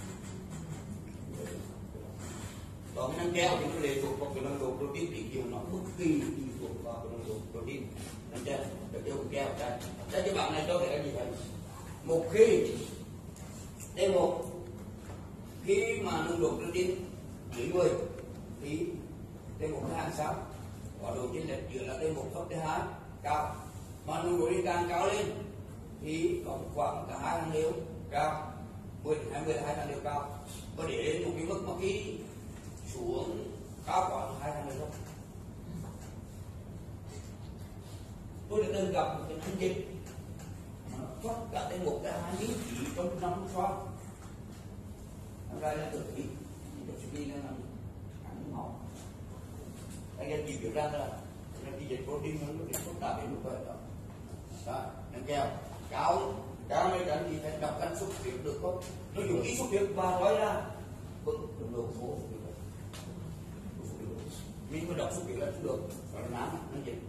còn cái năng keo thì nó lệ thuộc vào cái năng độ protein thì nhiều nó bất kỳ tùy thuộc vào cái năng độ protein năng keo để kêu keo đây đây cái bạn này cho để cái gì vậy một khi T một khi mà nồng độ protein dưới mười thì T một là hàng sao có độ chênh lệch giữa là T một và T hai cao mà nồng độ đi càng cao lên thì có khoảng cả hai thằng đều cao mười đến hai mươi là hai thằng đều cao và để đến một cái mức mà khi xuống cao quá hai thằng đều không. Tôi đã từng gặp một cái anh dịch thoát cả T một T hai miếng chỉ trong năm xoa ra là tự ý được suy nghĩ nên là ăn máu anh em chỉ biểu ra là cái dịch protein nó được phức tạp đến mức vậy đó đó nên keo cáo cáo mấy cái gì phải đọc cách xuất huyết được không nó dùng ý xuất huyết và nói ra vâng đừng đồ phố mình có đọc xuất huyết là cũng được và nó nám nó dịch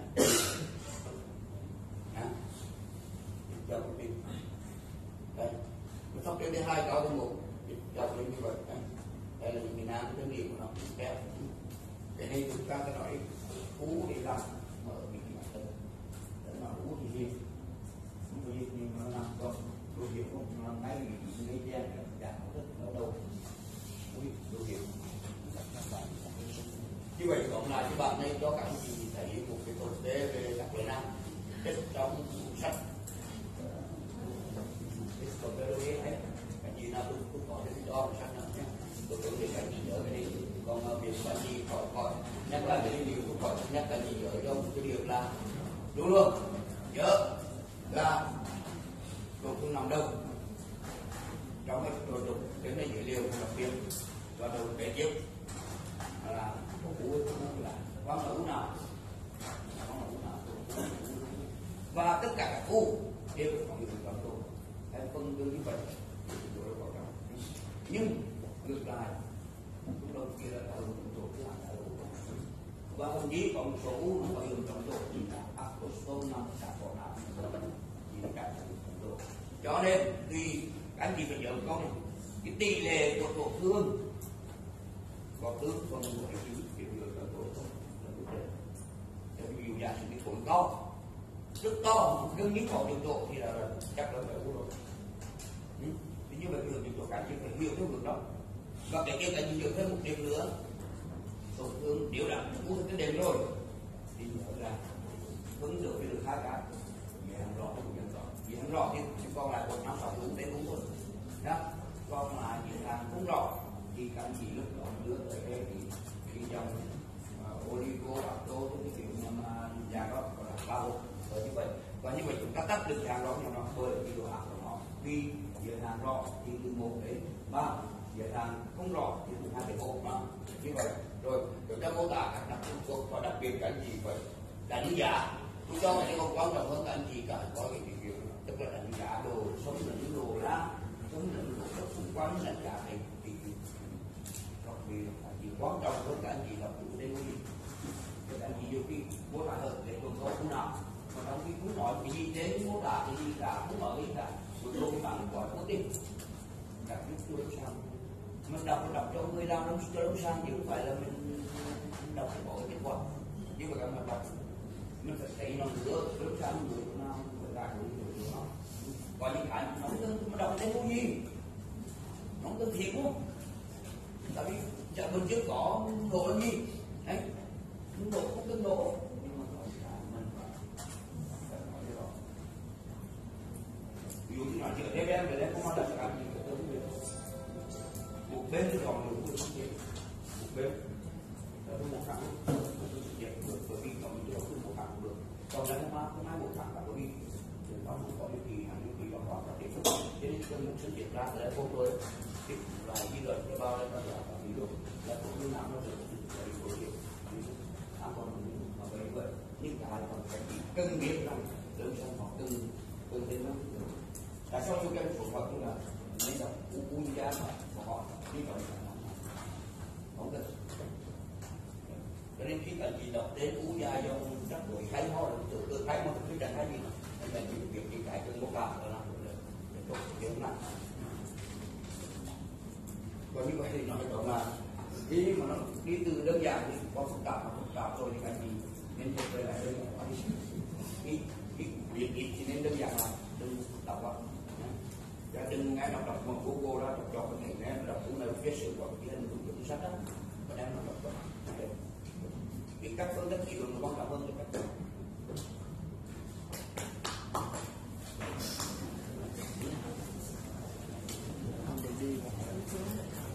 cho cái tim đây nó sắp đến hai cao đến một cho lên như vậy đây, đây là những miền Nam cái điểm của nó kéo cái này chúng ta cái nói cú để làm mở bị mặt tầng để nó cú thì gì không có gì nhưng nó nằm trong đồ hiệu không nó nằm ngay bị lấy đen giảm rất ở đâu đồ hiệu như vậy cộng lại các bạn này cho các anh chị thấy một cái thực tế về các Việt Nam rất trong cuốn sách còn cái đối với cái gì nào cũng cũng có cái đó sách nào nhé tôi tưởng thì cái gì nhớ cái đi còn việc cái gì khỏi khỏi nhắc lại cái điều cũng khỏi nhắc cái gì ở trong cái điều là đúng luôn nhớ là đồ không nằm đâu trong cái đồ đồ cái này dữ liệu đặc biệt và đồ kế tiếp là có cú là quán hữu nào và tất cả các khu đều có những cái đồ hay phân tương như vậy nhưng ngược lại chúng tôi kia là ở tổ thứ hai là và thậm chí có một số u nó có dùng trong tổ như là acetone năm cả có nào thì cả tổ cho nên thì anh chị phải nhớ câu này cái tỷ lệ của tổn thương có tương còn một cái chữ kiểu như là tổ không là vấn đề ví dụ giả sử cái khối to rất to đương nhiên có những độ thì là chắc là phải u rồi như vậy được những tổ cái chỉ phải hiểu theo hướng đó và cái kia là nhiều thêm một điểm nữa tổn thương điều đặn u cái đệm rồi thì nhớ là vẫn được cái được hai cái vì hàng rõ thì cũng rõ vì hàng rõ thì còn lại một năm sáu đúng đến đúng thôi đó còn lại những hàng không rõ thì các anh chị lúc đó đưa tới cái khi trong oligo lacto cái kiểu mà già đó gọi là ba hộp rồi như vậy và như vậy chúng ta tắt được hàng rõ cho nó bởi vì độ ác của nó vì giới hạn rõ thì từ một đến ba dễ dàng không rõ thì hai cái hộp mà như vậy rồi rồi ta mô tả các đặc trưng thuốc và đặc biệt các anh chị phải đánh giá. Tôi cho cái còn quan trọng hơn các anh chị cả có cái việc tức là đánh giá đồ sống lẫn đồ lá sống lẫn đồ các xung quanh đánh giá này thì đặc biệt là chỉ quan trọng hơn các anh chị là chủ đề gì các anh chị nhiều khi mô tả hơn để còn có khu nào mà trong khi muốn nói cái gì thế mô tả cái gì cả muốn nói cái cả một lô cái bản gọi tốt đi các biết tôi sao mình đọc đọc cho người lao động cho đúng sang chứ không phải là mình đọc cái bộ kết quả nhưng mà các bạn đọc mình phải thấy nó nữa đúng sang người nào người ta cũng được nó có những cái nó không mà đọc cái cái gì nó không thiệt không tại vì chợ bên trước có đồ gì đấy đồ không tương đồ nhưng mà có cái mình phải nói cái đó ví dụ như là chợ đêm về đây không có đặt cái gì cái thứ gì một bên thì còn được một chiếc một bên đó là một tháng bởi vì còn chưa có một tháng được còn lại nó có hai một tháng cả bởi vì nó không có điều kỳ hàng điều kỳ đó có thể phục cho nên cân một sự kiện ra để vô tôi tiếp lại ghi lời cho bao lên đó là ví dụ là cũng như nào nó được để có chuyện à còn mà vậy vậy nhưng cả còn phải cân biết rằng lớn sang họ cân cân đến nó tại sao tôi kêu phổ thuật là nên là u u giá của họ như vậy không được cho nên khi bạn chị đọc đến u gia do các buổi thấy họ là tự tự thấy mà thực chẳng thấy gì nên là những việc những cái cơn bốc cao là làm được để tốt tiếng nặng còn như vậy thì nói đó là khi mà nó đi từ đơn giản thì có phức tạp và phức tạp rồi thì cái gì nên thuộc về lại đơn giản cái cái việc gì thì nên đơn giản là đừng phức tạp quá và đừng ngay đọc đọc một Google ra đọc đọc cái này đọc cũng là cái sự của cái hình của sách đó và đem nó đọc đọc cái cách phân tích thị trường nó quan trọng hơn cái cách không được đi